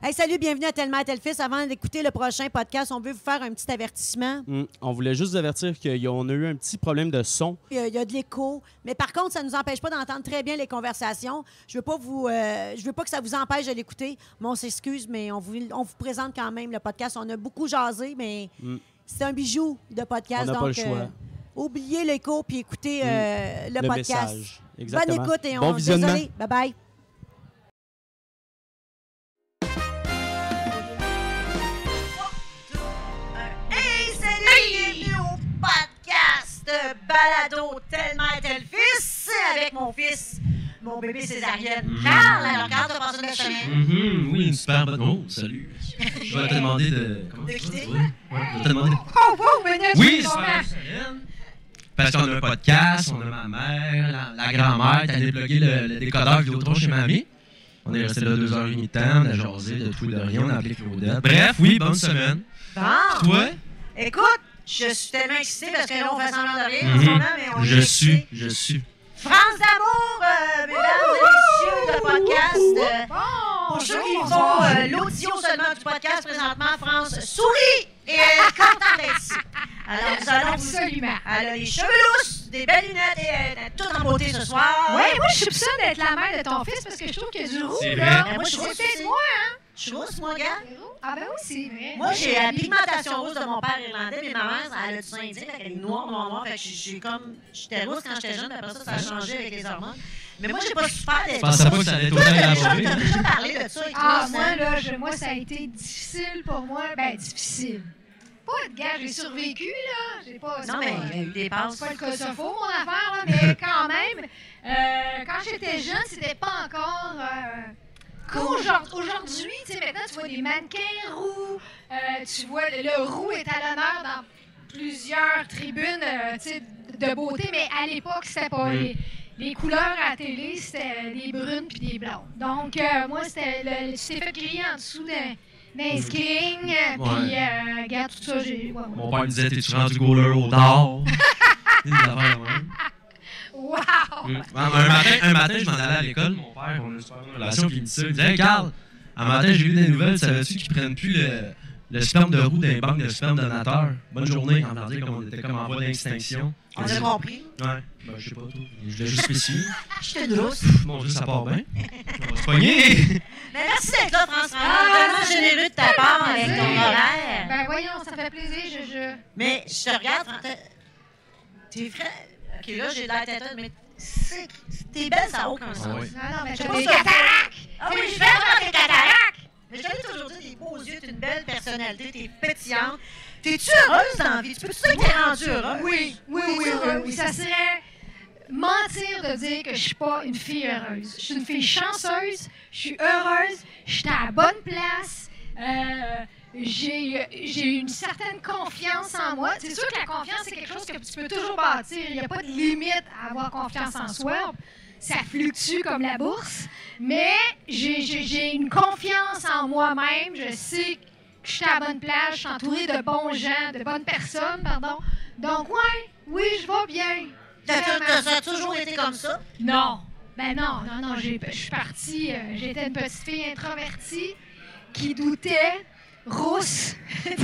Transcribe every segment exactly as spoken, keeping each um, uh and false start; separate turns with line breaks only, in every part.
Hey, salut, bienvenue à Tellement à tel fils. Avant d'écouter le prochain podcast, on veut vous faire un petit avertissement.
Mmh. On voulait juste vous avertir qu'on a eu un petit problème de son.
Il y a, il y a de l'écho, mais par contre, ça ne nous empêche pas d'entendre très bien les conversations. Je veux pas vous, euh, je veux pas que ça vous empêche de l'écouter. Mais on s'excuse, mais on vous, on vous présente quand même le podcast. On a beaucoup jasé, mais mmh. c'est un bijou de podcast.
On n'a
donc,
pas le choix.
Euh, oubliez l'écho puis écoutez euh, mmh. le,
le
podcast.
Message. Exactement.
Bonne écoute et
bon
on...
visionnement.
Désolé. Bye-bye. Balado Tellement à tel fils avec mon fils, mon bébé césarienne. Mmh. Carl, alors Carl, t'as passé une belle semaine?
Mmh, oui, une super bonne. Oh, salut. Je vais te demander de. Comment
de quitter?
Oui, ouais, je vais te demander.
Oh, wow, mais
oui, super bonne semaine. Parce qu'on a un podcast, on a ma mère, la, la grand-mère, t'as débloqué le, le décodeur Vidéotron chez mamie. On est resté là deux heures et demie de temps, on a jasé de tout et de rien, on a appelé Claudette. Bref, oui, bonne semaine.
Bon.
Toi?
Écoute, je suis tellement excitée parce que là, on fait semblant de rien
mm-hmm.
en ce moment, mais on
Je
est
suis,
excité.
je suis.
France d'amour, euh, mesdames et messieurs, de podcast. Euh, pour ceux qui font euh, l'audio seulement du podcast présentement, France sourit et elle est contente d'être ici. Alors, nous allons vous...
Absolument.
Elle a les cheveux lousses, des belles lunettes et elle est toute en beauté ce soir.
Oui, moi, je soupçonne d'être la mère de ton fils parce que je trouve qu'il y a du roux.
C'est
là.
vrai.
Moi, je suis
C'est
rousse
peut-être
aussi.
moi, hein?
Je suis rousse, moi, gars.
Ah ben oui, c'est vrai.
Moi, j'ai la pigmentation rousse de mon père irlandais, mais ma mère, elle a du sang indien, fait qu'elle est noire, noire, noire. Fait que j'ai comme... J'étais rousse quand j'étais jeune, puis après ça, ça a changé avec les hormones. Mais moi, j'ai pas souffert d'être...
Je pensais pas que ça allait être
Toi,
autant
t'as déjà,
élaboré.
t'as déjà parlé de ça avec
Ah,
toi,
moi,
Sam?
là, je, moi, ça a été difficile pour moi. Ben, difficile. Pas de gars, j'ai survécu, là. J'ai pas...
Non, mais il y a eu des passes.
C'est pas le cas de faux, mon affaire, là, mais quand même, euh, quand j'étais jeune, c'était pas encore... Euh, Aujourd'hui, tu sais, maintenant, tu vois des mannequins roux, euh, tu vois, le, le roux est à l'honneur dans plusieurs tribunes, euh, tu sais, de beauté, mais à l'époque, c'était pas
Mm.
les, les couleurs à la télé, c'était des brunes puis des blondes. Donc, euh, moi, c'était, le, tu t'es fait griller en dessous d'un, d'un skiing, euh, puis, euh, regarde, tout ça, j'ai... Ouais, ouais.
Mon père me disait, t'es-tu rendu goaler au nord? Des affaires, ouais.
Wow!
Mm. Un, matin, un matin, je m'en allais à l'école, mon père, on a une super bonne relation, puis il me dit ça. Il me disait, hey, Carl, un matin, j'ai vu des nouvelles, savais-tu qu'ils prennent plus le, le sperme de roue d'un banque de sperme donateurs? Bonne journée, en dire comme on était comme en voie d'extinction.
On a compris.
Ouais, ben, je sais pas trop. Je l'ai juste spécifié.
J'étais douce.
Mon Dieu, ça part bien. On va se pogner.
Mais merci d'être là, France. Vraiment tellement généreux de ta part avec ton horaire.
Ben voyons, ça fait plaisir, je... je...
Mais je te regarde, Fran- t'es frais. OK, là, j'ai de l'air tête, mais c'est- t'es belle, ça n'a aucun sens.
Ah ouais.
Non, non, mais
Je
t'as
pense
des
que-
cataractes!
Ah oui, je vais avoir tes cataractes! Mais je t'avais toujours dit, t'es beaux yeux, t'es une belle personnalité, t'es pétillante. T'es-tu heureuse dans la vie? Tu peux-tu dire que t'es rendue heureuse?
Oui, oui, oui, oui, oui. Ça serait mentir de dire que je suis pas une fille heureuse. Je suis une fille chanceuse, je suis heureuse, je suis à la bonne place, euh, j'ai, j'ai une certaine confiance en moi. C'est sûr que la confiance, c'est quelque chose que tu peux toujours bâtir. Il n'y a pas de limite à avoir confiance en soi. Ça fluctue comme la bourse. Mais j'ai, j'ai, j'ai une confiance en moi-même. Je sais que je suis à la bonne place, je suis entourée de bons gens, de bonnes personnes, pardon. Donc, ouais, oui, je vais bien.
T'as- t'as-
Vraiment.
Ça a toujours été comme ça?
Non. Ben non, non, non, j'ai- je suis partie, euh, j'étais une petite fille introvertie qui doutait, rousse.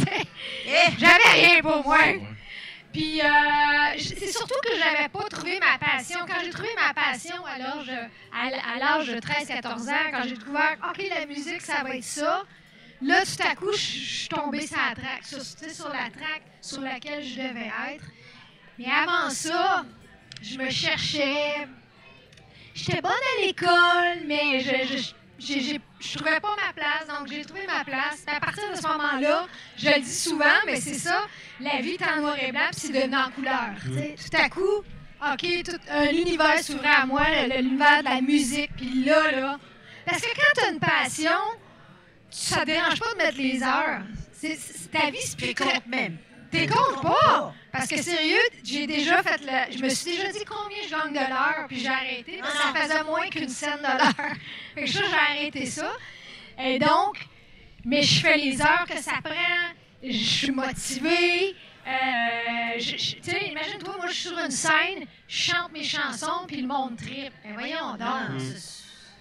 Eh!
J'avais rien pour moi. Puis, euh, j- c'est surtout que j'avais pas trouvé ma passion. Quand j'ai trouvé ma passion à l'âge, à, l- à l'âge de treize quatorze ans, quand j'ai découvert, OK, la musique, ça va être ça, là, tout à coup, je je suis tombée sur la track, sur, tu sais, sur la track sur laquelle je devais être. Mais avant ça, je me cherchais. J'étais bonne à l'école, mais je, je, j'ai- j'ai- je trouvais pas ma place, donc j'ai trouvé ma place. Puis à partir de ce moment-là, je le dis souvent, mais c'est ça, la vie est en noir et blanc, puis c'est devenu en couleur. Tu sais, tout à coup, OK, tout, euh, l'univers s'ouvrait à moi, le- le- l'univers de la musique, puis là, là. Parce que quand tu as une passion, ça te dérange pas de mettre les heures. C'est, c'est- ta vie, c'est
T'es
plus très-
compte même.
T'es compte pas! Parce que sérieux, j'ai déjà fait le. Je me suis déjà dit combien je gagne de l'heure, puis j'ai arrêté. Parce que ça faisait moins qu'une scène de l'heure. Fait que ça, j'ai arrêté ça. Et donc, mais je fais les heures que ça prend. Je suis motivée. Euh, je- je- tu sais, imagine-toi, moi, je suis sur une scène, je chante mes chansons, puis le monde tripe. Ben voyons donc.
Non, c'est-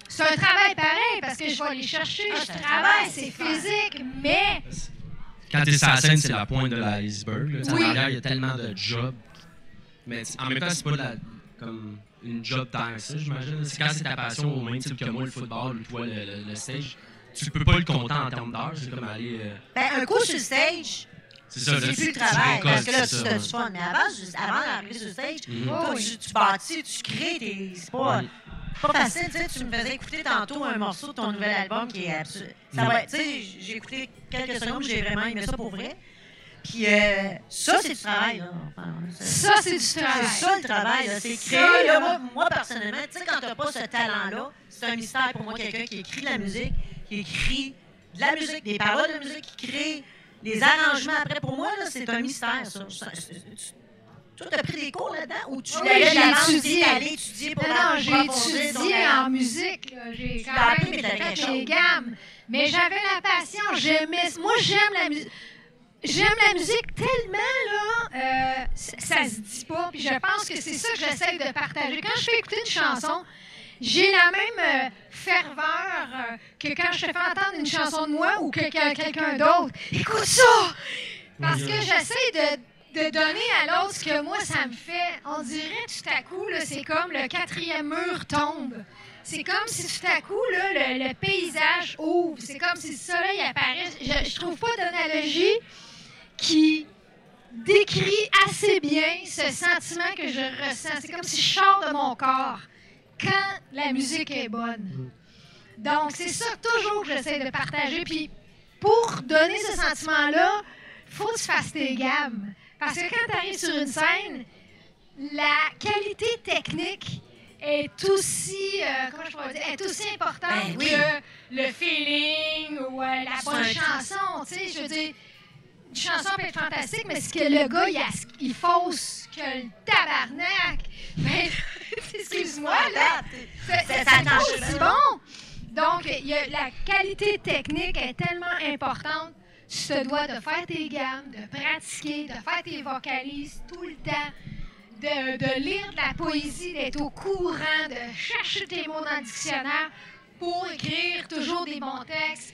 C'est un travail pareil, parce que je vais aller chercher,
Ah,
je
c'est un
travaille,
travail,
c'est
c'est
physique, mais
Quand t'es sur la scène, c'est la pointe de l'iceberg. là.
Oui.
En arrière, il y a tellement de jobs. Mais t- en même temps, c'est pas de la, comme une job tant que ça, j'imagine. C'est quand c'est ta passion, au même titre que moi, le football ou toi, le, le- le stage. Tu peux pas le compter en termes d'heures. C'est comme aller. euh,
Ben, un coup sur le stage,
C'est ça, là,
c'est
tu-
plus le
tu
travail.
récoltes,
Parce que là,
c'est
tu
ça,
te
ouais.
du fun. Mais avant, juste- avant d'arriver sur le stage,
Mhm.
toi,
Oh, oui.
tu, tu bâtis, tu crées tes. C'est pas,
Ouais.
pas facile. Tu sais, tu me faisais écouter tantôt un morceau de ton nouvel album qui est absurde. Ça va être- Tu sais, j'ai écouté quelques secondes, j'ai vraiment aimé ça pour vrai. Puis euh, ça, c'est du travail, là. Enfin, c'est-
ça, c'est du
c'est
travail.
ça le travail, là. C'est
Ça,
créer. Là,
là.
moi, moi, personnellement, tu sais, quand t'as pas ce talent-là, c'est un mystère pour moi, quelqu'un qui écrit de la musique, qui écrit de la musique, des paroles de musique, qui crée les arrangements après. Pour moi, là, c'est un mystère, ça. Ça, c'est- tu- Toi, t'as pris des cours là-dedans ou tu
Oui,
l'avais
j'ai
d'avance,
étudié.
t'es allé étudier pour
Non,
la-
non,
pour
j'ai
approfondir ton
étudié
talent?
en musique. là. J'ai
Tu
quand
l'as appris,
même
mais t'avais
fait
quelque
les
chose.
gammes. Mais j'avais la passion. J'aimais. Moi, j'aime la musique. J'aime la musique tellement, là, euh, ça, ça se dit pas. Puis je pense que c'est ça que j'essaie de partager. Quand je fais écouter une chanson, j'ai la même euh, ferveur euh, que quand je te fais entendre une chanson de moi ou que, que quelqu'un d'autre. Écoute ça! Parce que j'essaie de, de donner à l'autre ce que moi, ça me fait. On dirait tout à coup, là, c'est comme le quatrième mur tombe. C'est comme si tout à coup, là, le, le paysage ouvre. C'est comme si le soleil apparaît. Je, je trouve pas d'analogie qui décrit assez bien ce sentiment que je ressens. C'est comme si je sors de mon corps quand la musique est bonne. Donc, c'est ça toujours que j'essaie de partager. Puis, pour donner ce sentiment-là, il faut que tu fasses tes gammes. Parce que quand tu arrives sur une scène, la qualité technique est aussi, euh, comment je pourrais dire, est aussi importante
Ben oui.
que le feeling ou euh, la bonne
C'est un-
chanson. Tu sais, je veux dire, une chanson peut être fantastique, mais ce que le gars, il, a, il fausse que le tabarnak. Ben, excuse-moi, là. C'est
Ça-
ça
ça
pas
change,
aussi
là.
bon. Donc, il y a, la qualité technique est tellement importante. Tu te dois de faire tes gammes, de pratiquer, de faire tes vocalises tout le temps, de, de lire de la poésie, d'être au courant, de chercher tes mots dans le dictionnaire pour écrire toujours des bons textes,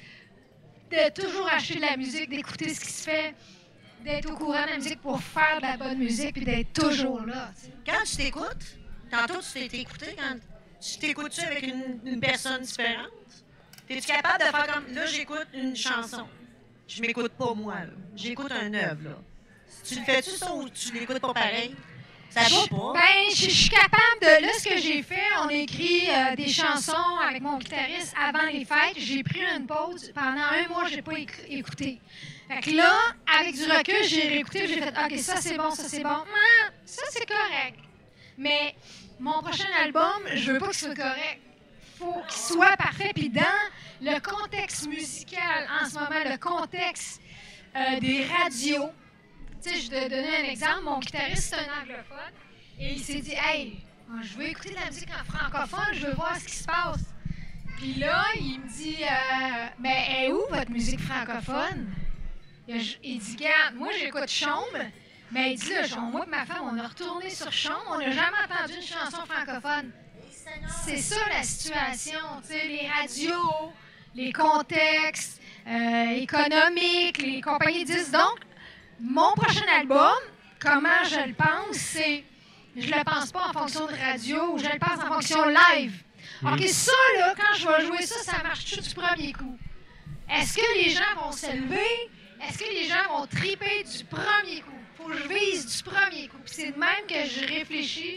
de toujours acheter de la musique, d'écouter ce qui se fait, d'être au courant de la musique pour faire de la bonne musique puis d'être toujours là. tu sais.
Quand tu t'écoutes, tantôt tu t'es écouté, quand tu t'écoutes-tu avec une, une personne différente? Es-tu capable de faire comme, là, j'écoute une chanson. Je m'écoute pas moi, là. J'écoute un œuvre, là. Tu le fais-tu ça ou tu l'écoutes pas pareil? Ça va pas.
Ben, je je suis capable de. Là, ce que j'ai fait, on a écrit euh, des chansons avec mon guitariste avant les fêtes. J'ai pris une pause. Pendant un mois, j'ai pas éc- écouté. Fait que là, avec du recul, j'ai réécouté. J'ai fait OK, ça c'est bon, ça c'est bon. Ah, ça c'est correct. Mais mon prochain album, je veux pas qu'il soit correct. Faut qu'il soit parfait. Puis dans le contexte musical en ce moment, le contexte euh, des radios. Tu sais, je vais te donner un exemple. Mon guitariste, c'est un anglophone. Et il s'est dit, hey, je veux écouter de la musique en francophone, je veux voir ce qui se passe. Puis là, il me dit, euh, mais est où votre musique francophone? Il, a- il dit, regarde, moi j'écoute Chaume, mais il dit, là, Chaume, moi et ma femme, on a retourné sur Chaume, on n'a jamais entendu une chanson francophone. C'est ça la situation, tu sais, les radios, les contextes euh, économiques, les compagnies disent donc. Mon prochain album, comment je le pense, c'est. Je le pense pas en fonction de radio ou je le pense en fonction live. OK, ça, là, quand je vais jouer ça, ça marche tout du premier coup. Est-ce que les gens vont se lever? Est-ce que les gens vont triper du premier coup? Faut que je vise du premier coup. Puis c'est de même que je réfléchis.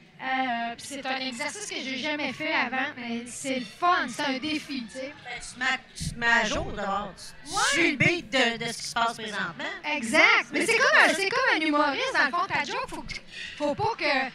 Euh, puis c'est un exercice que j'ai jamais fait avant, mais c'est le fun, c'est un défi, tu sais.
Ben, tu, te mets, tu te mets à jour d'abord. Tu, tu
Ouais.
suis le beat de, de ce qui se passe présentement.
Exact. Mais c'est comme, un- c'est comme un humoriste, dans le fond, ta joke, faut, que- faut pas que...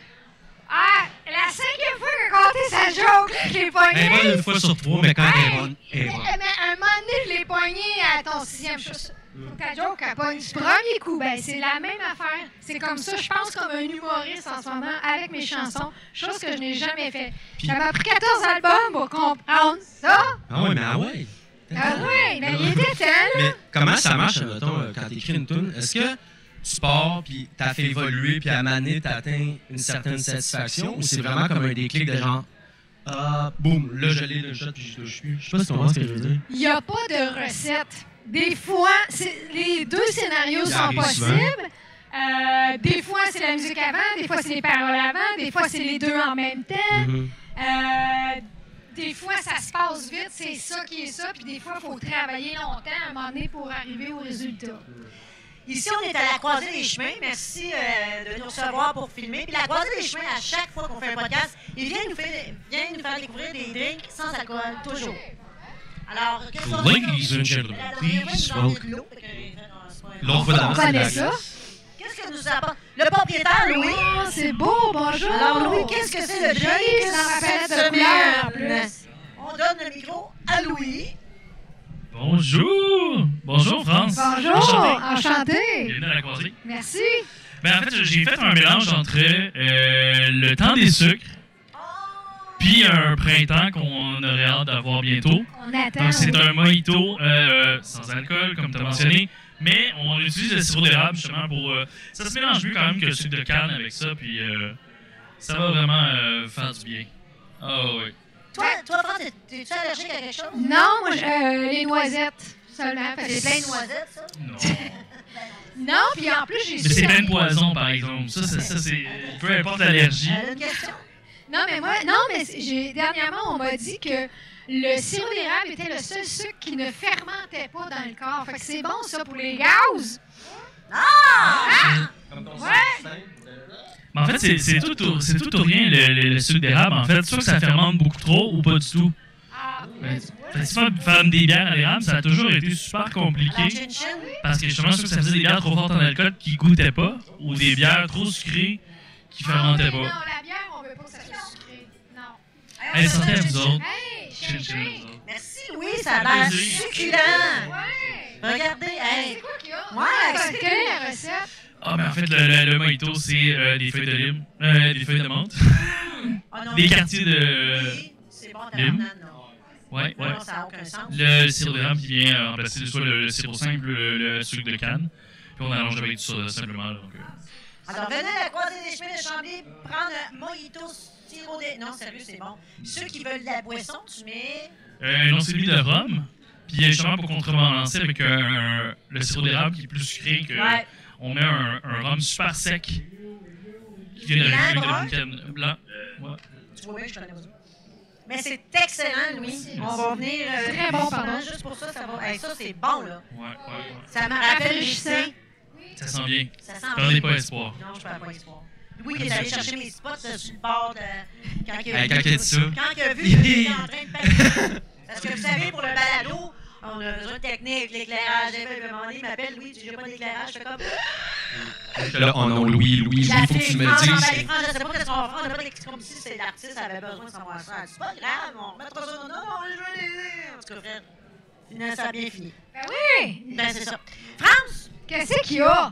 Ah, la cinquième fois qu'il a compté sa joke, là, je l'ai
Elle est bonne
pognée.
une fois sur trois, mais quand elle est
Hey!
bonne, elle est
Mais,
bonne.
mais un moment donné, je l'ai pognée à ton sixième. Faut que ta joke, elle pogne du premier coup. Ben, c'est la même affaire. C'est comme ça, je pense comme un humoriste en ce moment, avec mes chansons, chose que je n'ai jamais fait.
Puis-
Ça m'a pris quatorze albums pour comprendre ça.
Ah ouais, mais ah ouais.
Ah oui, mais il était temps, là.
Mais comment ça marche, mettons, euh, quand tu écris une tune? Est-ce que tu pars, puis t'as fait évoluer, puis à maner, t'atteins une certaine satisfaction, ou c'est vraiment comme un déclic de genre, Ah, boum, là, j'allais le shot, puis je touche plus. Je sais pas si tu comprends ce que je veux dire.
Il n'y a pas de recette. Des fois, c'est- les deux scénarios
Ça
sont
arrive
possibles. Euh, des fois, c'est la musique avant, des fois, c'est les paroles avant, des fois, c'est les deux en même temps.
Mhm.
Euh, des fois, ça se passe vite, c'est ça qui est ça, puis des fois, il faut travailler longtemps à un moment donné pour arriver au résultat.
Ici, on est à la Croisée des Chemins. Merci euh, de nous recevoir pour filmer. Puis la Croisée des Chemins, à chaque fois qu'on fait un podcast, il vient nous, fait, vient nous faire découvrir des drinks sans alcool, toujours. Alors, qu'est-ce qu'on
Ladies
fait?
and gentlemen,
La dernière fois,
please
ils nous ont amené
welcome.
de l'eau, fait que, euh, c'est pas-
L'autre fois
On
d'avant, c'est
connaît
la
ça.
glace.
Qu'est-ce que nous apporte? Le propriétaire, Louis.
Oh, c'est beau, bonjour!
Alors, Louis, qu'est-ce que c'est le
Joli,
drink
dans ma palette
cette
de couleurs, en
semaine?
plus.
On donne le micro à Louis.
Bonjour! Bonjour, France!
Bonjour,
Enchanté.
enchanté!
Bienvenue à la croisée.
Merci.
Ben, en fait, j'ai fait un mélange entre euh, le temps des sucres puis un printemps qu'on aurait hâte d'avoir bientôt.
On attend.
Donc, c'est
oui.
un mojito euh, sans alcool, comme tu as mentionné, mais on utilise le sirop d'érable justement pour... euh, ça se mélange mieux quand même que le sucre de canne avec ça, puis euh, ça va vraiment euh, faire du bien. Ah oui.
Toi, toi, France, t'es- t'es-tu allergique à quelque chose?
Non, moi, je- euh, les noisettes seulement. Fait que
C'est plein de noisettes, ça?
Non.
Non, puis en plus, j'ai
Mais c'est
su-
plein de poison, par exemple. Ça, ça, ça c'est... Peu importe l'allergie.
Elle a une question?
Non, mais moi, non, mais c'est- j'ai dernièrement, on m'a dit que le sirop d'érable était le seul sucre qui ne fermentait pas dans le corps. Fait que c'est bon, ça, pour les gaz.
Ah!
Ouais.
Mais en fait, c'est c'est tout, ou- c'est tout ou rien le, le- le sucre d'érable. En fait, soit que ça fermente beaucoup trop ou pas du tout.
Ah,
Ben, fait que faire, faire des bières à l'érable, ça a toujours été super
La
compliqué.
chin-chin?
Parce que justement, soit que ça faisait des bières trop fortes en alcool qui goûtaient pas, ou des bières trop sucrées qui fermentaient
Ah,
pas.
Non, la bière, on veut pas que ça soit sucré. Non.
Hey, santé à vous autres.
Hey,
Chin, chin,
chin,
vous autres.
Merci, Louis, ça a l'air
Plaisir.
succulent.
Ouais.
Regardez,
C'est
hey.
quoi qu'il y a?
Ouais,
c'est quelle est la recette?
Ah, ben en fait, le, le, le mojito, c'est euh, des feuilles de lime, euh, des feuilles de menthe,
Oh non,
des quartiers de.
oui, c'est bon, t'as
Lime.
banane, non.
Ouais, ouais.
Non, ça n'a aucun sens.
Le, le sirop d'érable qui vient euh, remplacer soit le, le sirop simple, le, le sucre de canne. Puis on allonge avec tout ça simplement. là, Donc, euh,
Alors, venez à la Croisée des Chemins de Chambly prendre un mojito sirop des... Non, sérieux, c'est bon. Ceux qui veulent de la boisson, tu mets...
Euh, non, c'est lui de rhum. Puis justement, pour contrebalancer avec un, un- le sirop d'érable qui est plus sucré, que
Ouais.
on met un, un rhum super sec qui vient de
Blanc,
avec de
brun?
la canne blanc. Ouais.
Tu vois bien que je connais pas ça. Mais c'est excellent, Louis. On va venir... euh,
Très bon, pardon.
Juste pour ça, ça va... Hey, ça, c'est bon, là.
Ouais, ouais, ouais.
Ça me rappelle
Rafraîchissant.
lycée.
Ça sent bien.
Ça sent
Perdez
bien.
pas espoir.
Non, je perds pas espoir. Louis, il est allé chercher mes spots euh, sur le bord de... Quand il a
Hey,
vu,
quand il a dit ça.
Quand il a vu que j'étais en train de payer. Parce que vous savez, pour le balado, on a besoin de technique, l'éclairage. À un moment donné, il m'appelle, Louis, tu n'as pas d'éclairage. Je fais comme...
Là, oh non, Louis, Louis, il
La
faut que
fille,
tu me le
France,
dises.
emballée, France, je sais pas qu'est-ce qu'on va faire. On n'a pas d'électricité comme si c'est l'artiste avait besoin de savoir ça. Elle dit, c'est pas grave, on remettra ça. Non, non, je veux les... En tout cas, frère, finalement, ça a bien fini.
Ben oui!
Ben, c'est ça. France,
Qu'est-ce qu'il y a?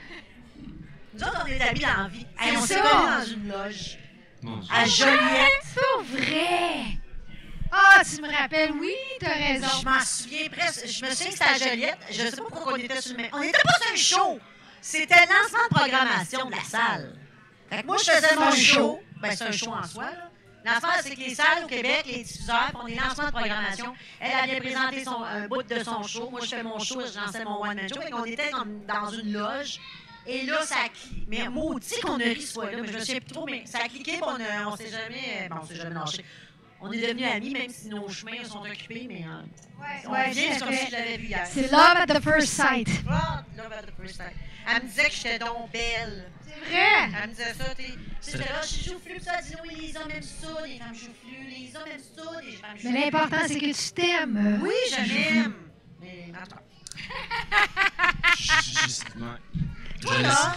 nous autres, on est amis dans la vie. Hey, on
C'est
s'est
ça.
connus dans une loge.
Mon Dieu.
À Joliette.
C'est pas vrai! Ah, tu me rappelles, oui, t'as raison.
Je m'en souviens presque. Je me souviens que c'était à Joliette. Je sais pas pourquoi on était sur le même. On n'était pas sur un show. C'était le lancement de programmation de la salle. Fait que moi, je faisais mon show. Ben, c'est un show en soi, là. L'affaire, c'est que les salles au Québec, les diffuseurs font des lancements de programmation. Elle, elle vient présenter son, un bout de son show. Moi, je fais mon show, je lançais mon one-man show. Fait qu'on était comme dans une loge. Et là, ça a cliqué. Mais maudit qu'on a ri ce fois-là. Mais je me souviens plus trop, mais ça a cliqué, puis on, a- on s'est jamais... Bon, on s'est jamais lâché. On est devenus amis, même si nos chemins sont occupés, mais... euh,
Ouais,
on
ouais,
vient,
tout
c'est
à
comme si
fait.
je l'avais vu hier.
C'est Love at the First Sight.
Ah, love at the first sight. Elle me disait que j'étais donc belle.
C'est vrai!
Elle me disait ça, t'es... J'étais là, je suis joufflue, pis ça, dis oui, les hommes aiment ça, les femmes joufflues, les hommes aiment ça, les femmes joufflues.
Mais l'important, c'est que tu t'aimes.
Oui, je m'aime. Mais, en tout cas.
Justement.
Toi, là,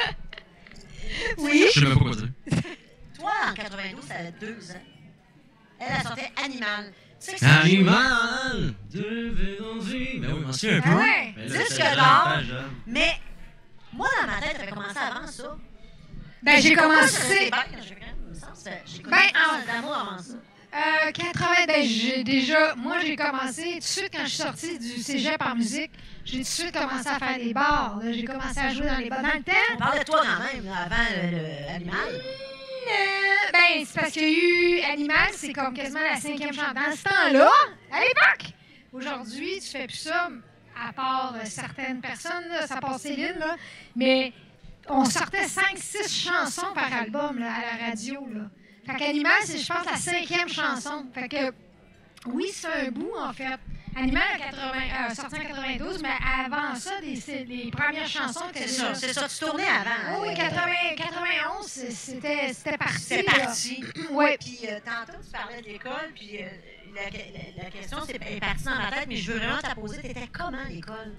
Oui?
Je sais même pas quoi dire.
toi, en quatre-vingt-douze, t'avais deux ans. Elle, elle sortait Animal. Tu sais que c'est un jeu-
Animal de danger. Ben oui, m'en souviens un peu.
Ah ouais.
Mais là,
Disque
c'était
d'or.
longtemps, jeune.
Mais, moi, dans ma tête, t'avais commencé avant ça.
Ben, j'ai
Moi, ça,
commencé.
c'est bien, j'ai quand même- il me semble que c'est- j'ai connu
Ben,
Françoise
en-
d'amour avant ça.
Euh, quatre-vingts, ben, j'ai déjà, moi, j'ai commencé tout de suite quand je suis sortie du cégep en musique. J'ai tout de suite commencé à faire des bars. là. J'ai commencé à jouer dans les bars. Dans le
On
temps,
parle de toi quand même, là, avant le, le animal.
le... Ben, c'est parce qu'il y a eu Animal, c'est comme quasiment la cinquième chanson. Dans ce temps-là, à l'époque! Aujourd'hui, tu fais plus ça, à part euh, certaines personnes, là, ça passe Céline, là, mais on sortait cinq six chansons par album là, à la radio. Là. Fait qu'Animal, c'est, je pense, la cinquième chanson. Fait que, oui, c'est un bout, en fait. Animal a quatre-vingts, euh, sorti en quatre-vingt-douze, mais avant ça, les, les premières chansons étaient
C'est ça, c'est ça, tu tournais avant.
Oui, oui, quatre-vingts, quatre-vingt-onze, c'était, c'était parti.
C'était parti.
Oui.
Puis euh, tantôt, tu parlais de l'école, puis euh, la, la, la question c'est, est partie dans ma tête, mais je veux vraiment te poser. T'étais comment l'école?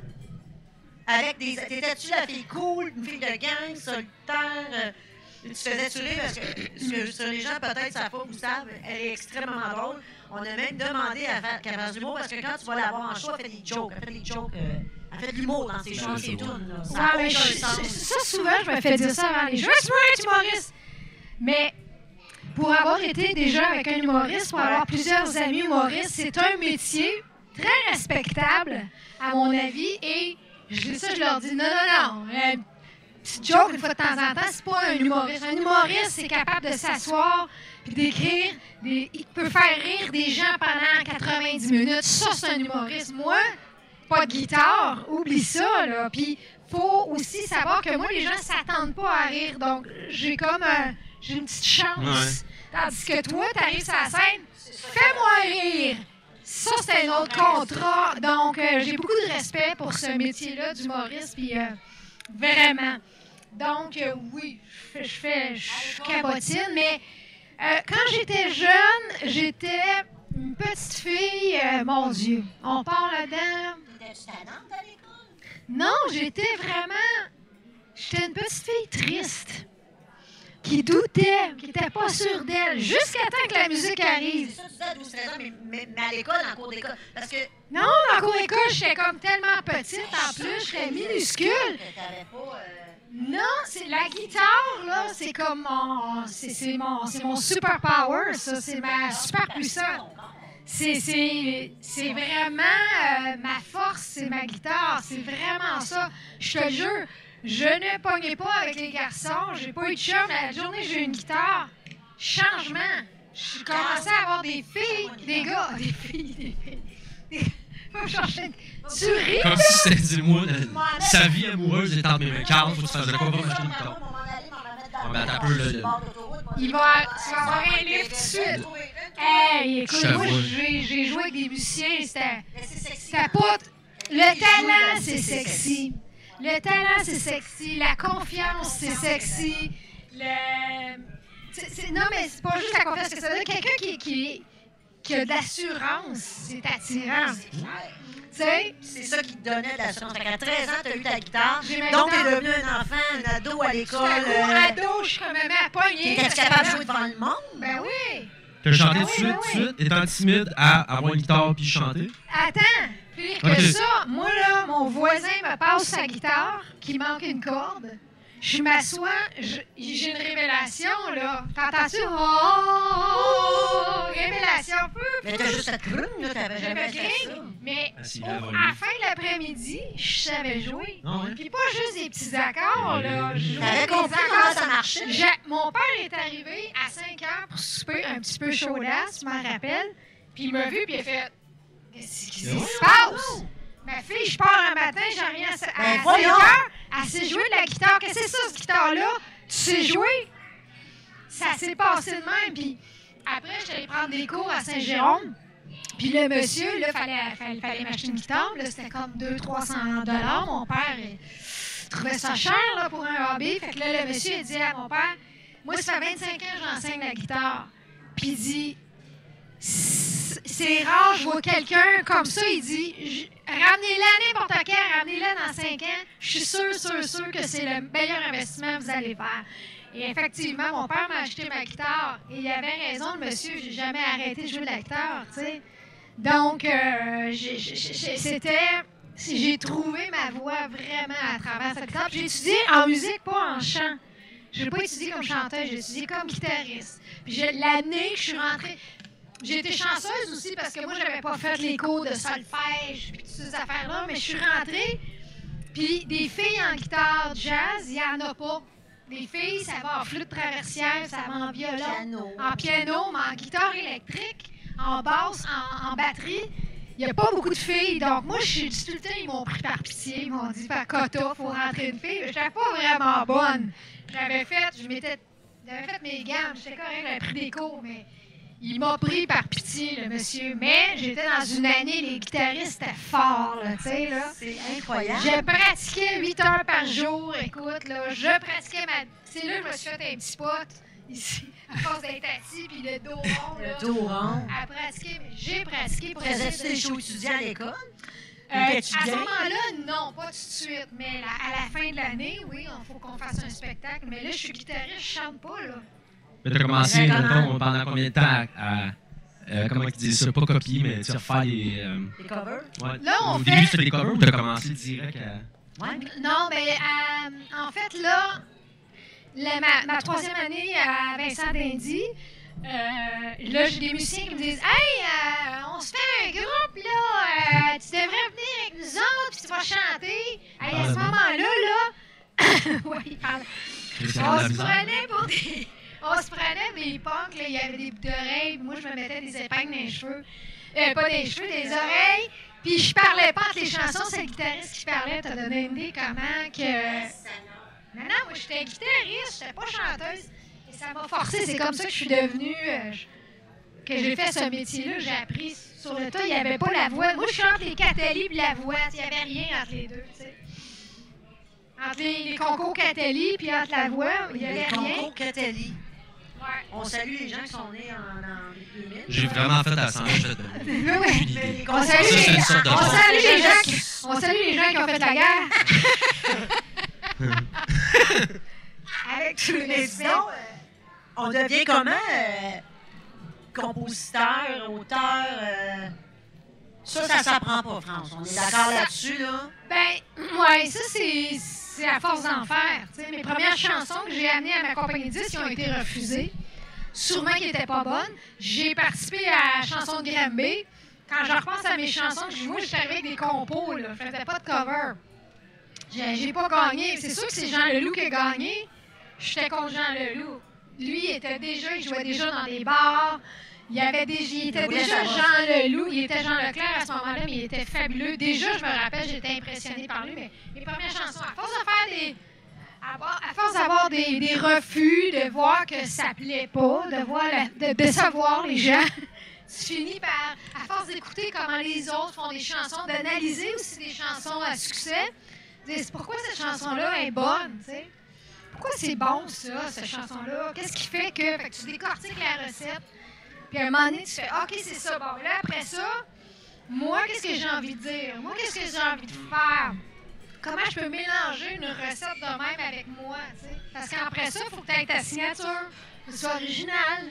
Avec des. T'étais-tu la fille cool, une fille de gang, solitaire? Euh, tu faisais-tu rire? Parce que, ce que sur les gens peut-être savent pas ou savent, elle est extrêmement drôle. On a même demandé à faire, qu'elle fasse de l'humour parce que quand tu vas la voir en show, elle fait des jokes. Elle fait des jokes. Euh, elle fait de l'humour dans ses shows, ses tunes. là. Ça
Ouais,
a
mais
aucun
je-
sens.
je- ça, souvent, je me fais dire ça avant les jeux. Je veux être humoriste. Mais pour avoir été déjà avec un humoriste, pour avoir plusieurs amis humoristes, c'est un métier très respectable, à mon avis. Et je dis ça, je leur dis non, non, non. Euh, petite joke une fois de temps en temps, c'est pas un humoriste. Un humoriste, c'est capable de s'asseoir puis d'écrire. Des... Il peut faire rire des gens pendant quatre-vingt-dix minutes. Ça, c'est un humoriste. Moi, pas de guitare, oublie ça, là. Puis, faut aussi savoir que moi, les gens s'attendent pas à rire. Donc, j'ai comme un- j'ai une petite chance.
Ouais.
Tandis que toi, t'arrives sur la scène, fais-moi rire. Ça, c'est un autre contrat. Donc, euh, j'ai beaucoup de respect pour ce métier-là d'humoriste. Puis, euh, vraiment. Donc, euh, oui, je fais, je fais, je cabotine, mais euh, quand j'étais jeune, j'étais une petite fille, euh, mon Dieu, on part là-dedans.
T'étais-tu tannante à l'école?
Non, j'étais vraiment, j'étais une petite fille triste, qui doutait, qui n'était pas sûre d'elle, jusqu'à temps que la musique arrive.
C'est ça, tu disais à douze treize ans, mais, mais, mais à l'école, en cours d'école. Parce que.
Non, dans le cours d'école, j'étais comme tellement petite, en plus, j'étais minuscule.
Que t'avais pas. Euh...
Non, c'est la guitare, là, c'est comme mon... C'est, c'est mon, c'est mon super power, ça, c'est ma super puissance. C'est, c'est, c'est vraiment euh, ma force, c'est ma guitare, c'est vraiment ça. Je te jure, je ne pognais pas avec les garçons, j'ai pas eu de chum. La journée que j'ai eu une guitare, changement. Je commençais à avoir des filles, des gars, des filles, des filles. Des... Faut changer de- Tu ris?
Comme si c'était, dis-moi, euh, sa vie amoureuse est entre mes mains. Carl, faut que tu fasses de quoi, va m'acheter une guitare. Ouais, mais attends un peu, là, le-
Il va, tu vas avoir un livre tout de suite. Hey, écoute,
Je
moi,
t'avoue.
j'ai, j'ai joué avec des musiciens, c'était,
Mais c'est sexy.
c'était pas... Le talent, c'est sexy. Le talent, c'est sexy. La confiance, c'est sexy. Le... c'est- c'est- non, mais c'est pas juste la confiance que ça veut dire. Quelqu'un qui, qui, qui a de l'assurance, c'est attirant. Tu sais?
C'est ça qui te donnait de l'assurance. Fait qu'à treize ans, tu as eu ta guitare.
J'ai ma
Donc, tu es
guitare.
devenu un enfant, un ado à l'école.
J'étais un gros
euh,
ado, je suis comme à pogner.
T'étais-tu capable de jouer devant le monde?
Ben oui.
T'as chanté
Ah
tout de
oui,
suite,
ben
tout de
oui.
suite, étant timide à avoir une guitare puis chanter.
Attends, pire que
Ok.
ça, moi là, mon voisin me passe sa guitare, qui manque une corde. Je m'assois, je- j'ai une révélation, là. T'entends-tu? Oh! Révélation, peu,
Mais t'as juste cette crune, là, t'avais jamais
J'avais
fait ça.
grille, mais
Ah, si,
au-
là,
à
va
la
lui.
fin de l'après-midi, je savais jouer.
Ah ouais?
Puis pas juste des petits accords, là. Je jouais
T'avais
des
compris
accords.
comment ça marchait?
J'ai- Mon père est arrivé à cinq heures pour souper un petit peu chaudasse, je m'en rappelle. Puis il m'a vu, puis il a fait Qu'est-ce qui
Mais
se passe? Ma fille, je pars un matin, j'ai rien à, à
Ben,
cinq
voyons.
heures. Elle sait jouer de la guitare. Qu'est-ce que c'est ça, cette guitare-là? Tu sais jouer? Ça s'est passé de même. Puis après, je suis allée prendre des cours à Saint-Jérôme. Puis le monsieur, là, fallait, fallait, fallait m'acheter une guitare. Là, c'était comme deux cents à trois cents dollars. Mon père il trouvait ça cher là, pour un hobby. Fait que là, le monsieur, il dit à mon père, moi, ça fait vingt-cinq ans que j'enseigne la guitare. Puis il dit, c'est rare, je vois quelqu'un comme ça, il dit, je- ramenez-la n'importe quand, ramenez-la dans cinq ans. Je suis sûr, sûr, sûr que c'est le meilleur investissement que vous allez faire. Et effectivement, mon père m'a acheté ma guitare. Et il avait raison, le monsieur, j'ai jamais arrêté de jouer de la guitare, tu sais. Donc, euh, j'ai- j'ai- j'ai- c'était... J'ai trouvé ma voix vraiment à travers cette guitare. Puis J'ai étudié en musique, pas en chant. Je n'ai pas étudié comme chanteuse, j'ai étudié comme guitariste. Puis j'ai- l'année que je suis rentrée... J'ai été chanceuse aussi parce que moi, j'avais pas fait les cours de solfège puis toutes ces affaires-là, mais je suis rentrée. Puis des filles en guitare jazz, il y en a pas. Les filles, ça va en flûte traversière, ça va en violon,
Piano.
en piano, mais en guitare électrique, en basse, en, en batterie. Il n'y a pas beaucoup de filles. Donc, moi, je suis dit tout le temps, ils m'ont pris par pitié. Ils m'ont dit, par quota, faut rentrer une fille. Je n'étais pas vraiment bonne. J'avais fait, je m'étais, j'avais fait mes gammes. J'étais correct, j'avais pris des cours, mais il m'a pris par pitié, le monsieur. Mais j'étais dans une année, les guitaristes étaient forts, là, tu sais, là.
C'est incroyable.
Je pratiquais huit heures par jour. Écoute, là, je pratiquais ma... C'est là que je me suis fait un petit spot, ici, à force d'être assis, puis le dos rond, là.
Le dos rond.
À pratiquer, mais j'ai pratiqué pour
Faisais-tu
essayer
des
de...
shows étudiants à l'école?
Euh, à
Étais-tu
ce
game?
moment-là, non, pas tout de suite. Mais la- à la fin de l'année, oui, il faut qu'on fasse un spectacle. Mais là, je suis guitariste, je chante pas, là.
Mais t'as commencé,
Comment?
mettons, pendant combien de temps à. à- euh, comment ils disent ça? Pas copier, mais tu sais, refaire les. euh,
Des covers?
ouais.
Là, on
Au
fait-
début, c'était des covers ou t'as commencé direct à.
Ouais.
Non, mais euh, en fait, là, la- ma, ma troisième année à Vincent d'Indy, euh, là, j'ai des musiciens qui me disent « Hey, euh, on se fait un groupe, là, euh, tu devrais venir avec nous autres, puis tu vas chanter. » Hey, à ce moment-là, là, oui, pardon.
Christian de
On
la
se
misère.
prenait pour des... On se prenait des punks, là, il y avait des boucles d'oreilles, puis moi, je me mettais des épingles dans les cheveux. Euh, pas des cheveux, des oreilles. Puis je parlais pas entre les chansons, c'est le guitariste qui parlait. T'as donné une idée comment que... Non, non, moi, j'étais guitariste, j'étais pas chanteuse. Et ça m'a forcé, c'est comme ça que je suis devenue... euh, je- que j'ai fait ce métier-là, j'ai appris sur le tas, il n'y avait pas la voix. Moi, je chante les Catelli puis la voix, il n'y avait rien entre les deux, tu sais. Entre les, les concours Catelli puis entre la voix, il n'y avait
Les
rien.
concours Catelli.
Ouais.
On salue les gens qui sont nés en, en deux mille.
J'ai vraiment fait à cent. Je te
Oui, oui.
Les
On
concours-
salue,
Ça, c'est
les,
une sorte de
on
sport.
salue les gens qui, on salue les gens qui ont fait la guerre. Avec tous les
Mais
respects.
sinon, euh, on devient comment euh, compositeur, auteur? euh, ça, ça s'apprend pas, France. On est d'accord là-dessus, là?
Ben, ouais, ça, c'est, c'est à force d'en faire. Tu sais, mes premières chansons que j'ai amenées à ma compagnie de disques qui ont été refusées, sûrement qui n'étaient pas bonnes. J'ai participé à la chanson de Granby. Quand je repense à mes chansons, moi, j'étais arrivée avec des compos, là. Je faisais pas de cover. J'ai, j'ai pas gagné. C'est sûr que c'est Jean Leloup qui a gagné. J'étais contre Jean Leloup. Lui, il était déjà, il jouait déjà dans des bars. Il, y avait des, il était
Oui,
déjà
ça va.
Jean Leloup. Il était Jean Leclerc à ce moment-là, mais il était fabuleux. Déjà, je me rappelle, j'étais impressionnée par lui. Mais mes premières chansons, à force de faire des... À, voir- à force d'avoir des, des refus, de voir que ça plaît pas, de voir la- de décevoir les gens, tu finis par, à force d'écouter comment les autres font des chansons, d'analyser aussi des chansons à succès, de dire pourquoi cette chanson-là est bonne, tu sais. Pourquoi c'est bon, ça, cette chanson-là? Qu'est-ce qui fait que... Fait que tu décortiques la recette, puis à un moment donné, tu fais « OK, c'est ça. Bon, là, après ça, moi, qu'est-ce que j'ai envie de dire? Moi, qu'est-ce que j'ai envie de faire? Comment je peux mélanger une recette de même avec moi, tu sais? Parce qu'après ça, il faut que tu aies ta signature, que ce soit original.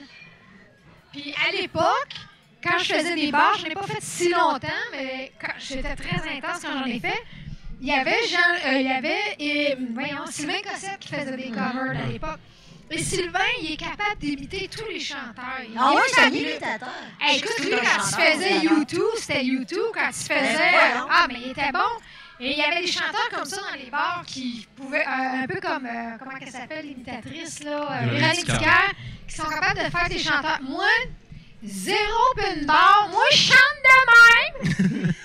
Puis à l'époque, quand je faisais des bars, je n'ai pas fait si longtemps, mais quand j'étais très intense quand j'en ai fait, il y avait Jean, euh, il y avait et, voyons, Sylvain Cossette qui faisait des covers à l'époque. Et Sylvain, il est capable d'imiter tous les chanteurs. Il
Ah
est
oui, c'est un
fabuleux.
imitateur.
Hey,
Je
écoute,
sais
lui,
que c'est un
quand il
chanteur,
faisait
d'ailleurs.
U deux, c'était U deux, quand il faisait...
Ben, voyons.
Ah, mais il était bon. Et il y avait des chanteurs comme ça dans les bars qui pouvaient, euh, un peu comme, euh, comment elle s'appelle, l'imitatrice, là, euh,
Véronique
Véronique
Dicker.
Dicker, qui sont capables de faire des chanteurs. Moi, zéro open bar, moi, je chante de même.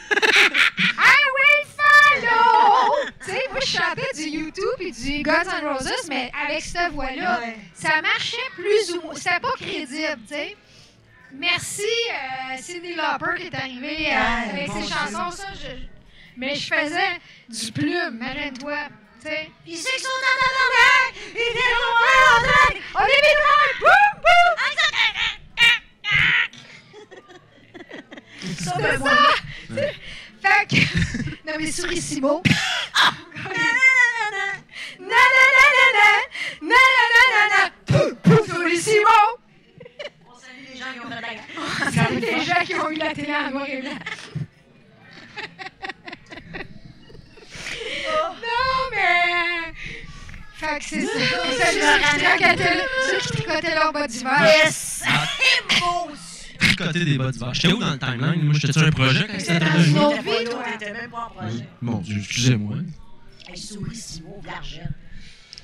I will follow. Tu sais, moi, je chantais du U deux puis du Guns N' Roses, mais avec cette voix-là,
Ouais.
ça marchait plus ou moins. C'était pas crédible, tu sais. Merci, euh, Cyndi Lauper qui est arrivée euh,
Ouais,
avec
bon
ses
Dieu.
chansons, ça, je... Mais je faisais du plume, imagine-toi, tu sais.
Ils sait qu'ils sont en tabarnak! Ils viennent au moins en drague!
On est mis loin! Boum, boum!
Ça,
C'est
ben,
ça!
moi,
Fait que... Non, mais Sourissimo.
nanana.
Nananana! Nananana! Pouf, pouf, Sourissimo!
On salue les gens qui ont fait la guerre.
C'est les gens qui ont eu la télé en noir et blanc. Non, mais... Fait que c'est ça.
Oui,
Ça,
je
ceux
me
qui
rappelle.
tricotaient- ceux qui tricotaient leur bas d'hiver.
Yes! C'est beau!
Tricoter des bas d'hiver. J'étais où dans le timeline? Moi, j'étais sur un projet quand c'était
Dans
arrivé?
une autre
T'étais
vie,
pas
toi.
là, t'étais même pas en projet.
Mon Dieu, excusez-moi.
Hey, souris, Simon, Gargette.
Ça, c'est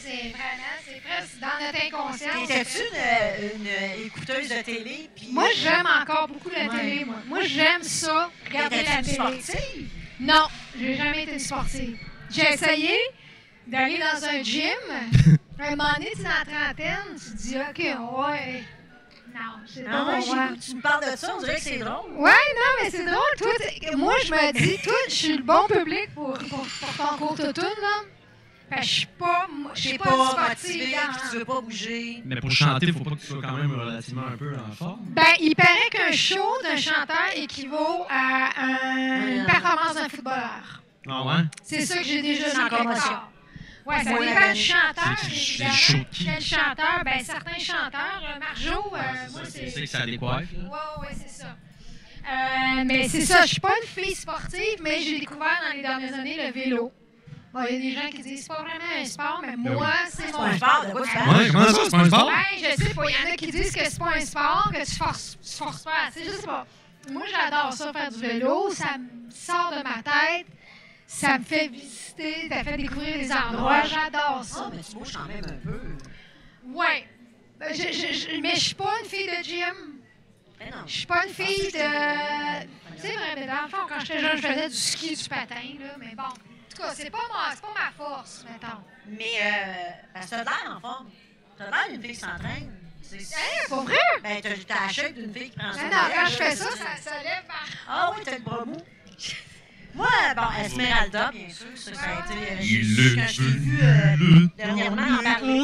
c'est vraiment, c'est presque dans notre inconscient.
T'étais-tu une, une écouteuse de télé? Puis,
Moi,
euh,
j'aime encore beaucoup la
Ouais.
télé, moi. Moi, j'aime ça, regarder la
T'étais-tu
télé.
sportive?
Non, j'ai jamais été sportive. J'ai essayé d'aller dans un gym. À un moment donné, tu es dans la trentaine, tu te dis, OK, ouais. Non, c'est pas
Ah ouais,
pour
j'ai
moi.
vu que tu me parles de ça, on dirait que c'est drôle.
Ouais, non, mais c'est drôle. Toi, t'es- moi, je me dis, toi, je suis le bon public pour, pour, pour ton cours d'automne, là. Fait que je suis pas, moi, je
Je
suis
sais
pas,
pas,
une
motivé,
sportive.
puis
hein.
tu veux pas bouger.
Mais pour chanter, il faut pas que tu sois quand même relativement un peu en forme.
Ben, il paraît qu'un show d'un chanteur équivaut à un- une performance d'un footballeur.
Ah ouais?
C'est ça que j'ai déjà
C'est
lu
encore
quelque
moi, ça.
part. Ouais, ça
Moi,
dépend
la-
du chanteur,
C'est- c'est
évidemment.
chaud de qui?
Quel chanteur? Ben, certains chanteurs. euh, Marjo, euh, moi,
C'est
c'est...
ça que ça décoiffe, là.
Ouais, ouais, c'est ça. Euh, mais c'est ça, je suis pas une fille sportive, mais j'ai découvert dans les dernières années le vélo. Bon, il y a des gens qui disent c'est pas vraiment un sport, mais
Ben
moi,
oui.
c'est
C'est
mon
pas un sport, de quoi tu parles?
Ouais, comment ça, c'est pas un sport?
Ouais, je sais pas. Il y en a qui disent que c'est pas un sport, que tu forces, tu forces pas assez. Je sais pas. Moi, j'adore ça, faire du vélo. Ça me sort de ma tête. Ça me fait visiter, ça fait découvrir des endroits. J'adore
Ah,
ça.
mais tu bouges quand même un peu.
Ouais. Ben, je, je, je- mais je suis pas une fille de gym.
Mais non.
Je suis pas une fille de... Tu sais, vrai, mais dans le fond, quand j'étais jeune, je faisais du ski, du patin, là. Mais bon, en tout cas, c'est pas, ma- c'est pas ma force, mettons.
Mais, euh, parce que t'as l'air en forme. T'as l'air d'une fille qui s'entraîne. C'est
Hein, pas vrai?
Ben, t'as t'as la shape d'une fille qui prend
Non,
ça.
non, quand je fais ça, ça, ça lève par...
Ah oui, t'as le bras mou. Moi, bon, Esmeralda, bien sûr, ça, ça a été... euh,
Il
j'ai- Quand je t'ai vu euh, dernièrement en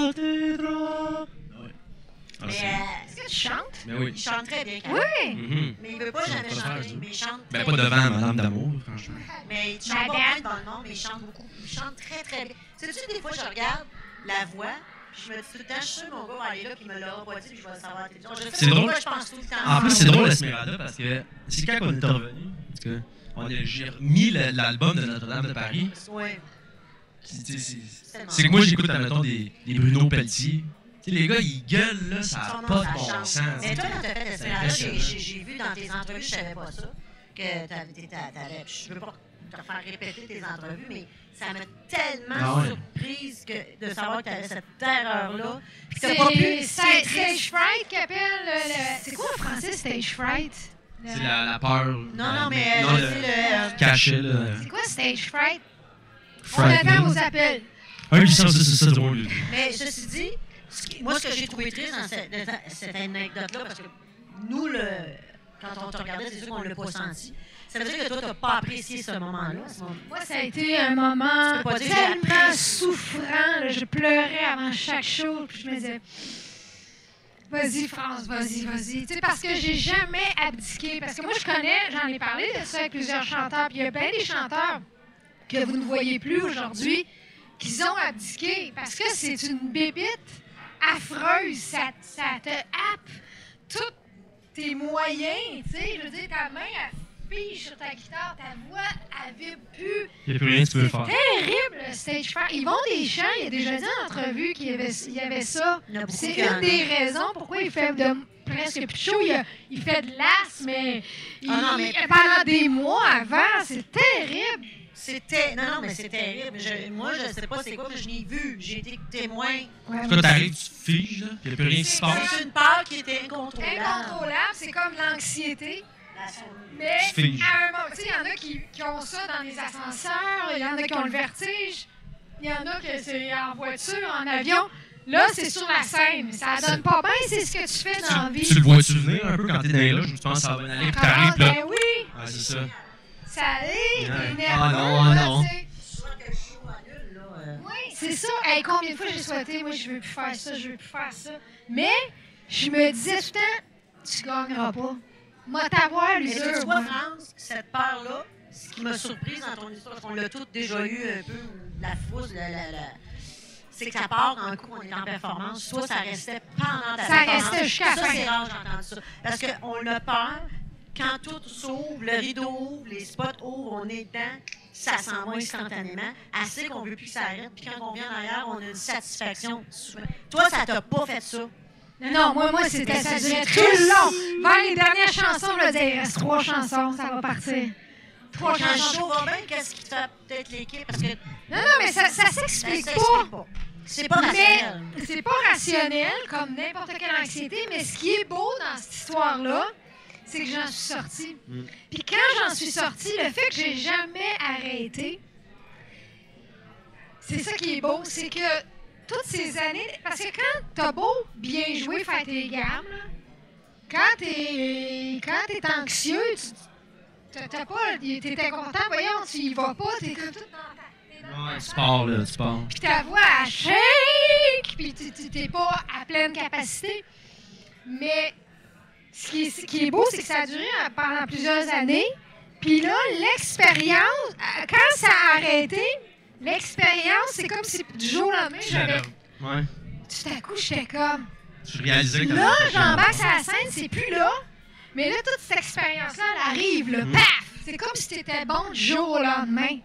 parler.
Ah,
Mais
c'est-
euh,
Est-ce que tu chantes?
Mais oui.
il chante très bien, quand
Oui!
même.
Mhm.
Mais il veut pas
Je
jamais
chante pas
chanter,
faire,
mais il chante
Ben,
très
pas
bien.
devant Madame d'Amour, franchement.
Mais il chante pas
Madame.
moins devant le monde, mais il chante beaucoup. Il chante très, très bien. Sais-tu, des fois, je regarde la voix, puis je me dis tout le temps, je suis sûre, mon gars va aller là, puis il me l'aura pas dit, puis je vais le savoir à la télévision. Je sais
C'est
pas
drôle.
pourquoi je pense tout le temps.
En plus, c'est drôle, Esmeralda, parce que c'est quand on est revenu, parce que on a, j'ai remis le- l'album de Notre-Dame de Paris.
Ouais.
Puis, tu sais, c'est-
tellement
C'est que moi, j'écoute, admettons, des, des Bruno Pelletier. Tu sais, les gars, ils gueulent, là, ça
Son
n'a
nom,
pas
ça
de bon
change.
sens.
Mais toi, quand t'as fait Esmeralda,
C'est
j'ai j'ai- j'ai vu dans tes entrevues, je savais pas ça, que t'avais- t'étais- t'avais... Je veux pas te faire répéter tes entrevues, mais ça m'a tellement
Ah ouais.
surprise que, de savoir que t'avais cette terreur-là. Puis que
C'est
t'as pas pu...
c'est Stage Fright qui appelle le... le- C'est quoi en français, Stage Fright? Le-
C'est la, la peur.
Non, non, mais
non,
euh,
le
je dis le...
cachet, là.
C'est quoi Stage Fright? On
Frightening.
attend vos appels.
Un huit cent, c'est ça, drôle.
Mais ceci dit, ce qui- moi, ce que j'ai trouvé triste dans cette, dans cette anecdote-là, parce que nous, le, quand on te regardait, c'est sûr qu'on ne l'a pas senti. Ça veut dire que toi, tu n'as pas apprécié ce moment-là. à ce moment-
Moi, ça a été un moment
Tu peux pas dire que j'ai
tellement
appris.
souffrant. là. Je pleurais avant chaque show. Puis je me disais, vas-y, France, vas-y, vas-y. Tu sais, parce que j'ai jamais abdiqué. Parce que moi, je connais, j'en ai parlé de ça avec plusieurs chanteurs. Puis il y a bien des chanteurs que vous ne voyez plus aujourd'hui qui ont abdiqué. Parce que c'est une bébite affreuse. Ça, ça te happe tous tes moyens. Tu sais, je veux dire, ta main, elle pige sur ta guitare, ta voix, elle vibre plus.
Il n'y a plus rien que tu peux faire.
Terrible, le stage fright. Ils vont des chants, il a déjà dit en entrevue qu'il y avait, il y avait ça.
Il y en a beaucoup
C'est
qui en
une
ont.
des raisons pourquoi il fait de presque plus de show. Il, a- il fait de l'as, mais, il-
Ah non, mais-
pendant des mois avant, c'est terrible.
C'était... Non, non, mais c'est terrible. Je- moi, je ne sais pas c'est quoi, mais je l'ai vu. J'ai été témoin.
Toi, t'arrives, tu te figes, là, il n'y a plus rien qui se passe.
C'est une peur qui était incontrôlable.
Incontrôlable, c'est comme l'anxiété.
La son-
Mais
Tu figes.
à un moment, tu sais, il y en a qui, qui ont ça dans les ascenseurs, il y en a qui ont le vertige, il y en a que c'est en voiture, en avion. Là, c'est sur la scène. Ça donne pas bien, c'est ce que tu fais dans la
Tu,
vie.
tu le vois-tu venir un peu quand t'es dans les loges, tu penses que ça va bien aller, puis t'arrives,
Ah,
là.
ben oui,
Ah, c'est ça.
ça allait,
Ouais.
t'es nerveux.
Ah non, ah
là,
non.
tu sais.
Je sens que le show annule, là. euh.
Oui, c'est ça. Hey, combien de fois j'ai souhaité, moi, je veux plus faire ça, je veux plus faire ça. Mais je me disais tout le temps, tu gagneras pas. Moi, t'avoir
Mais tu
l'usure.
vois,
moi.
France, cette peur-là, ce qui m'a surprise dans ton histoire, parce qu'on l'a toutes déjà eu un peu, la frousse, la, la, la- c'est que ça part en coup, on est en performance. Soit ça restait pendant ta
Ça
performance.
restait jusqu'à la
Ça,
fin.
c'est rare, j'ai entendu ça. Parce qu'on a peur, quand tout s'ouvre, le rideau ouvre, les spots ouvrent, on est dedans, ça s'en va instantanément. Assez qu'on veut plus que ça arrête. Puis quand on vient derrière, on a une satisfaction. Toi, ça t'a pas fait ça.
Non, non, moi, moi, c'était, ça durait tout le long. Vers les dernières chansons, je me disais, il reste trois chansons, ça va partir. Trois
Quand le
chansons.
show va bien, qu'est-ce qui te fait peut-être l'équipe? Parce que
Non, non, mais ça, ça
ça
s'explique
s'explique
pas.
pas. C'est pas rationnel.
Mais c'est pas rationnel, comme n'importe quelle anxiété, mais ce qui est beau dans cette histoire-là, c'est que j'en suis sortie.
Mm.
Puis quand j'en suis sortie, le fait que j'ai jamais arrêté, c'est ça qui est beau, c'est que toutes ces années... Parce que quand t'as beau bien jouer, faire tes gammes, là, quand t'es quand t'es anxieux, tu t'as pas... T'es inconfortable, voyons, tu y vas pas, t'es comme tout dans ta...
Ouais, tu pars, là, tu pars.
Puis ta voix, elle shake, puis tu tu- t'es pas à pleine capacité. Mais ce qui est, ce qui est beau, c'est que ça a duré pendant plusieurs années. Puis là, l'expérience, euh, quand ça a arrêté, l'expérience, c'est comme si du jour au lendemain, j'avais...
Ouais.
Tout à coup, j'étais comme...
Je réalisais que
Là, j'embarque sur la scène, c'est plus là. Mais là, toute cette expérience-là, elle arrive, là,
Mm.
paf! C'est comme si t'étais bon du jour au lendemain.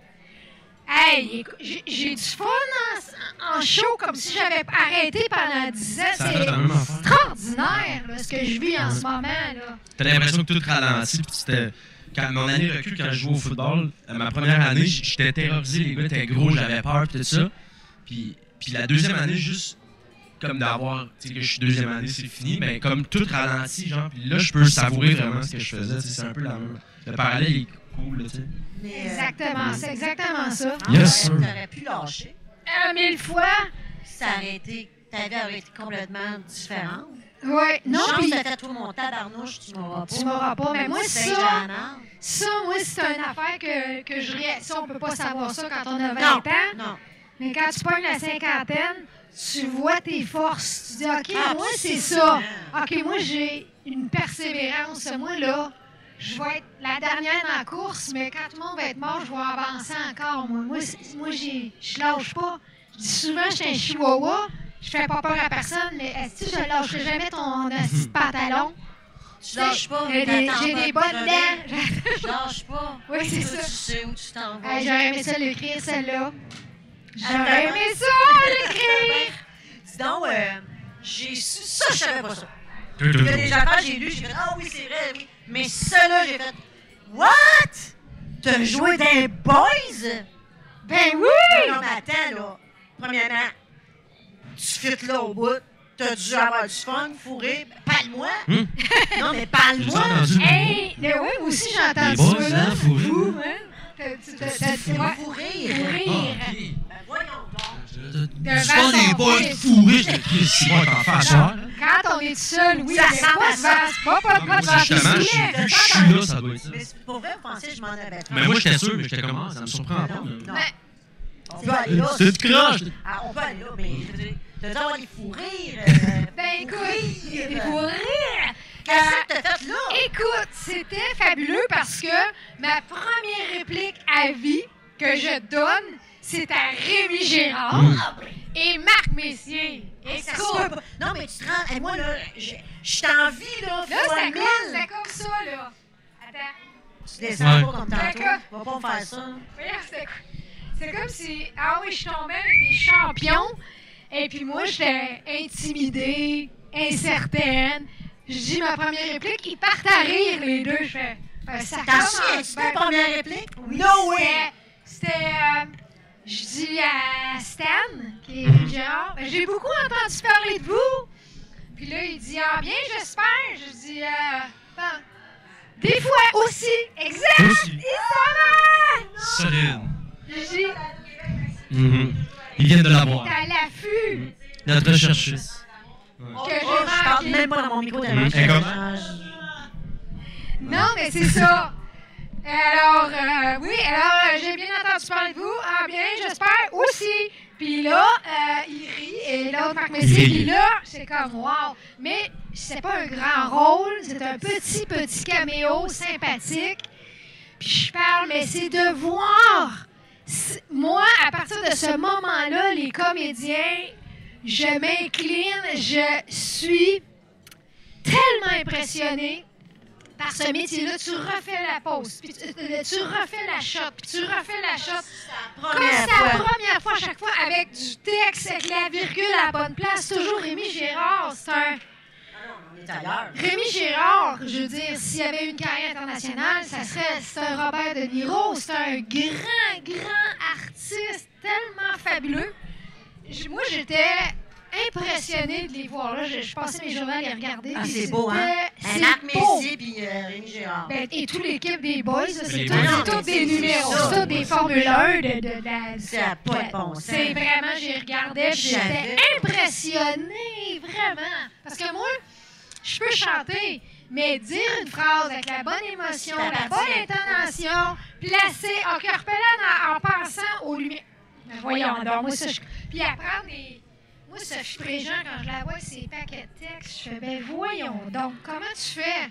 Hey, écoute, j'ai j'ai du fun en, en show, comme si j'avais arrêté pendant dix ans.
Ça a
C'est
fait la même affaire.
extraordinaire, là, ce que je vis en ce moment, là.
T'as l'impression que tout ralentit, puis c'était... Quand mon année recul, quand je jouais au football, à ma première année, j- j'étais terrorisé, les gars étaient gros, j'avais peur, puis tout ça. Puis, puis la deuxième année, juste comme d'avoir, tu sais, que je suis deuxième année, c'est fini, mais comme tout ralentit, genre, puis là, je peux savourer vraiment ce que je faisais, tu sais, c'est un peu la même... Le parallèle est cool, là, tu sais.
Mais, euh,
Exactement, c'est exactement ça.
en
Yes,
fait,
sir.
T'aurais pu lâcher.
Euh, mille fois.
Ça aurait été... Ta vie aurait été complètement différente.
Ouais, non,
Chance,
puis
t'as fait tout mon tabarnouche, tu m'auras pas.
tu m'auras pas. Mais moi,
C'est
ça,
déjà la merde.
ça, moi, c'est une affaire que, que je réalise. Ça, on peut pas savoir ça quand on a vingt
Non,
ans.
non.
Mais quand tu pognes la cinquantaine, tu vois tes forces. Tu dis, OK, moi, c'est
Absolument.
ça. OK, moi, j'ai une persévérance. Moi, là, je vais être la dernière dans la course, mais quand tout le monde va être mort, je vais avancer encore. Moi, moi, c'est- moi j'ai- je lâche pas. Je dis souvent, je suis un chihuahua. Je fais pas peur à personne, mais est-ce que je lâcherai jamais ton esti de pantalon?
Tu lâches pas.
J'ai des,
t'attends
j'ai
pas
des
de
bonnes
crever.
dents.
Je lâche pas.
Oui, c'est
Toi,
ça.
Tu sais où tu t'en vas.
Hey, j'aurais aimé ça l'écrire, celle-là. J'aurais
Attends.
aimé ça l'écrire.
Dis donc, euh, j'ai su ça, je savais pas ça. Il y a des affaires, j'ai lu, j'ai fait, ah oui, c'est vrai, oui. Mais ça, là, j'ai fait, what? T'as joué dans les Boys?
Ben oui!
Non, mais attends, là. Premièrement, tu fites là au bout. T'as dû avoir du fun, fourré. Parle-moi.
Hum?
Non, mais
J'ai
parle-moi.
entendu.
Hey, mais oui, moi aussi j'ai entendu
Les
ça.
boys,
là.
hein, faut rire.
Fou, hein? T'as- t'as- t'as- t'as-
C'est
ouais.
fourré.
Pour rire.
Ah, ok.
Ben voyons donc.
De
Tu vois des
façon
boys
triste.
fourrés, je te crie, c'est moi t'en fais à soir.
Quand on est tout seul, oui,
Ça
mais
ressemble
pas
à
de
ça.
vase, pas, pas, pas de
Moi,
vase qui
justement,
se
je
lève.
suis- je suis là, ça doit être ça.
Mais c'est pour vrai, vous pensez que je m'en avais fait.
Mais moi, j'étais sûr, mais j'étais comment? Ça me surprend pas.
Non,
mais-
non.
Mais-
On peut aller là.
C'est de croche.
Ah, on peut aller là, mais je veux dire, t'as dû avoir des fous rires.
Ben écoute, il faut rire.
Qu'est-ce que t'as fait là?
Écoute, c'était fabuleux parce que ma première réplique à vie que je donne, c'est à Rémi Gérard
Mm.
et Marc Messier.
Hey, ça se
Écoute,
peut pas. Non, mais tu te rends. Hey, moi, là, je je suis en vie, là.
là,
fois
c'était comme,
mille.
c'était comme ça, là. Attends.
Tu descends
Ouais.
pas comme tantôt.
D'accord.
On va pas me faire ça.
Voyons, c'était quoi? C'est comme si, ah oui, je tombais avec des champions, et puis moi, j'étais intimidée, incertaine. Je dis ma première réplique, ils partent à rire, les deux. Je fais, ben, ça
T'en
commence
souviens-tu de
bien.
ta première réplique?
Oui,
No way!
c'était, c'était, euh, je dis à Stan, qui est Gérard, ben, j'ai beaucoup entendu parler de vous. Puis là, il dit, ah bien, j'espère. Je dis, euh, ben, des fois aussi. Exact!
Aussi.
Il s'en va!
Solide.
Je dis,
Mhm. Ils viennent de l'avoir.
t'as l'affût.
Notre recherchiste.
Que
Oh,
j'ai
je parle
manqué.
même pas dans mon micro tellement
Mm.
que
Et comme-
je-
Non, mais c'est ça. Alors, euh, oui, alors, euh, j'ai bien entendu parler de vous. Ah, bien, j'espère aussi. Puis là, euh, il rit, et l'autre, Marc Messier,
Il rit.
puis là, c'est comme, wow. Mais c'est pas un grand rôle, c'est un petit, petit caméo sympathique. Puis je parle, mais c'est de voir. C'est- Moi, à partir de ce moment-là, les comédiens, je m'incline, je suis tellement impressionnée par ce métier-là. Tu refais la pause, puis tu, euh, tu refais la shot, puis tu refais la shot. Comme
Première
c'est la
fois.
première fois, à chaque fois, avec du texte, avec la virgule à la bonne place. Toujours Rémi Gérard, c'est un...
On est ailleurs.
Rémi Gérard, je veux dire, s'il y avait une carrière internationale, ça serait c'est un Robert De Niro, c'est un grand, grand artiste, tellement fabuleux. j- moi, j'étais impressionnée de les voir. Là, je, je passais mes journées à les regarder.
Ah,
puis
c'est beau, hein?
c'était-
Un Marc
C'est beau.
Messier puis euh, Rémi Gérard.
Ben, et toute l'équipe des boys, là, c'est
les
tout-
boys.
c'est tous des
C'est
numéros,
ça.
c'est tous des Formule un de, de, de-
Ça a pas de bon sens.
C'est vraiment, j'y regardais, puis j'étais
J'avais-
impressionnée, vraiment. Parce que moi, je peux chanter, mais dire une phrase avec la bonne émotion,
Ça
la bonne
appartient pas.
intonation, placer, en repelant en, en pensant aux lumières. Ben, voyons donc, moi, ça, je... Puis apprendre des... Moi, Sophie Préjean, quand je la vois avec ses paquets de textes, je fais, ben voyons donc, comment tu fais?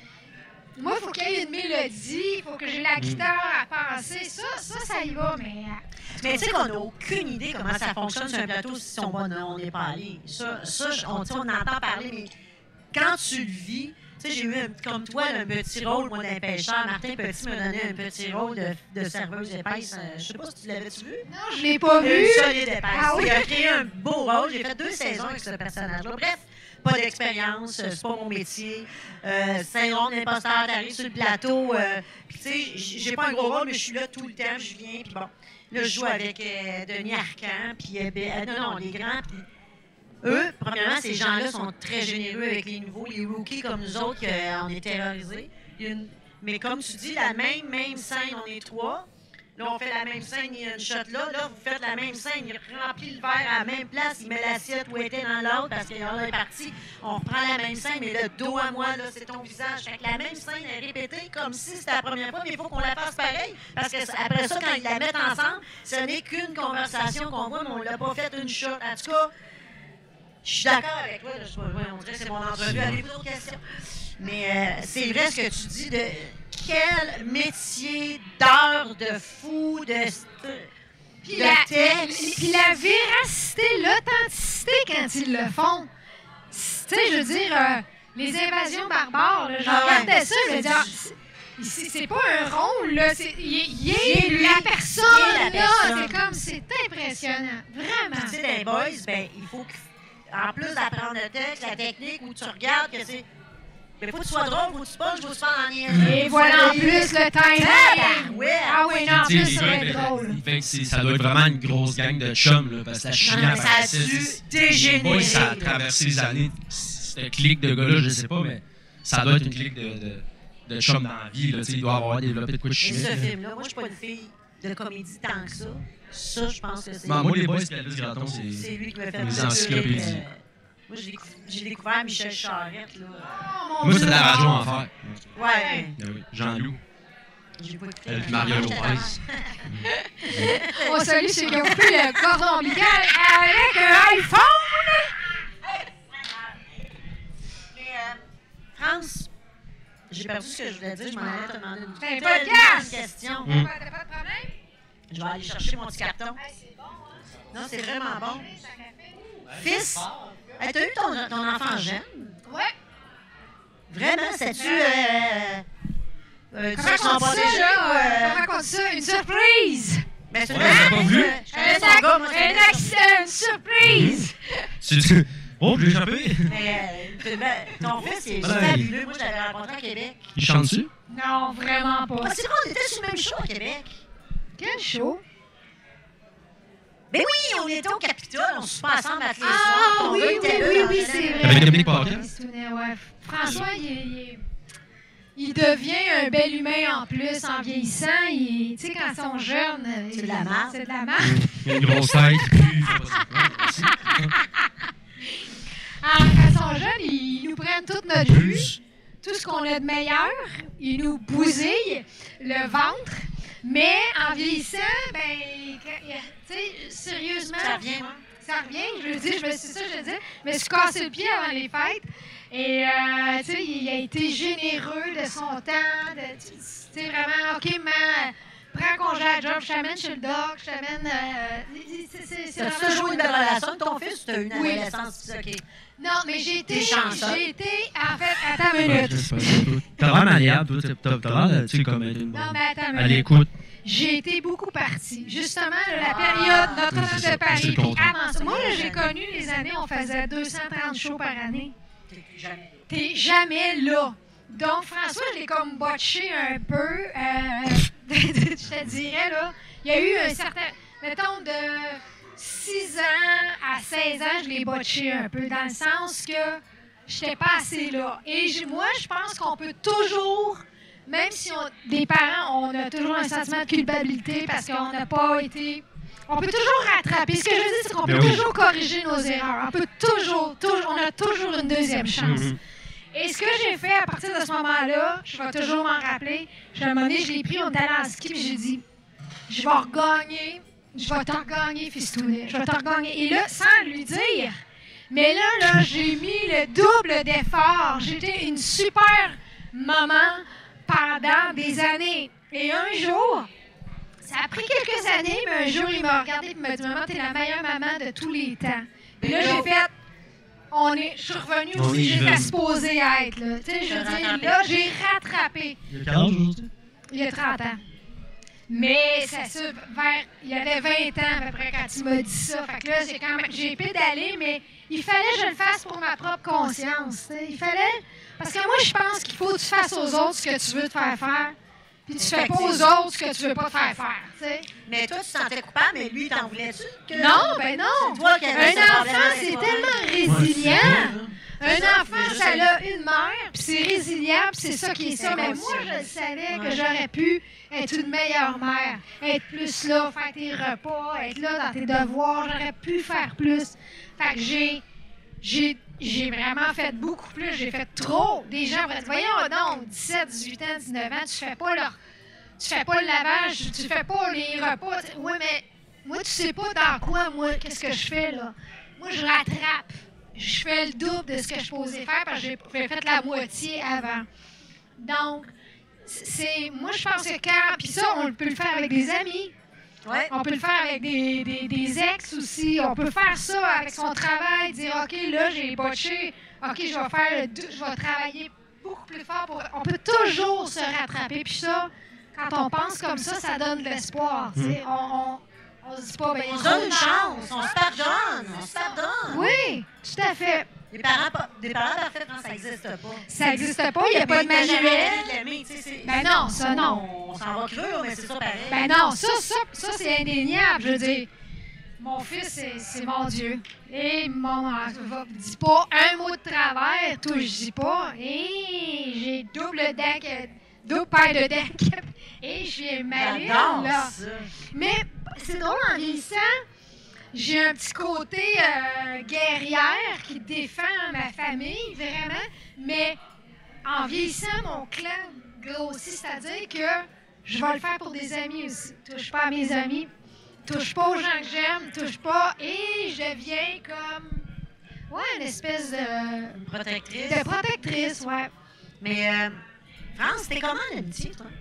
Moi, il faut qu'il y ait une mélodie, il faut que j'ai la guitare à penser. Ça, ça, ça y va, mais...
Mais tu sais qu'on n'a aucune idée comment ça fonctionne sur un plateau si on va- on n'est pas allé. Ça, ça je- on, tu sais, on entend parler, mais quand tu le vis, tu sais, j'ai eu, un- comme toi, là, un petit rôle, moi, d'un pêcheur. Martin Petit m'a donné un petit rôle de, de serveuse épaisse. Euh, Je sais pas si tu l'avais-tu vu.
Non, je l'ai pas vu.
Une solide épaisse.
Ah oui?
Il a créé un beau rôle. J'ai fait deux saisons avec ce personnage-là. Bref, pas d'expérience, euh, c'est pas mon métier. Euh, Saint-Rond, imposteur, t'arrives sur le plateau. Euh, puis tu sais, j- j'ai pas un gros rôle, mais je suis là tout le temps, je viens, puis bon. Là, je joue avec euh, Denis Arcand, puis euh, ben, euh, non, non, les grands, puis eux, premièrement, ces gens-là sont très généreux avec les nouveaux, les rookies comme nous autres, qu'on est terrorisés. Il y a une- Mais comme tu dis, la même, même scène, on est trois. Là, on fait la même scène, il y a une shot là. Là, vous faites la même scène, il remplit le verre à la même place, il met l'assiette où elle était dans l'autre parce qu'il est parti. On reprend la même scène, mais le dos à moi, là, c'est ton visage. Fait que la même scène est répétée comme si c'était la première fois, mais il faut qu'on la fasse pareil. Parce que après ça, quand ils la mettent ensemble, ce n'est qu'une conversation qu'on voit, mais on l'a pas fait une shot. En tout cas, je suis d'accord avec toi. Là, je, ouais, on dirait que c'est mon entrevue. Avez-vous d'autres questions? Mais euh, c'est vrai ce que tu dis de quel métier d'heure de fou, de,
Puis
de
la,
texte.
puis la véracité, l'authenticité quand ils le font. Tu sais, je veux dire, euh, les invasions barbares, là, je
Ah ouais.
regardais ça, je me
C'est
disais,
du-
ah, c'est- c'est c'est pas un rôle, là, c'est il est- il
Il
est
est lui,
la
il est
personne,
la
là,
personne.
c'est comme, c'est impressionnant, vraiment.
Tu sais, dans les boys, ben, il faut que, en plus d'apprendre le texte, la technique, où tu regardes que c'est. Mais faut que tu sois drôle, faut que tu punches, faut que tu parles en niaiseux.
Et voilà en plus le timing.
Ouais.
Ah oui, non, en
Tu sais,
plus, ça va
les
être
gars,
drôle.
il fait que c'est- ça doit être vraiment une grosse gang de chums, là, parce que la chimie
Non, mais ça a
apparaissait,
dû
c'est-
dégénérer.
Oui, ça a traversé les années. Cette clique de gars-là, je sais pas, mais ça doit être une clique de, de, de chums dans la vie. Là, tu sais, il doit avoir développé de quoi de
Et
chimique.
ce
là.
film-là, moi, je suis pas une fille de comédie tant que ça. Ça, je pense que c'est.
Bon, moi, les boys, puis Elvis Gratton,
C'est
c'est.
lui qui m'a fait
les
découvrir,
encyclopédies.
euh, Moi, j'ai décou- j'ai découvert Michel Charette, là.
Oh, mon
Moi, c'est
Dieu.
de la radio en fer.
Ouais.
Ah oui, Jean-Loup,
J'ai pas écouté.
Elvis Mario Lopez.
On salue ceux qui ont coupé le cordon ombilical avec un iPhone.
Mais, euh, France, j'ai perdu ce que je voulais dire. Je m'en allais te demander une
C'est un
tellement
podcast.
de question.
Mm.
T'as pas de problème?
Je vais aller chercher mon petit carton.
Hey, c'est bon, hein?
Non, c'est vraiment bon.
Ça fait-
Fils, hey, t'as eu ton, ton enfant jeune?
Ouais.
Vraiment, c'est-tu... Euh, euh,
Comment
tu son
raconte
bas
ça,
déjà ou...
là?
Euh,
Comment raconte ça? Une surprise!
ben, c'est
Ouais,
vrai,
j'ai pas vu.
Je connais son gars, moi,
Un
c'est
accident, une surprise!
Tu- Oh, j'ai échappé.
Mais euh, ben, ton fils, il est
Ouais.
fabuleux. Moi, je l'avais rencontré à Québec.
Il chante dessus?
Non, vraiment pas.
Ah, c'est vrai, on était sur le même show à Québec.
Quel show!
Ben oui, on était au Capitole, on se passe ensemble à tous les soirs.
Ah
Ton
oui,
gars
oui,
était là
oui,
dans
oui,
le-
c'est vrai.
Avec Dominique Paquin?
Il se tenait, ouais. François, il, est- il, est- il devient un bel humain en plus en vieillissant. Il- Tu sais, quand ils sont jeunes, euh,
C'est de la marde.
C'est de la marde.
Il a une grosse tête. Puis, faut pas se- ouais, merci.
Ah, quand ils sont jeunes, ils nous prennent toute notre vue, tout ce qu'on a de meilleur. Ils nous bousillent le ventre. Mais en vieillissant, ben, quand- tu sais, sérieusement,
Ça revient, moi.
ça revient. Je veux dire, je me suis ça, je le dis, je me suis cassé le pied avant les fêtes. Et euh, tu sais, il a été généreux de son temps. de- Tu sais, vraiment, OK, man, prends congé à la job, je t'amène chez le doc, je t'amène. Euh, c'est- c'est- c'est
T'as-tu
vraiment
toujours une belle
chouette.
relation avec ton fils ou t'as eu une
Oui.
adolescence? OK.
Non, mais j'ai été.
T'es chanceuse.
J'ai été. En fait, attends une
Ouais,
minute.
je sais pas, toi. T'as l'air malléable, toi. T'as t'as l'air, tu sais, comme être une
Non,
bonne.
mais attends une
À
minute.
l'écoute.
J'ai été beaucoup partie. Justement, là, la période Notre-Dame
c'est
de
ça. C'est
Paris,
le
puis
contraire.
avant ça. Moi, là, j'ai connu les années où on faisait deux cent trente shows par année.
T'es plus jamais.
T'es jamais là. Donc, François, je l'ai comme botché un peu. Euh, je te dirais, là, il y a eu un certain... Mettons, de six ans à seize ans, je l'ai botché un peu, dans le sens que j'étais pas assez là. Et j- moi, je pense qu'on peut toujours, même si on, des parents, on a toujours un sentiment de culpabilité parce qu'on n'a pas été... On peut toujours rattraper. Ce que je veux dire, c'est qu'on peut
Ben oui.
toujours corriger nos erreurs. On peut toujours, toujours, on a toujours une deuxième chance.
Mhm.
Et ce que j'ai fait à partir de ce moment-là, je vais toujours m'en rappeler. À un moment donné, je l'ai pris, on était allé en ski, puis j'ai dit, je vais regagner, je vais te regagner, fistounet, je vais te regagner. Et là, sans lui dire, mais là, là, j'ai mis le double d'effort. J'étais une super maman pendant des années. Et un jour, ça a pris quelques années, mais un jour, il m'a regardé et m'a dit, maman, t'es la meilleure maman de tous les temps. Et là, j'ai fait, on est, je suis revenue
On
aussi
est
juste à
jeune.
se poser être. Là. Tu sais, je veux dire, là, j'ai rattrapé.
Il y a quel âge aujourd'hui?
Il y a trente ans. Mais ça, ça, vers, il y avait vingt ans à peu près quand il m'a dit ça. Fait que là, j'ai quand même, j'ai pédalé, mais il fallait que je le fasse pour ma propre conscience. Tu sais. Il fallait, parce que moi, je pense qu'il faut que tu fasses aux autres ce que tu veux te faire faire, puis tu fais pas aux autres ce que tu veux pas te faire faire. Tu sais.
Mais toi, tu te sentais coupable, mais lui, t'en voulais-tu? Que...
Non, ben non.
C'est toi qui avais ce
Un
problème
enfant,
avec
c'est
toi.
tellement
Ouais,
résilient.
c'est
Un enfant, ça a une mère, puis c'est résilient, puis c'est ça qui est ça. Mais moi, je savais que j'aurais pu être une meilleure mère, être plus là, faire tes repas, être là dans tes devoirs. J'aurais pu faire plus. Fait que j'ai, j'ai, j'ai vraiment fait beaucoup plus. J'ai fait trop. Des gens vont dire, voyons, non, dix-sept, dix-huit ans, dix-neuf ans, tu fais pas leur, tu fais pas le lavage, tu fais pas les repas. Oui, mais moi, tu sais pas dans quoi, moi, qu'est-ce que je fais, là. Moi, je rattrape. Je fais le double de ce que je posais faire parce que j'ai j'ai fait la moitié avant. Donc, c'est moi, je pense que quand... Puis ça, on peut le faire avec des amis.
Ouais.
On peut le faire avec des, des, des ex aussi. On peut faire ça avec son travail, dire, OK, là, j'ai botché. OK, je vais faire le deux, je vais travailler beaucoup plus fort. Pour... On peut toujours se rattraper. Puis ça, quand on pense comme ça, ça donne de l'espoir. tu sais. On, on, on se dit pas, ben,
On se donne une chance, on se pardonne, on se pardonne.
Oui, tout à fait.
Des parents, pa- des parents parfaits, non, ça n'existe pas.
Ça n'existe pas, il n'y a pas de
Mais t'as jamais
manuel.
dit de l'aimer, tu sais, c'est-
Ben non, ça, non.
On s'en va creux, mais c'est ça pareil.
Ben non, ça, ça, ça c'est indéniable. Je veux dire, mon fils, c'est, c'est mon Dieu. Et mon va dis pas un mot de travers, tout je dis pas. Et j'ai double dent, que- double paire de dents. que- Et j'ai maline,
J'adore
là.
ça.
Mais c'est drôle, en vieillissant, j'ai un petit côté euh, guerrière qui défend ma famille, vraiment. Mais en vieillissant, mon clan grossit, c'est-à-dire que je vais le faire pour des amis aussi. Touche pas à mes amis, touche pas aux gens que j'aime, touche pas. Et je deviens comme, ouais, une espèce de,
Une protectrice.
de protectrice, ouais.
Mais, euh, France, t'es comment l'amitié, toi?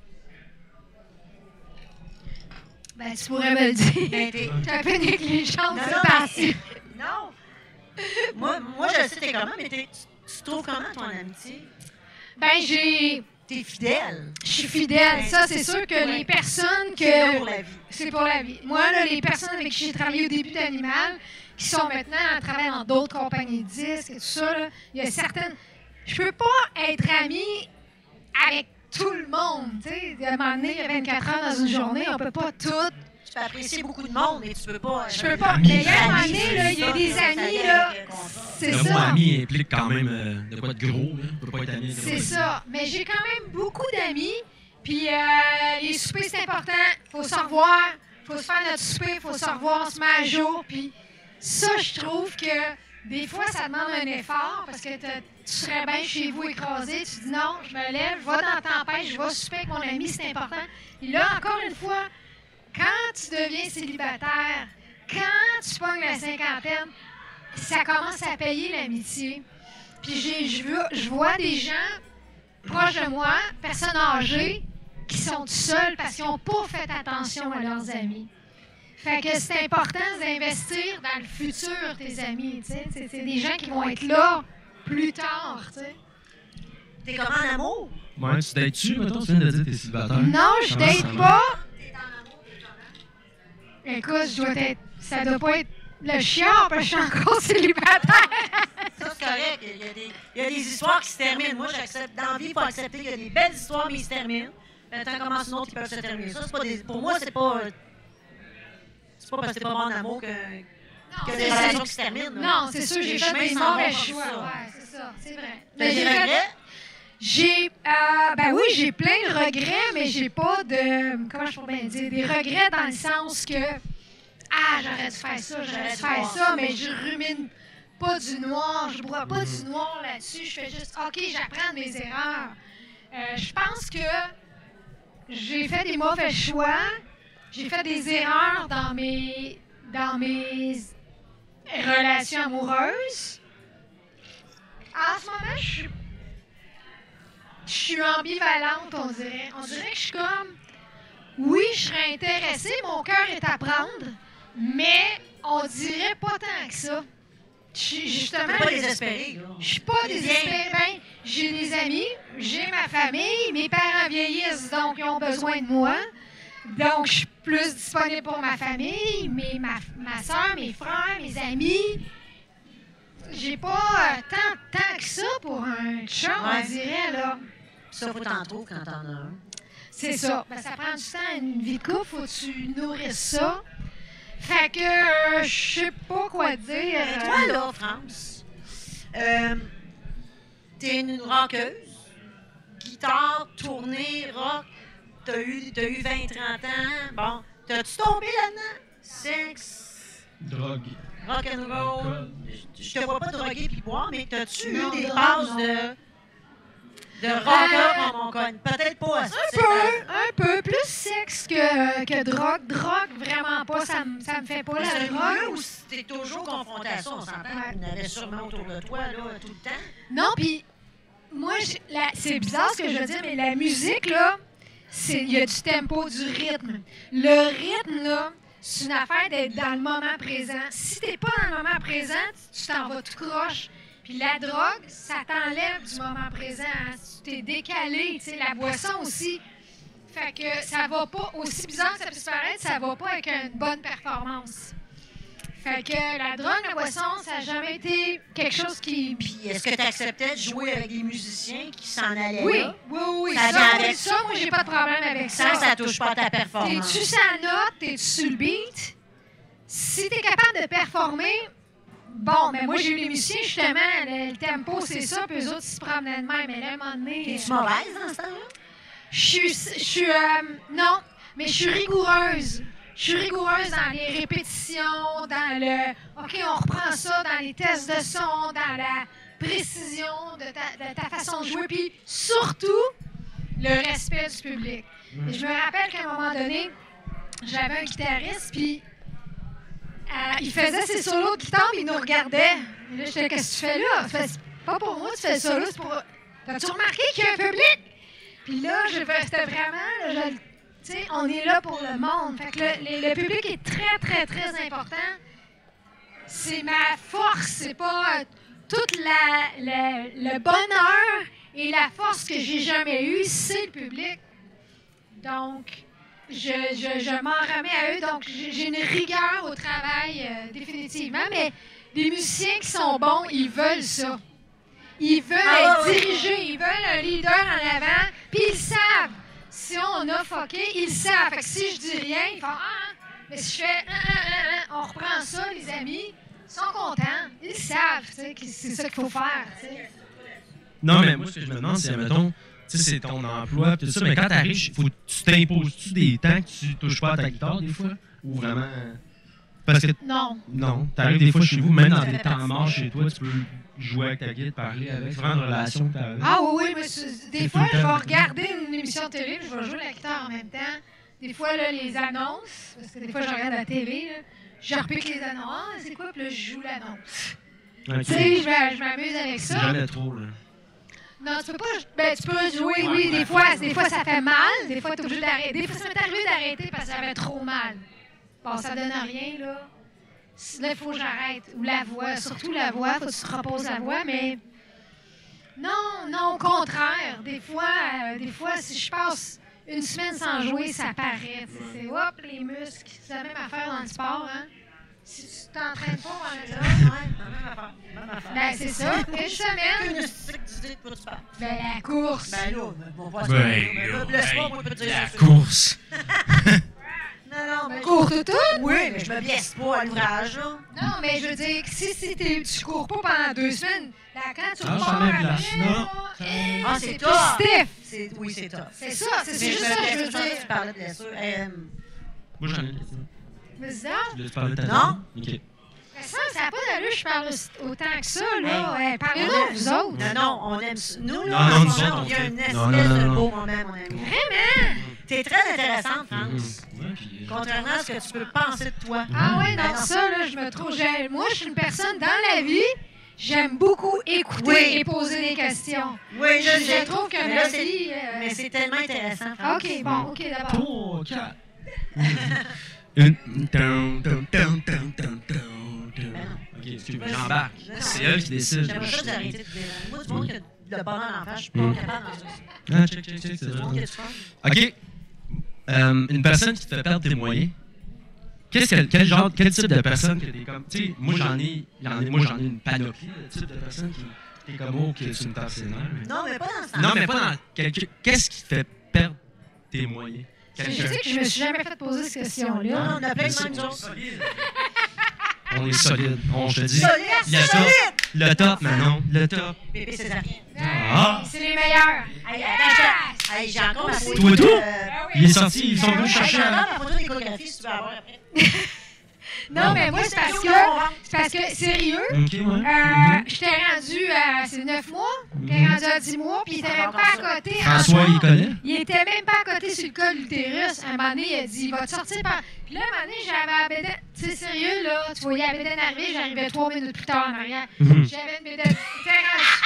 Ben, tu pourrais me le dire.
Ben, t'es-
T'es un peu négligeante,
Non,
c'est
non,
parti.
mais- non. Moi, moi, je sais t'es comment, mais t'es- tu, tu trouves comment ton amitié?
Ben, j'ai...
T'es fidèle.
Je suis fidèle. Ça, c'est sûr que
Ouais.
les personnes que...
C'est là pour la vie.
C'est pour la vie. Moi, là, les personnes avec qui j'ai travaillé au début d'Animal, qui sont maintenant à travailler dans d'autres compagnies de disques et tout ça, là, il y a certaines... Je peux pas être amie avec tout le monde, tu sais. À un moment donné, il y a vingt-quatre heures dans une journée, on peut pas tout...
Tu peux apprécier beaucoup de monde, mais tu peux pas.
Je peux pas...
Amis,
Mais il y a un moment
amis,
donné, là, il y a
ça,
des
ça, ça
amis,
vient
là...
avec le contrat.
C'est
Le
ça.
mot ami implique quand même euh, de quoi de gros. Là. On peut pas être ami avec
C'est
n'importe
ça. Mais j'ai quand même beaucoup d'amis. Puis euh, les soupers, c'est important. Faut se revoir. Faut se faire notre souper. Faut se revoir. On se met à jour. Puis ça, je trouve que des fois, ça demande un effort parce que t'as- tu serais bien chez vous écrasé. Tu dis non, je me lève, je vais dans la tempête, je vais souper avec mon ami, c'est important. Et là, encore une fois, quand tu deviens célibataire, quand tu pognes la cinquantaine, ça commence à payer l'amitié. Puis j'ai- je vois- je vois des gens proches de moi, personnes âgées, qui sont tout seuls parce qu'ils n'ont pas fait attention à leurs amis. Fait que c'est important d'investir dans le futur, tes amis. tu sais. C'est c'est des gens qui vont être là plus tard. tu sais.
T'es comment en amour?
quoi. Ouais, tu dates-tu, mettons, tu viens de dire que t'es célibataire.
Non, je
Comment ça
date
marche?
pas. Écoute, je dois être. Ça doit pas être le chiard parce que je suis encore célibataire.
Ça, c'est correct. Il y, a des, il y a des histoires qui se terminent. Moi, j'accepte. Dans la vie, il faut accepter qu'il y a des belles histoires, mais ils se terminent. Puis, le temps commence une autre, ils peuvent se terminer. Ça, c'est pas des, pour moi, c'est pas. euh, C'est pas parce que t'es pas bon en amour que,
Non,
que
c'est
des
ça.
relations qui se terminent. là.
Non, c'est sûr, j'ai
Les
fait
chemins
des
s'en
mauvais
vont
choix.
comme ça.
Ouais, c'est ça, c'est vrai.
T'as
Mais
des
j'ai fait-
regrets?
J'ai, euh, ben oui, j'ai plein de regrets, mais j'ai pas de, comment je pourrais bien dire, des regrets dans le sens que, ah, j'aurais dû faire ça, j'aurais dû faire ça, mais je rumine pas du noir, je bois pas du noir là-dessus, je fais juste, OK, j'apprends de mes erreurs. Euh, je pense que j'ai fait des mauvais choix, j'ai fait des erreurs dans mes, dans mes relations amoureuses. En ce moment, je suis Je suis ambivalente, on dirait. On dirait que je suis comme... Oui, je serais intéressée, mon cœur est à prendre, mais on dirait pas tant que ça. Je suis justement...
T'es pas désespéré, là.
Je suis pas désespérée. Ben, j'ai des amis, j'ai ma famille, mes parents vieillissent, donc ils ont besoin de moi. Donc, je suis plus disponible pour ma famille, mais ma, ma soeur, mes frères, mes amis... J'ai pas euh, tant, tant que ça pour un chum,
Ouais.
on dirait, là.
Ça, faut t'en trouver quand t'en as un.
C'est ça. Ben, ça prend du temps, une vie de couple, faut que tu nourrisses ça. Fait que euh, je sais pas quoi dire.
Mais toi, là, France, euh, t'es une rockeuse, guitare, tournée, rock, t'as eu, t'as eu vingt trente ans, bon, t'as-tu tombé là-dedans? Sexe,
Drogue.
rock and roll,
Alcool.
je je te vois pas droguer puis boire, mais t'as-tu
Non,
eu des
drogue,
passes
non.
de, de rocker comme on connaît? Peut-être pas à ce
Un peu, un peu. Plus sexe que, que drogue. Drogue, vraiment pas. Ça, me- ça me fait pas
Mais
la
c'est un milieu
drogue.
où t'es toujours confronté à ça, on s'entend qu'il y en avait sûrement autour de toi, là, tout le temps.
Non, puis moi, je- la- c'est bizarre ce que je veux dire, mais la musique, là, c'est- il y a du tempo, du rythme. Le rythme, là, c'est une affaire d'être dans le moment présent. Si t'es pas dans le moment présent, tu tu t'en vas tout croche. Puis la drogue, ça t'enlève du moment présent. hein. Tu t'es décalé, tu sais, la boisson aussi. Fait que ça va pas, aussi bizarre que ça puisse paraître, ça va pas avec une bonne performance. Fait que la drogue, la boisson, ça n'a jamais été quelque chose qui...
Puis est-ce que tu acceptais de jouer avec des musiciens qui s'en allaient
Oui,
là?
oui, oui.
Ça
Ça,
vient
oui,
avec-
ça, moi, j'ai pas de problème avec ça.
Ça, ça touche pas à ta performance.
T'es-tu sa note? T'es-tu sur le beat? Si t'es capable de performer, bon, mais moi, j'ai eu les musiciens, justement, le, le tempo, c'est ça, puis eux autres, ils se promenaient de même. Mais là, à un moment donné...
T'es-tu
euh,
mauvaise dans ce temps-là?
Je suis... Je suis... euh, non, mais je suis rigoureuse. Je suis rigoureuse dans les répétitions, dans le... OK, on reprend ça, dans les tests de son, dans la précision de ta, de ta façon de jouer, puis surtout, le respect du public. Et je me rappelle qu'à un moment donné, j'avais un guitariste, puis euh, il faisait ses solos de guitare, puis il nous regardait. Et là, j'étais, qu'est-ce que tu fais là? Tu fais, c'est pas pour moi, tu fais le solo, c'est pour... T'as-tu remarqué qu'il y a un public? Puis là, je c'était vraiment... là, je- tu sais, on est là pour le monde. Fait que le, le- le public est très, très, très important. C'est ma force. C'est pas euh, toute la, la- le bonheur et la force que j'ai jamais eue, c'est le public. Donc, je, je, je m'en remets à eux. Donc, j'ai j'ai une rigueur au travail, euh, définitivement. Mais les musiciens qui sont bons, ils veulent ça. Ils veulent
Ah,
être
oui.
dirigés, ils veulent un leader en avant, puis ils savent. Si on a fucké, ils savent. Fait que si je dis rien, ils font ah, ah. Mais si je fais ah, ah, ah, ah, on reprend ça, les amis, ils sont contents. Ils savent, tu sais, que c'est ça qu'il faut faire, tu sais.
Non, mais moi, ce que je me demande, c'est, mettons, tu sais, c'est ton emploi, pis tout ça, mais quand t'arrives, faut, tu t'imposes-tu des temps que tu touches pas à ta guitare, des fois? Ou vraiment. Parce que,
Non.
non, t'arrives des fois chez vous, même dans des temps morts chez toi, tu peux jouer avec ta guitare, parler avec, c'est vraiment une relation que t'as avec.
Ah oui, oui, mais c'est- des
C'est
fois,
tout
je
le
vais
temps.
regarder une émission de télé, puis je vais jouer la guitare en même temps. Des fois, là, les annonces, parce que des fois, je regarde la télé, là, je repique les annonces. Ah, c'est quoi? Puis là, je joue l'annonce.
Ok.
Tu sais, je m'a- je m'amuse avec
C'est
ça.
jamais trop, là.
Non, tu peux pas. Ben, tu peux jouer, oui, des fois, des fois ça fait mal, des fois tu es obligé d'arrêter. Des fois, ça m'est arrivé d'arrêter parce que ça avait trop mal. Bon, ça donne rien, là. Là, il faut que j'arrête. Ou la voix, surtout la voix, faut que tu te reposes la voix, mais. Non, non, au contraire. Des fois, euh, des fois, si je passe une semaine sans jouer, ça paraît. tu sais, C'est hop, les muscles. C'est la même affaire dans le sport, hein. Si tu t'entraînes pas pendant ça,
Ouais, même affaire, même affaire.
ben c'est ça. Une semaine,
Une stick du dit pour tu parles.
ben la course.
Ben là, on va voir
Ben,
ça.
là,
Le sport,
hey,
on peut te dire
la
ça.
course.
Non, non, mais
Cours. cours tout tout?
Oui, mais je me blesse pas à l'ouvrage, là.
Non, mais je veux dire, que si, si t'es- tu cours pas pendant deux semaines, là, quand tu
Ah,
repars
ça met
après,
place.
là,
Non.
eh,
Ah, c'est
c'est
tough.
plus stiff.
C'est- Oui, c'est tough.
C'est ça, c'est
Mais
c'est juste
me
ça que je
blesse,
veux
je pensais que tu
dire.
parlais de blessure. Euh,
Moi, j'en ai une question.
Mais ça,
Tu voulais te parler de ta
Non.
Ok.
mais ça, ça n'a pas d'allure, je parle aussi- autant que ça, là.
Hey,
Hey, Parlez-nous,
on a-
vous autres.
Non, non, on aime ça. Nous,
Non,
là,
non,
en
nous
ce moment,
autres,
on vit
on
une
fait-
espèce
non, non, non,
de
non.
beau moment, mon ami.
Vraiment?
T'es très intéressante, France.
Mhm. Ouais, puis, euh,
Contrairement à ce que tu peux penser de toi.
Ah ouais,
Ben
non,
non.
ça, là, je me trouve... j'ai- Moi, je suis une personne dans la vie, j'aime beaucoup écouter
Oui.
et poser des questions.
Oui, je
Je
sais.
trouve que
Mais là,
ma
c'est-
vie... euh,
Mais c'est tellement intéressant, France.
OK, bon, OK, d'abord.
Trois, quatre. Une. Tum, tum, tum, tum, tum, tum, tum. Ok, excuse-moi, j'embarque.
Non, non.
C'est elle qui décide.
J'aimerais ça d'arrêter de dire. Moi, du monde qui a le bonheur en face, je suis pas
Mm.
capable d'en ça.
Ah, check, check, check, c'est
C'est du monde qui a
vrai.
du fun.
Ok. Euh, une personne qui te fait perdre tes moyens. Qu'est-ce que, quel genre, quel type de personne que t'es comme. Tu sais, moi j'en ai, j'en ai, moi j'en ai une panoplie de types de personnes qui. T'es comme, oh, que tu me tapes ses nerfs. mais-
Non, mais pas dans ce temps.
Non, mais pas dans. quelque- Qu'est-ce qui te fait perdre tes moyens?
Je
Quelqu'un.
sais que je me suis jamais fait poser cette
Non,
question-là.
non, on a plein de
C'est-
mêmes autres.
On est solide. On, je te dis.
Solide,
Le top.
solide!
Le top, Manon. Le top.
Bébé césarien.
Ah.
C'est les meilleurs.
Hey, attends, attends. Hey, j'ai encore ma photo.
Toi,
de-
tout?
euh,
Il est sorti, ils sont venus
Hey,
chercher
j'ai
un.
encore ma photo d'échographie si tu veux avoir après.
Non, mais moi, c'est parce que... C'est parce que, sérieux,
Ok, ouais.
euh, j'étais rendu à... C'est neuf mois? J'étais rendu à dix mois, puis il était même pas à côté. en
François,
soir.
il connaît?
Il était même pas à côté sur le col de l'utérus. À un moment donné, il a dit, il va te sortir par... Puis là, à un moment donné, j'avais la bédaine... Tu sais, sérieux, là, tu voyais la bédaine arriver, j'arrivais trois minutes plus tard en arrière.
Mhm.
J'avais une bédaine... C'était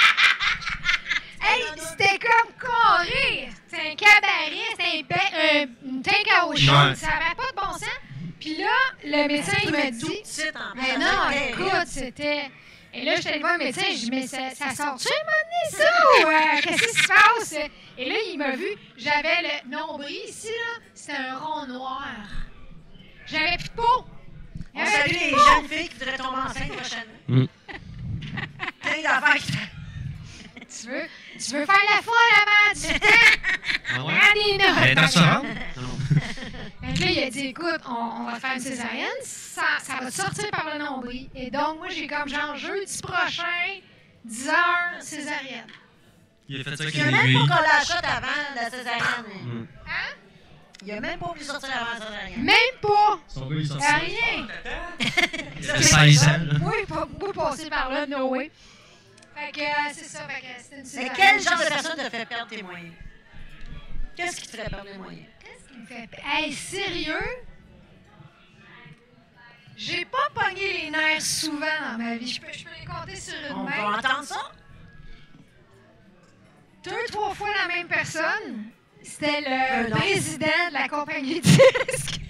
rendu- Hey, c'était comme carré! C'était un cabaret, c'était un ba- euh, une tank à eau chaude,
Ouais.
ça avait pas de bon sens. Puis là, le médecin, il m'a
Tout
dit...
petit en plus.
Mais
Ça
non,
fait terrible.
écoute, c'était... Et là, j'étais allée voir le médecin, je dis, mais ça, ça sort-tu un moment donné, ça? Ou euh, qu'est-ce qui se passe? Et là, il m'a vu, j'avais le nombril ici, là, c'était un rond noir. J'avais plus de peau.
On
J'avais
salue
plus de
les
peau.
jeunes filles qui voudraient tomber enceintes prochainement.
Mm.
Plein d'affaires qui
Tu veux, tu veux faire la folle avant dix-huit ans?
Ah ouais?
Prends des notes.
Elle est assurante?
Fait que là, il a dit, écoute, on, on va te faire une césarienne, ça, ça va te sortir par le nombril. Et donc, moi, j'ai comme genre jeudi prochain, dix heures, césarienne.
Il a fait ça avec
Il n'y a
une
même
aiguille.
pas qu'on l'achète avant la césarienne.
Mm.
Hein?
Il a même pas pu sortir avant la césarienne.
Même pas!
Son gars, il est sorti.
Rien!
Il avait seize ans, là.
Oui, pas, pas passer par là, no way. Fait que euh, c'est ça, fait que c'était une
Mais
césarienne.
quel genre de personne te fait perdre tes moyens? Qu'est-ce qui te fait perdre les moyens?
Qu'est-ce qui me fait... Hey, sérieux? J'ai pas pogné les nerfs souvent dans ma vie. Je peux, je peux les compter sur une
On
main.
va entendre ça?
Deux, trois fois la même personne. C'était
Euh,
le
non.
président de la compagnie de disques.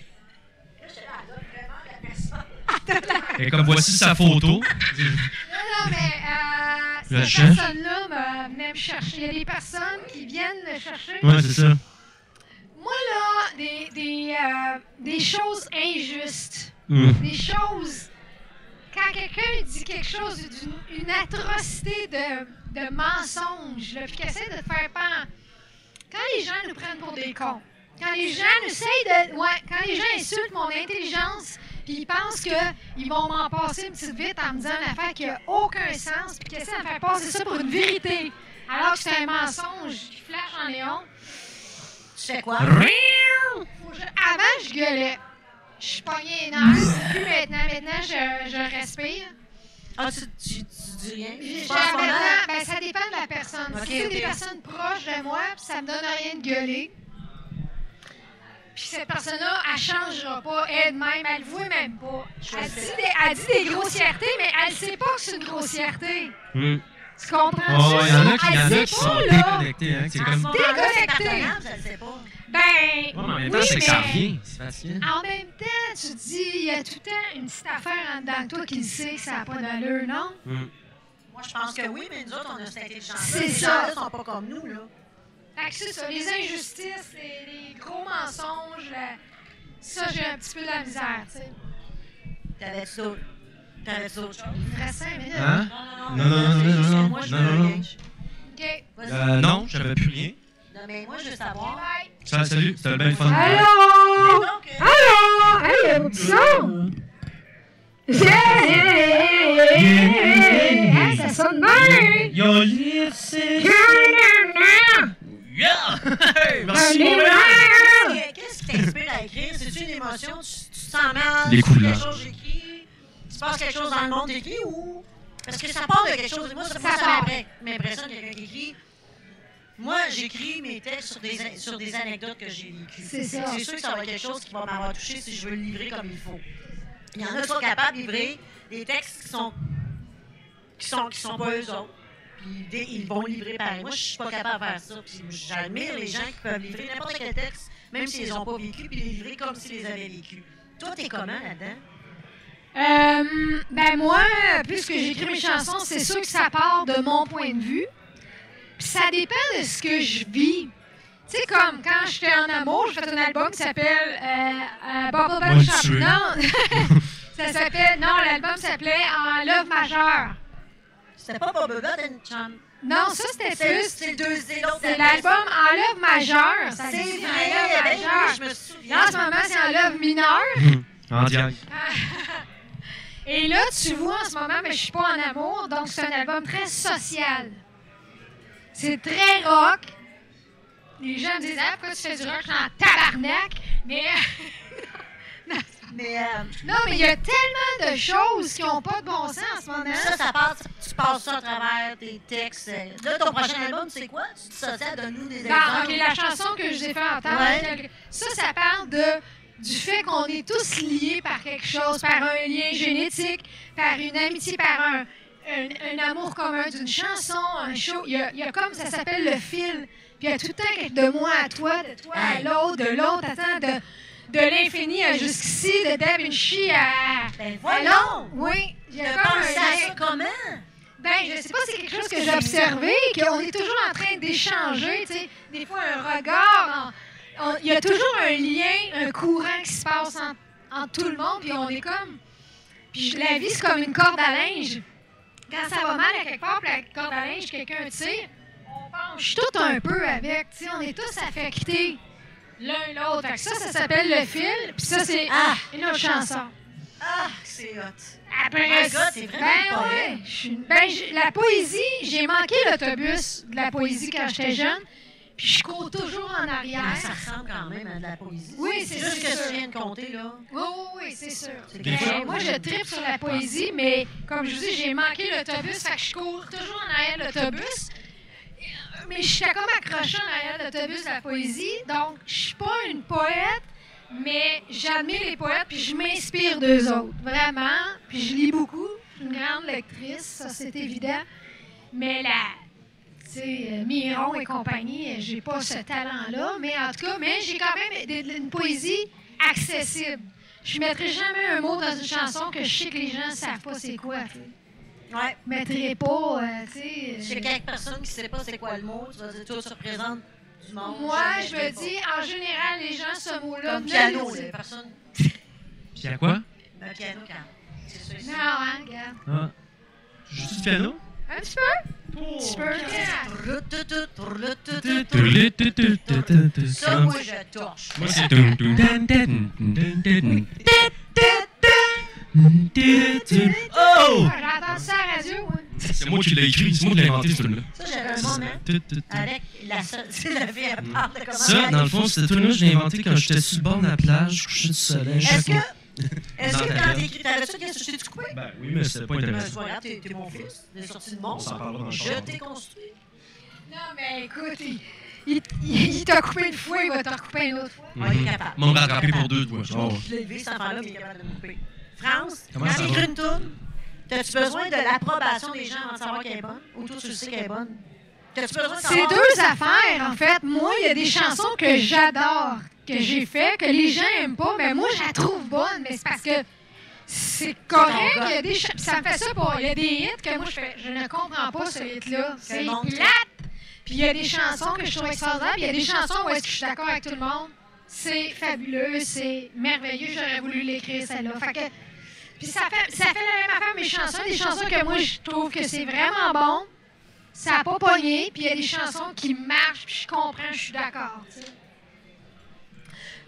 Et comme voici sa photo.
Non, non, mais euh,
Je la
cette
cherche.
personne-là me- venait me chercher. Il y a des personnes qui viennent me chercher.
Ouais, c'est ça.
Moi, là, des, des, euh, des choses injustes,
Mm.
des choses... Quand quelqu'un dit quelque chose d'une une atrocité de, de mensonge, là, puis qu'il essaie de te faire peur... Quand les gens nous prennent pour des cons, quand les gens essayent de... Ouais, quand les gens insultent mon intelligence, puis ils pensent qu'ils vont m'en passer une petite vite en me disant une affaire qui n'a aucun sens, puis qu'ils essaient de me faire passer ça pour une vérité, alors que c'est un mensonge qui flash en néon.
Tu fais quoi?
Faut que je- Avant, je gueulais. Je suis pognée les nerfs. Plus maintenant. Maintenant, je, je respire.
Ah, tu, tu, tu dis rien?
J'ai-
Tu penses pas
maintenant,
mal?
ben, ça dépend de la personne.
Ok,
si c'est
ok.
des personnes proches de moi, puis ça me donne rien de gueuler. Puis cette personne-là, elle changera pas elle-même, elle le voit même pas. Elle dit, des, elle dit des grossièretés, mais elle sait pas que c'est une grossièreté.
Mm.
Tu comprends?
Oh, il y en a qui,
Elle
y en a
sait
qui
pas,
sont
là.
déconnectés, hein. C'est
À ce
comme.
moment-là, c'est
Déconnecté.
pardonnable, ça le sait pas.
Ben,
Ouais, mais en même temps,
oui,
c'est que ça
mais-
revient. C'est facile.
En même temps, tu te dis, il y a tout le temps une petite affaire en dedans de toi qui le sait que ça n'a pas d'allure, non?
Mm.
Moi, je pense que oui, mais nous autres, on a cette intelligence.
C'est
Les
ça.
gens-là sont pas comme nous, là.
Fait que c'est ça, les injustices, les, les gros mensonges, là, ça, j'ai un petit peu de la misère, tu sais.
T'avais-tu d'autres? T'avais-tu d'autres choses?
Il me reste cinq minutes.
Hein?
Non,
Non, non, non,
c'est
non,
juste que
non,
moi, je
non,
me
non, non.
gage.
OK.
Vas-y.
Euh, non, j'avais plus rien.
Non, mais moi, je veux savoir.
Bye.
Ça, salut, c'était bien le fun.
Allô?
Donc, euh,
Allô? hey, il y a un petit son! Yeah, yeah, yeah, yeah. Hey, ça sonne bien!
Your lips is... Yeah! Hey, merci,
Un
mon
livre.
père!
Qu'est-ce qui t'inspire à écrire? C'est-tu une émotion? Tu, tu te sens mal?
Les
Tu fais
couleurs.
quelque chose, j'écris? Tu passes quelque chose dans le monde, t'écris ou... Parce que ça part de quelque chose. Moi, ça, moi,
Ça
ça
part.
m'impré- m'impressionne quelqu'un qui écrit. Moi, j'écris mes textes sur des, sur des anecdotes que j'ai vécues.
C'est ça.
C'est sûr que ça va être quelque chose qui va m'avoir touché si je veux le livrer comme il faut. Il y en a qui sont capables de livrer des textes qui sont qui sont, qui sont pas eux autres. Puis des- ils vont livrer pareil. Moi, je suis pas capable de faire ça. Puis j'admire les gens qui peuvent livrer n'importe quel texte, même s'ils les ont pas vécu, puis les livrer comme s'ils les avaient vécus. Toi, t'es comment là-dedans?
Euh, ben moi, puisque j'écris mes chansons, c'est sûr que ça part de mon point de vue. Puis ça dépend de ce que je vis. Tu sais, comme quand j'étais en amour, j'ai fait un album qui s'appelle euh, euh, Bubble
Moi,
Band
le
Shop.
tuer.
Non, ça s'appelle. Non, l'album s'appelait En Love Majeur.
C'était pas Bob Bubba, Chum.
Non, ça c'était
C'est
plus.
c'est deux et l'autre.
C'est l'album En Love Majeur. Ça
C'est
dit
vrai,
En Love
ben oui,
Majeur.
je me souviens.
Là, en ce moment, c'est En Love Mineur.
En diable.
Et là, tu vois, en ce moment, mais je suis pas en amour, donc c'est un album très social. C'est très rock. Les gens me disent, ah, pourquoi tu fais du rock? Je suis en tabarnak. Mais.
Mais euh,
Non, mais il y a tellement de choses qui n'ont pas de bon sens en ce moment.
ça, ça passe, tu passes ça à travers tes textes. Là, ton prochain album, c'est quoi? Tu te social, donne-nous des
Dans,
exemples.
ok, la chanson que je vous ai fait entendre,
Ouais.
ça, ça parle de, du fait qu'on est tous liés par quelque chose, par un lien génétique, par une amitié, par un, un, un amour commun d'une chanson, un show. Il y a, il y a comme, ça s'appelle le fil. Puis il y a tout le temps quelque- de moi à toi, de toi à
Hey.
l'autre, de l'autre, attends, de, de l'infini à jusqu'ici, de Da Vinci à...
Ben
à
voyons!
l'autre. Oui, il y a
T'as
comme un
pensé à
lien.
ça comment?
Ben, je sais pas si c'est quelque chose que j'ai observé, qu'on est toujours en train d'échanger, tu sais, des fois un regard, en- on- il y a toujours un lien, un courant qui se passe en- entre tout le monde, puis on est comme... Puis la vie, c'est comme une corde à linge. Quand ça va mal à quelque part, puis la corde à linge, quelqu'un tire, on penche tout un peu avec, tu sais, on est tous affectés l'un l'autre. Fait que ça, ça s'appelle le fil, puis ça, c'est
Ah.
une autre chanson.
Ah, c'est hot.
Après,
My God, t'es vraiment
ben
une poète.
ouais, je suis une- ben, j'ai- la poésie, j'ai manqué l'autobus de la poésie quand j'étais jeune, puis je cours toujours en arrière.
Ah, ça ressemble quand même à de la poésie.
Oui, c'est
juste
c'est
que
sûr.
tu viens de compter, là.
Oui, oui, oui, c'est sûr.
C'est
Mais
quelque chose.
moi, je tripe sur la poésie, mais comme je vous dis, j'ai manqué l'autobus, fait que je cours toujours en arrière de l'autobus. Mais je suis comme accrochée en arrière de l'autobus de la poésie, donc je suis pas une poète, mais j'admire les poètes, puis je m'inspire d'eux autres, vraiment. Puis je lis beaucoup, je suis une grande lectrice, ça c'est évident. Mais la, tu sais, euh, Miron et compagnie, euh, j'ai pas ce talent-là, mais en tout cas, mais j'ai quand même des- de- une poésie accessible. Je mettrai jamais un mot dans une chanson que je sais que les gens savent pas c'est quoi. tu sais.
Ouais.
Je mettrai pas, euh, tu sais. euh,
Chez quelques personnes qui ne savent pas c'est quoi le mot, tu vas dire, toi, tu représentes du monde.
Moi,
le
je
mettrai
me
pas.
dis, en général, les gens, ce mot-là,
Comme
ne
piano,
le
les
disent.
personnes.
Puis à quoi?
Un piano, quand. C'est ça. c'est
Non,
ça.
hein, regarde.
Ah. Juste du piano?
Un petit peu. Un petit peu. regarde.
Ça, moi, je torche.
Moi, c'est... tum, tum, tum, tum, tum, tum, tum. Oh!
Ouais, j'ai entendu ça à la radio, moi.
C'est moi qui l'ai écrit, c'est moi qui l'ai inventé, ce tune-là.
Ça, j'avais un moment avec la seule. Tu sais, la fille, elle parle de comment.
Ça, dans le fond, cette tune-là, je l'ai inventé quand j'étais sur le bord de la plage, couché du soleil.
Est-ce que.
chaque-
Est-ce
Dans
que
ta
quand
gueule.
t'es écrit, t'avais-tu qu'est-ce que je t'ai coupé?
Ben oui, mais c'était pas
Ben,
intéressant.
c'est pas grave, t'es t'es mon fils, t'es sorti de monde.
On s'en parlera dans le
Je
char.
t'ai construit.
Non, mais écoute, il, il, il- il t'a coupé une fois, il va t'en couper une autre fois.
Ah, il est capable.
M'en rattraper pour deux, toi. Oh.
Je l'ai élevé, cet enfant-là, mais il est capable de me couper. France,
Comment
quand
ça
t'écris
va?
une toune, t'as-tu besoin de l'approbation des gens avant de savoir qu'elle est bonne? Ou toi, tu le sais qu'elle est bonne? T'as-tu besoin de
C'est
savoir?
deux affaires, en fait. Moi, il y a des chansons que j'adore, que j'ai fait, que les gens aiment pas, mais moi, je la trouve bonne, mais c'est parce que c'est correct. Il y a des cha- ça me fait ça pour. Il y a des hits que moi, je fais. Je ne comprends pas ce hit-là. C'est
le monde
plate. Puis il y a des chansons que je trouve extraordinaires, puis il y a des chansons où est-ce que je suis d'accord avec tout le monde. C'est fabuleux, c'est merveilleux. J'aurais voulu l'écrire, celle-là. Fait que. Puis ça fait, ça fait la même affaire, mes chansons. Des chansons que moi, je trouve que c'est vraiment bon. Ça n'a pas pogné, puis il y a des chansons qui marchent, puis je comprends, je suis d'accord. tu sais.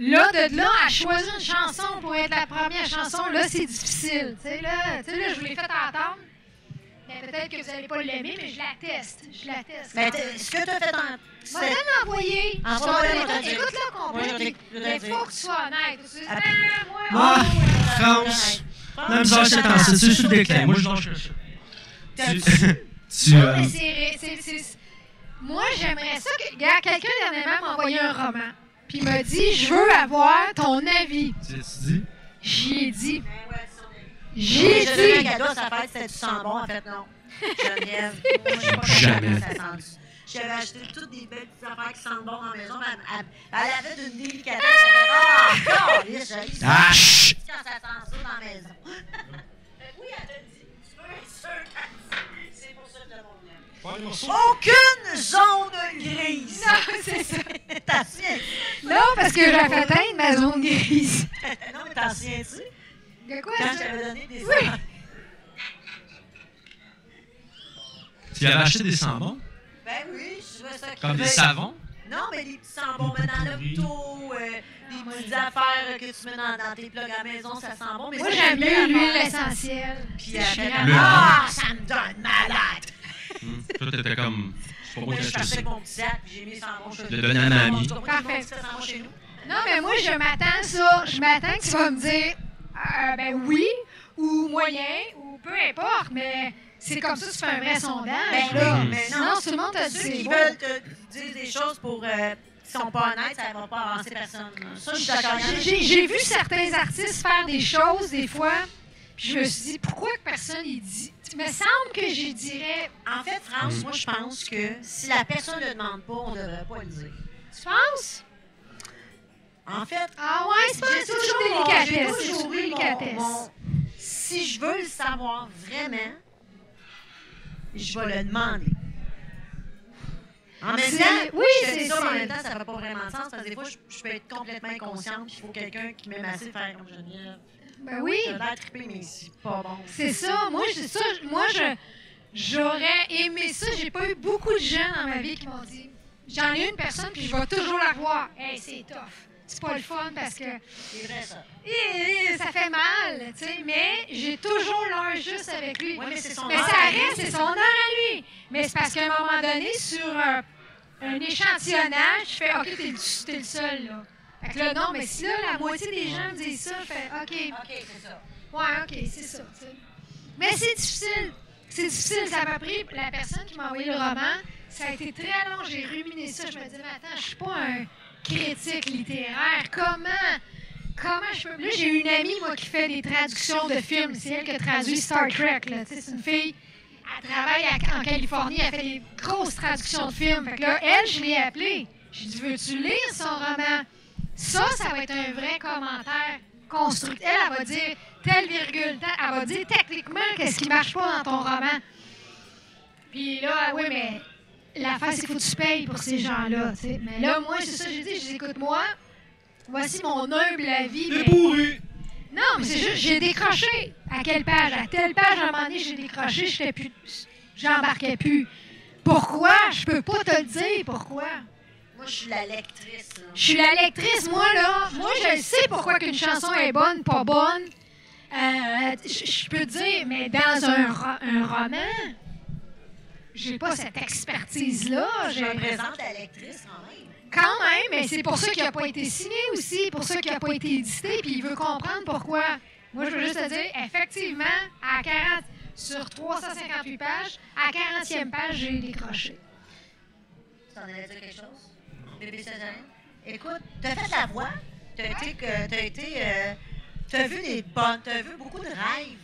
Là, de là à choisir une chanson pour être la première chanson, là, c'est difficile. Tu sais, là, tu sais, là, je vous l'ai fait entendre. Mais peut-être que vous n'allez pas l'aimer, mais je la teste. Je la teste.
Mais t- ce que tu as fait en.
Je vais te l'envoyer.
Envoie-moi
Je vais-
le
écoute-
dire.
Écoute-le
Moi, je
complet.
l'ai- je l'ai
Mais
dit.
il faut que tu sois honnête. Tu dis,
Ah,
ah, moi,
Ah,
moi,
France. La misère, c'est en c'est sur le déclin. Moi, je lâche ça. Tu. Tu.
Non,
euh,
mais c'est- c'est- c'est- Moi, j'aimerais ça que. Regarde, quelqu'un dernièrement m'a envoyé un roman. Puis il m'a dit, je veux avoir ton avis.
Tu tu dis?
J'y ai dit.
J'ai
J'ai
donné un
dit.
cadeau, ça fait c'était du sang bon, en fait, non. Geneviève, moi, je sais pas
Jamais.
comment ça sent. J'avais acheté toutes des belles petites affaires qui sentent bon dans la maison, mais elle, elle, elle avait d'une délicatesse. Elle fait, ah, oh, j'ai
Ah, chut!
quand ça sent ça dans la maison. Oui, elle t'a dit. Tu veux être sûr qu'elle- c'est pour ça que le monde l'aime. Aucune zone grise.
Non, c'est ça.
T'as souviens?
Non, parce que j'ai atteint ma zone grise.
Non, mais t'en souviens-tu?
De quoi,
Quand
ça?
je t'avais donné des
Oui.
affaires.
Tu avais acheté des sambons?
Ben oui, je trouvais ça
Comme des
cute.
savons?
Non, mais des petits sambons, mais dans l'auto, euh, des petites affaires que tu mets dans, dans tes plugs à la maison, ça sent bon. Mais
Moi,
ça,
j'aime mieux
bien
l'huile
faire.
essentielle.
Puis
Je
elle
suis
fait
vraiment-
Le-
ah, ça me donne malade.
Hum, Toi, t'étais comme. C'est pas moi
Mais
qui ai
je
acheté
partais
ça.
avec mon petit sac, puis j'ai mis sans bon.
Je l'ai donné à ma amie.
Parfait.
Ça sent bon chez nous.
Non, mais moi, je m'attends ça. Je m'attends que tu vas me dire, euh, ben oui, ou moyen, ou peu importe, mais c'est comme ça que tu fais un vrai sondage.
Ben
là.
oui, mais non.
Sinon, tout le monde te dit
Ceux
c'est
qui
beau.
veulent te dire des choses pour euh, qui sont pas honnêtes, ça va pas avancer personne. Ça, je suis d'accord.
J'ai- J'ai j'ai vu certains artistes faire des choses, des fois, puis je me suis dit, pourquoi que personne y dit? Il me semble que j'y dirais,
En fait, France, moi, je pense que si la personne ne le demande pas, on ne devrait pas le dire.
tu penses?
En fait,
Ah ouais, c'est pas
j'ai
c'est
toujours,
toujours
mon- j'ai
délicatesse. C'est
toujours
toujours
eu mon-
délicatesse.
mon- Si je veux le savoir vraiment, je vais le demander. En même
C'est-
temps,
oui,
je te
c'est-
dis ça, mais en
c'est-
même temps, ça n'a pas vraiment de sens parce que des fois, je, je peux être complètement inconsciente puis il faut quelqu'un qui m'aime assez de faire comme Geneviève.
Ben oui.
J'ai l'air trippé, mais c'est pas bon.
C'est ça. Moi, c'est ça. Moi, je j'aurais aimé ça. J'ai pas eu beaucoup de gens dans ma vie qui m'ont dit. J'en ai une personne, puis je vais toujours la revoir. Hey, c'est tough. C'est pas le fun parce que
C'est vrai, ça.
eh, ça fait mal, tu sais. Mais j'ai toujours l'heure juste avec lui.
Oui, mais c'est son
Mais
heure
ça
à lui.
reste, c'est son heure à lui. Mais c'est parce qu'à un moment donné, sur euh, un échantillonnage, je fais OK, t'es le, t'es le seul, là. Fait que là, non, mais si là, la moitié des gens disent ça, je fais OK.
OK, c'est ça.
Ouais, OK, c'est ça. tu sais. Mais c'est difficile. C'est difficile. Ça m'a pris. La personne qui m'a envoyé le roman, ça a été très long. J'ai ruminé ça. Je me disais, mais attends, je suis pas un critique littéraire. Comment? Comment je peux. Là, j'ai une amie, moi, qui fait des traductions de films. C'est elle qui a traduit Star Trek. Là. Tu sais, c'est une fille. Elle travaille à- en Californie. Elle fait des grosses traductions de films. Fait que là, elle, je l'ai appelée. J'ai dit, veux-tu lire son roman? Ça, ça va être un vrai commentaire constructif. Elle, elle va dire telle virgule, telle- elle va dire techniquement qu'est-ce qui marche pas dans ton roman. Puis là, oui, mais l'affaire, c'est qu'il faut que tu payes pour ces gens-là. tu sais. Mais là, moi, c'est ça que j'ai dit. Je dis, écoute-moi, voici mon humble avis.
T'es
mais-
bourré!
Non, mais c'est juste, j'ai décroché. À quelle page? À telle page, à un moment donné, j'ai décroché, j'étais plus. J'embarquais plus. Pourquoi? Je peux pas te le dire pourquoi.
Moi, je suis la lectrice. là.
Je suis la lectrice, moi, là. Moi, je sais pourquoi qu'une chanson est bonne, pas bonne. Euh, je je peux te dire, mais dans un, ro- un roman, j'ai pas cette expertise-là.
Je
J'ai-
représente la lectrice quand même.
Quand même, mais c'est pour ça qu'il n'a pas été signé aussi, pour ça qu'il n'a pas été édité, puis il veut comprendre pourquoi. Moi, je veux juste te dire, effectivement, à quarante, sur trois cent cinquante-huit pages, à la quarantième page, j'ai décroché.
Tu t'en allais dire quelque chose? Bébé Césarine? Écoute, t'as fait la voix. T'as été. que- T'as été. euh, t'as vu des bonnes. T'as vu beaucoup de rêves.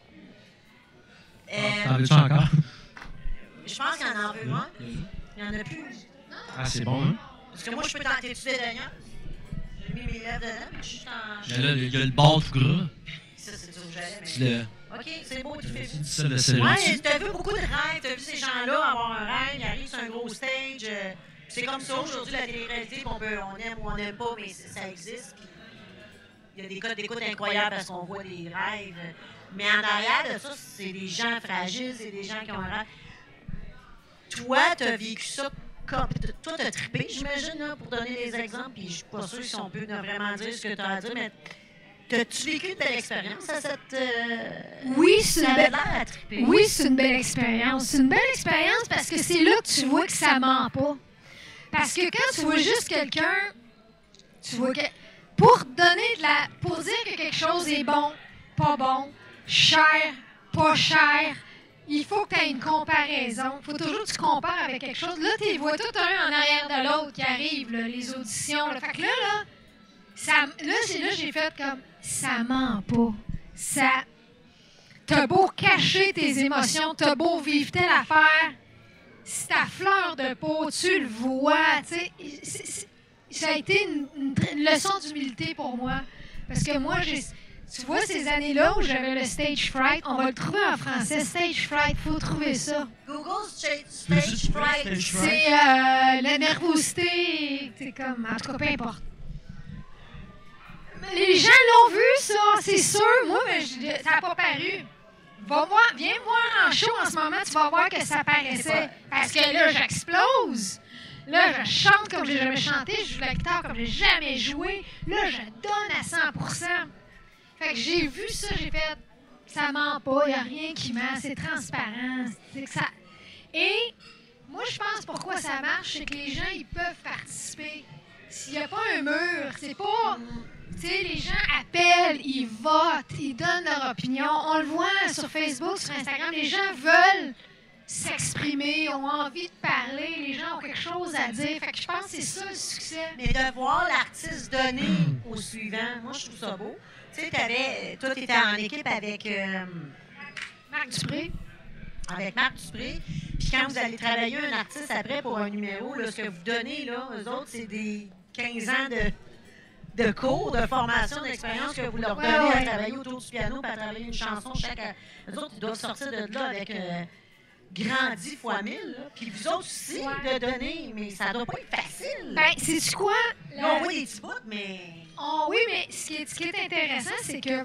T'en
Euh,
veux-tu encore?
je pense qu'il y en a veut un. Il n'y en a plus.
Ah, c'est bon, hein?
Parce que moi, je peux tenter tout de dedans. J'ai mis mes lèvres dedans, mais je suis en.
Mais là, il y a le bord tout gras.
Ça, c'est du rouge à lèvres,
Tu
mais-
le.
OK, c'est beau, tu fais
Tu dis ça, le céleri
Ouais,
dessus.
t'as vu beaucoup de rêves, t'as vu ces gens-là avoir un rêve, ils arrivent sur un gros stage. euh, c'est comme ça aujourd'hui, la télé-réalité, qu'on peut, on aime ou on n'aime pas, mais c'est- ça existe. puis Il y a des codes d'écoute incroyables parce qu'on voit des rêves. Mais en arrière de ça, c'est des gens fragiles, c'est des gens qui ont un rêve. Toi, t'as vécu ça comme, toi, tu as trippé, j'imagine, là, pour donner des exemples, puis je suis pas sûre si on peut vraiment dire ce que tu as à dire, mais as-tu vécu une belle expérience à cette... Euh...
Oui, c'est
ça
une,
avait
belle...
l'air à tripper.
oui, c'est une belle expérience. C'est une belle expérience parce que c'est là que tu vois que ça ment pas. Parce que quand tu vois juste quelqu'un, tu vois que... Pour donner de la... Pour dire que quelque chose est bon, pas bon, cher, pas cher, il faut que tu aies une comparaison. Il faut toujours que tu compares avec quelque chose. Là, tu les vois tout un en arrière de l'autre qui arrivent, là, les auditions. Là. Fait que là, là, ça, là, c'est là j'ai fait comme... Ça ment pas. Ça... T'as beau cacher tes émotions, t'as beau vivre telle affaire, si ta fleur de peau, tu le vois, tu sais... Ça a été une, une, une leçon d'humilité pour moi. Parce que moi, j'ai... Tu vois, ces années-là où j'avais le stage fright, on va le trouver en français, stage fright, faut trouver ça.
Google stage, stage fright.
C'est euh, la nervosité, c'est comme, en tout cas, peu importe. Les gens l'ont vu, ça, c'est sûr. Moi, mais je, ça n'a pas paru. Va voir, viens me voir en show en ce moment, tu vas voir que ça paraissait. Parce que là, j'explose. Là, je chante comme j'ai jamais chanté, je joue la guitare comme j'ai jamais joué. Là, je donne à cent pour cent. Fait que j'ai vu ça, j'ai fait, ça ment pas, il n'y a rien qui ment, c'est transparent. C'est que ça... Et moi, je pense pourquoi ça marche, c'est que les gens, ils peuvent participer. S'il n'y a pas un mur, c'est pas... Tu sais, les gens appellent, ils votent, ils donnent leur opinion. On le voit sur Facebook, sur Instagram, les gens veulent s'exprimer, ont envie de parler, les gens ont quelque chose à dire. Fait que je pense que c'est ça le succès.
Mais de voir l'artiste donner au suivant, moi, je trouve ça beau. Tu sais, t'avais, toi, tu étais en équipe avec... Euh,
Marc Dupré.
Avec Marc Dupré. Puis quand vous allez travailler un artiste après pour un numéro, là, ce que vous donnez, là, eux autres, c'est des quinze ans de, de cours, de formation, d'expérience que vous leur donnez
ouais, ouais.
à travailler autour du piano, puis à travailler une chanson. Chaque, eux autres, ils doivent sortir de là avec... Euh, grandi fois mille, là. Puis vous autres aussi,
Ouais.
de donner, mais ça doit pas être facile.
Ben, c'est-tu quoi?
Là,
La-
on voit des petits bouts, mais...
Oh, oui, mais ce qui est, ce qui est intéressant, c'est que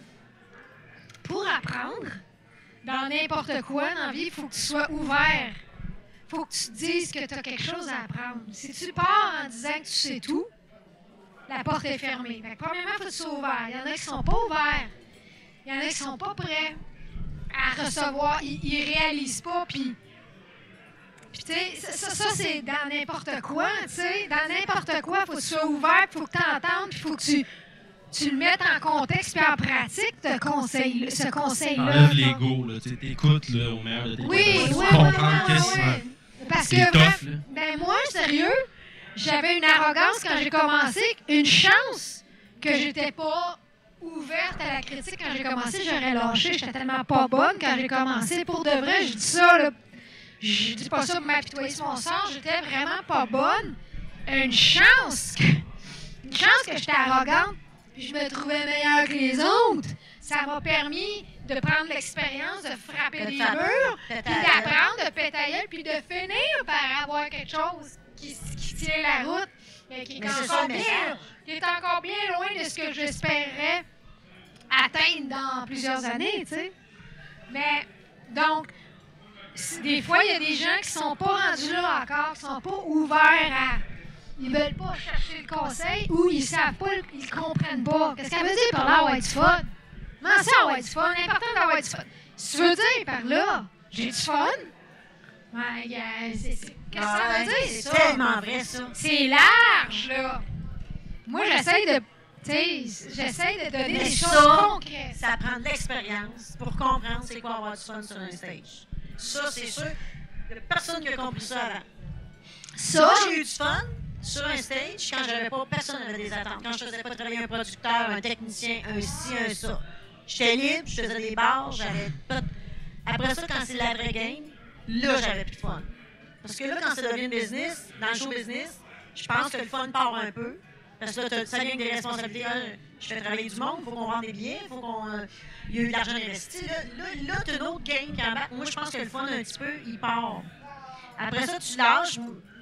pour apprendre, dans n'importe quoi dans la vie, il faut que tu sois ouvert. Il faut que tu te dises que tu as quelque chose à apprendre. Si tu pars en disant que tu sais tout, la porte est fermée. Fait que premièrement, il faut que tu sois ouvert. Il y en a qui sont pas ouverts. Il y en a qui sont pas prêts à recevoir. Ils, ils réalisent pas, puis... Puis, tu sais, ça, ça, ça, c'est dans n'importe quoi, tu sais. Dans n'importe quoi, il faut que tu sois ouvert, il faut que tu entendes, puis il faut que tu, tu le mettes en contexte puis en pratique, ce conseil, ce conseil-là.
Enlève l'ego, là. Tu t'écoutes, là, au meilleur de tes
Oui, oui,
capacités.
oui,
Comprendre
oui,
qu'est-ce
oui. Parce
c'est
que,
tough,
ben,
là.
ben moi, sérieux, j'avais une arrogance quand j'ai commencé, une chance que j'étais pas ouverte à la critique quand j'ai commencé, j'aurais lâché. J'étais tellement pas bonne quand j'ai commencé. Pour de vrai, je dis ça, là. Je dis pas ça pour m'apitoyer sur mon sort. J'étais vraiment pas bonne. Une chance. que- Une chance que j'étais arrogante. Puis je me trouvais meilleure que les autres. Ça m'a permis de prendre l'expérience, de frapper
De
des
faire-
murs,
de
puis
faire-
d'apprendre, de péter la gueule, puis de finir par avoir quelque chose qui, qui tient la route, mais qui est,
Mais c'est ça
encore
le
bien,
message.
qui est encore bien loin de ce que j'espérais atteindre dans plusieurs années, tu sais. Mais, donc, si- des fois, il y a des gens qui sont pas rendus là encore, qui sont pas ouverts à... Ils veulent pas chercher le conseil ou ils savent pas, ils comprennent pas. Qu'est-ce qu'elle veut dire par là, avoir du fun? Comment ça, avoir du fun? L'important d'avoir du fun. Si tu veux dire par là, j'ai du fun? Ouais, gars, c'est... c'est- Qu'est-ce que ça
Ouais,
veut dire,
c'est
ça?
tellement vrai, ça.
C'est large, là. Moi, j'essaie de... Tu sais, j'essaie de donner
Mais
des
ça,
choses concrètes.
Ça prend de l'expérience pour comprendre c'est quoi avoir du fun sur un stage. Ça, c'est sûr. Il n'y a personne qui a compris ça avant.
Ça,
Moi, j'ai eu du fun sur un stage quand j'avais pas, personne n'avait des attentes. Quand je faisais pas travailler un producteur, un technicien, un ci, un ça. J'étais libre, je faisais des bars, j'avais pas... Après ça, quand c'est la vraie game, là, j'avais plus de fun. Parce que là, quand ça devient une business, dans le show business, je pense que le fun part un peu. Parce que là, t'as- ça vient avec des responsabilités. Ah, je fais travailler du monde, il faut qu'on vende des billets, il faut qu'on... euh, il y a eu de l'argent investi. Là, là, là tu as une autre game qui embarque. Moi, je pense que le fun, un petit peu, il part. Après ça, tu lâches,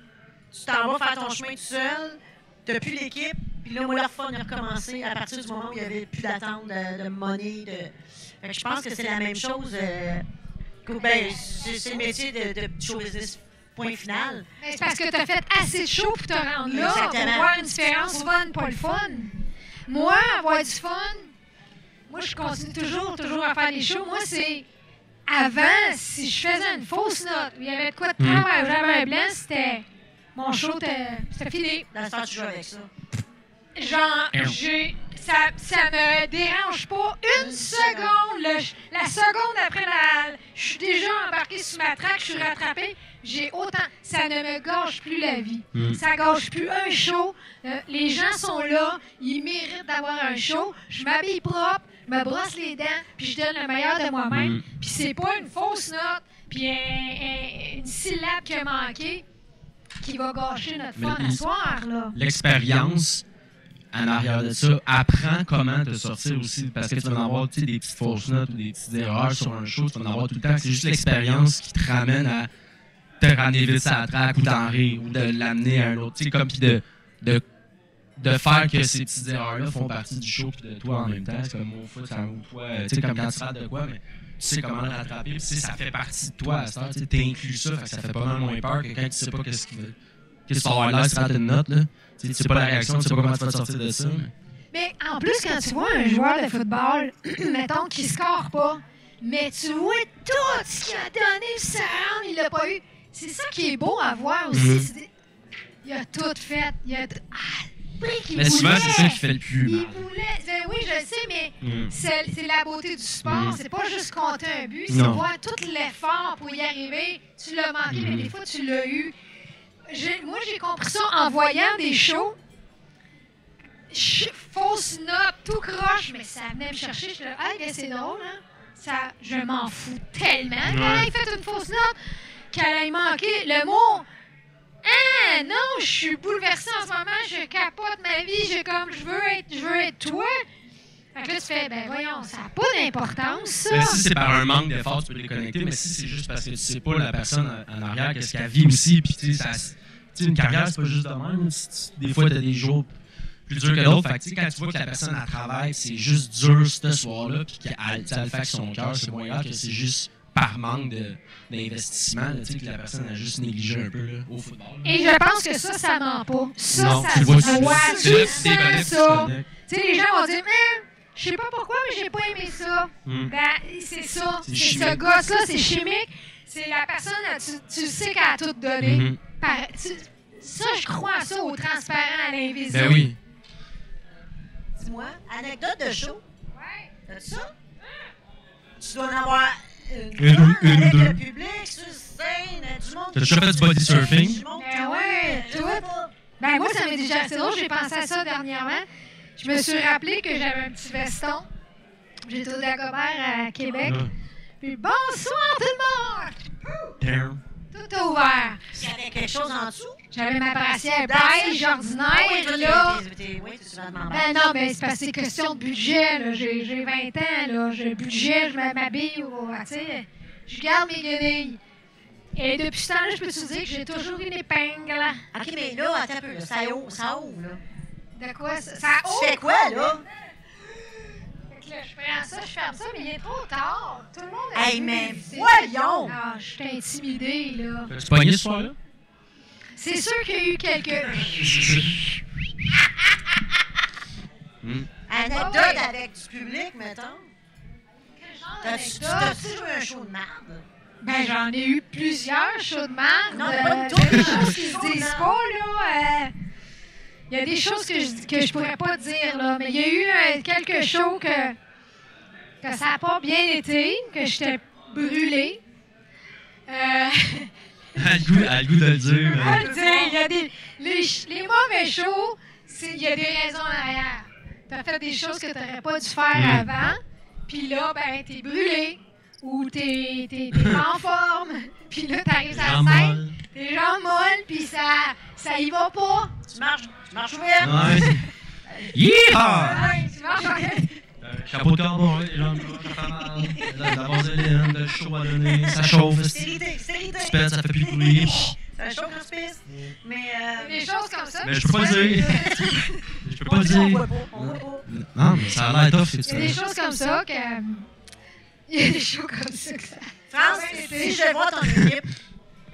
tu t'en vas faire ton chemin tout seul, tu n'as plus l'équipe, puis là, moi, le fun a recommencé à partir du moment où il n'y avait plus d'attente de, de money. De... Fait que je pense que c'est la même chose. Euh, que, ben, c'est c'est le métier de, de show business. point final.
Mais c'est parce que t'as fait assez de show pour te rendre là,
Exactement.
pour voir une différence fun, pas le fun. Moi, avoir du fun, moi, je continue toujours, toujours à faire des shows. Moi, c'est... Avant, si je faisais une fausse note, où il y avait de quoi de travail, j'avais un blanc, c'était... Mon show, c'était c'était fini.
Dans ce temps, tu joues avec ça.
Genre, j'ai... Ça, ça me dérange pas une seconde. Le- la seconde après la... Je suis déjà embarquée sur ma traque, je suis rattrapée. J'ai autant... Ça ne me gâche plus la vie.
Mm.
Ça gâche plus un show. Euh, les gens sont là. Ils méritent d'avoir un show. Je m'habille propre, je me brosse les dents, puis je donne le meilleur de moi-même.
Mm.
Puis c'est pas une fausse note, puis un- un- une syllabe qui a manqué qui va gâcher notre
Mais
fun à
il-
soir, là.
L'expérience en arrière de ça apprend comment te sortir aussi. Parce que tu vas en avoir tu sais, des petites fausses notes ou des petites erreurs sur un show, tu vas en avoir tout le temps. C'est juste l'expérience qui te ramène à te ramener vite sur la traque ou t'en rire ou de l'amener à un autre. Tu sais, comme puis de, de, de faire que ces petites erreurs-là font partie du show puis de toi en même temps. C'est comme au foot, c'est au fois, euh, tu sais, comme quand tu rates de quoi, mais tu sais comment le rattraper. Puis tu sais, ça fait partie de toi à cette heure. Tu sais, t'es inclus ça, fait que ça fait pas mal moins peur que quand tu sais pas qu'est-ce qu'il veut. Qu'est-ce que tu vas avoir là si tu rates une note, là. Tu sais, tu sais pas la réaction, tu sais pas comment tu vas te sortir de ça. Mais...
Mais en plus, quand tu vois un joueur de football, mettons, qui score pas, mais tu vois tout ce qu'il a donné, ça rend, il l'a pas eu. C'est ça qui est beau à voir aussi.
Mhm.
c'est des- Il a tout fait. Il a t- Ah, le prix qu'il
Mais
voulait.
souvent, c'est ça qui fait le plus
Il
mal.
voulait. Ben oui, je le sais, mais
Mm.
c'est c'est la beauté du sport.
Mhm.
C'est pas juste compter un but, c'est
Non.
voir tout l'effort pour y arriver. Tu l'as manqué, mais
Mhm.
des fois, tu l'as eu. J'ai- moi, j'ai compris ça en voyant des shows. Ch- Fausse note, tout croche, mais ça venait me chercher. Je me ah, ben, c'est drôle, hein? Ça, je m'en fous tellement qu'elle ait fait une fausse note, qu'elle ait manqué le mot. Ah non, je suis bouleversée en ce moment, je capote ma vie, j'ai comme, je veux être, je veux être toi. Fait que là, tu fais, ben voyons, ça n'a pas d'importance, ça.
Mais si c'est par un manque d'effort, tu peux les connecter, mais si c'est juste parce que tu sais pas la personne en arrière, qu'est-ce qu'elle vit aussi, puis tu sais, ça- tu sais, une carrière, c'est pas juste de même. Tu- tu- Des fois, t'as des jours plus durs que d'autres. Fait que tu sais, quand tu vois que la personne, elle travaille, c'est juste dur ce soir-là, puis qu'elle elle le fait avec son cœur, c'est moins grave que c'est juste par manque de- d'investissement, là, tu sais, que la personne a juste négligé un peu là, au football. là.
Et je pense que ça, ça ment pas. Ça,
Non,
ça
tu le vois,
se
tu-
voit.
c'est
Tu
là que tu déconnectes,
sens
tu te
ça.
connectes.
Tu sais, les gens vont dire, Hein, je sais pas pourquoi, mais j'ai pas aimé ça.
Mm.
Ben, c'est ça.
C'est
C'est ce
chimique.
gosse-là, c'est chimique. C'est la personne, tu, tu sais qu'elle a tout donné.
Mhm.
Par- tu- ça, je crois à ça, au transparent, à l'invisible.
Ben oui.
Dis-moi, anecdote de show.
Ouais.
T'as ça? Tu dois en avoir une,
Une ou-
bonne
une ou
avec
deux.
le public, sur scène, du monde.
T'as déjà fait du body surfing?
Du monde
Ben
qui-
ouais,
je
tout.
sais pas.
Ben moi, ça m'est déjà assez drôle. J'ai pensé à ça dernièrement. Je me suis rappelé que j'avais un petit veston. J'étais au Dagobert à Québec.
Ah.
Puis bonsoir tout le monde!
Damn.
Tout a ouvert.
Il y avait quelque chose en dessous.
J'avais ma brassière
Dans le
beige
Ah
ordinaire,
oui, toi,
là.
t'es- t'es- oui, t'es souvent demandé.
Ben non, ben c'est parce que c'est question de budget, là. J'ai j'ai vingt ans, là. J'ai le budget, je m'habille, ou, tu sais. Je garde mes guenilles. Et depuis ce temps-là, je peux te dire que j'ai toujours une épingle.
OK, mais là, attends un peu, là, ça ouvre, ça ouvre, là.
De quoi ça? Ça
Tu
ouvre!
fais quoi, là?
Fait que là, je prends ça, je ferme ça, mais il est trop tard. Tout le monde a
Hey,
vu
mais
mes visites.
voyons!
Ah, je suis intimidée, là.
T'as-tu pogné ce soir-là?
C'est sûr qu'il y a eu quelques...
Hmm.
Anecdote
Ah ouais.
avec du public, mettons.
Quel genre
T'as-tu
d'anecdote?
t'as-tu joué un show de merde?
Ben, j'en ai eu plusieurs shows de marde.
Non,
euh,
pas une
Il y a
tour,
des
là.
choses qui se
Show de
disent
marde.
pas, là. euh, Il y a des choses que je, que je pourrais pas dire, là. Mais il y a eu euh, quelques shows que, que ça n'a pas bien été, que j'étais brûlée. Euh,
Elle a le goût- elle a le goût de le dire.
on va
mais-
le dire, il y a des, les, ch- les mauvais shows, c'est- il y a des raisons en arrière. Tu as fait des choses que tu n'aurais pas dû faire
Mm.
avant, puis là, ben, t'es brûlé, ou t'es t'es- t'es pas en forme, puis là, t'arrives à
Jambes
la scène,
molles.
tes jambes molles, puis ça, ça y va pas.
Tu marches, tu marches ouvert?
Ouais. Yeehaw!
Ouais, tu marches en-
Euh, Chapeau de cowboy, les jambes droites, ça fait mal. La la vaseline, le chaud à donner, ça chauffe. esti.
Stérilité, stérilité.
Tu pètes, ça fait plus de bruit.
Ça chauffe quand tu pisses. Mais, euh...
Des choses comme ça.
Mais je peux pas le dire. Je peux pas
on
le
dit qu'on
dire.
voit pas, on voit pas.
Non, mais ça a l'air tough, c'est
Il y a des choses comme ça que... Il y a des choses comme ça que ça...
France,
Ouais,
si je vais voir ton équipe, je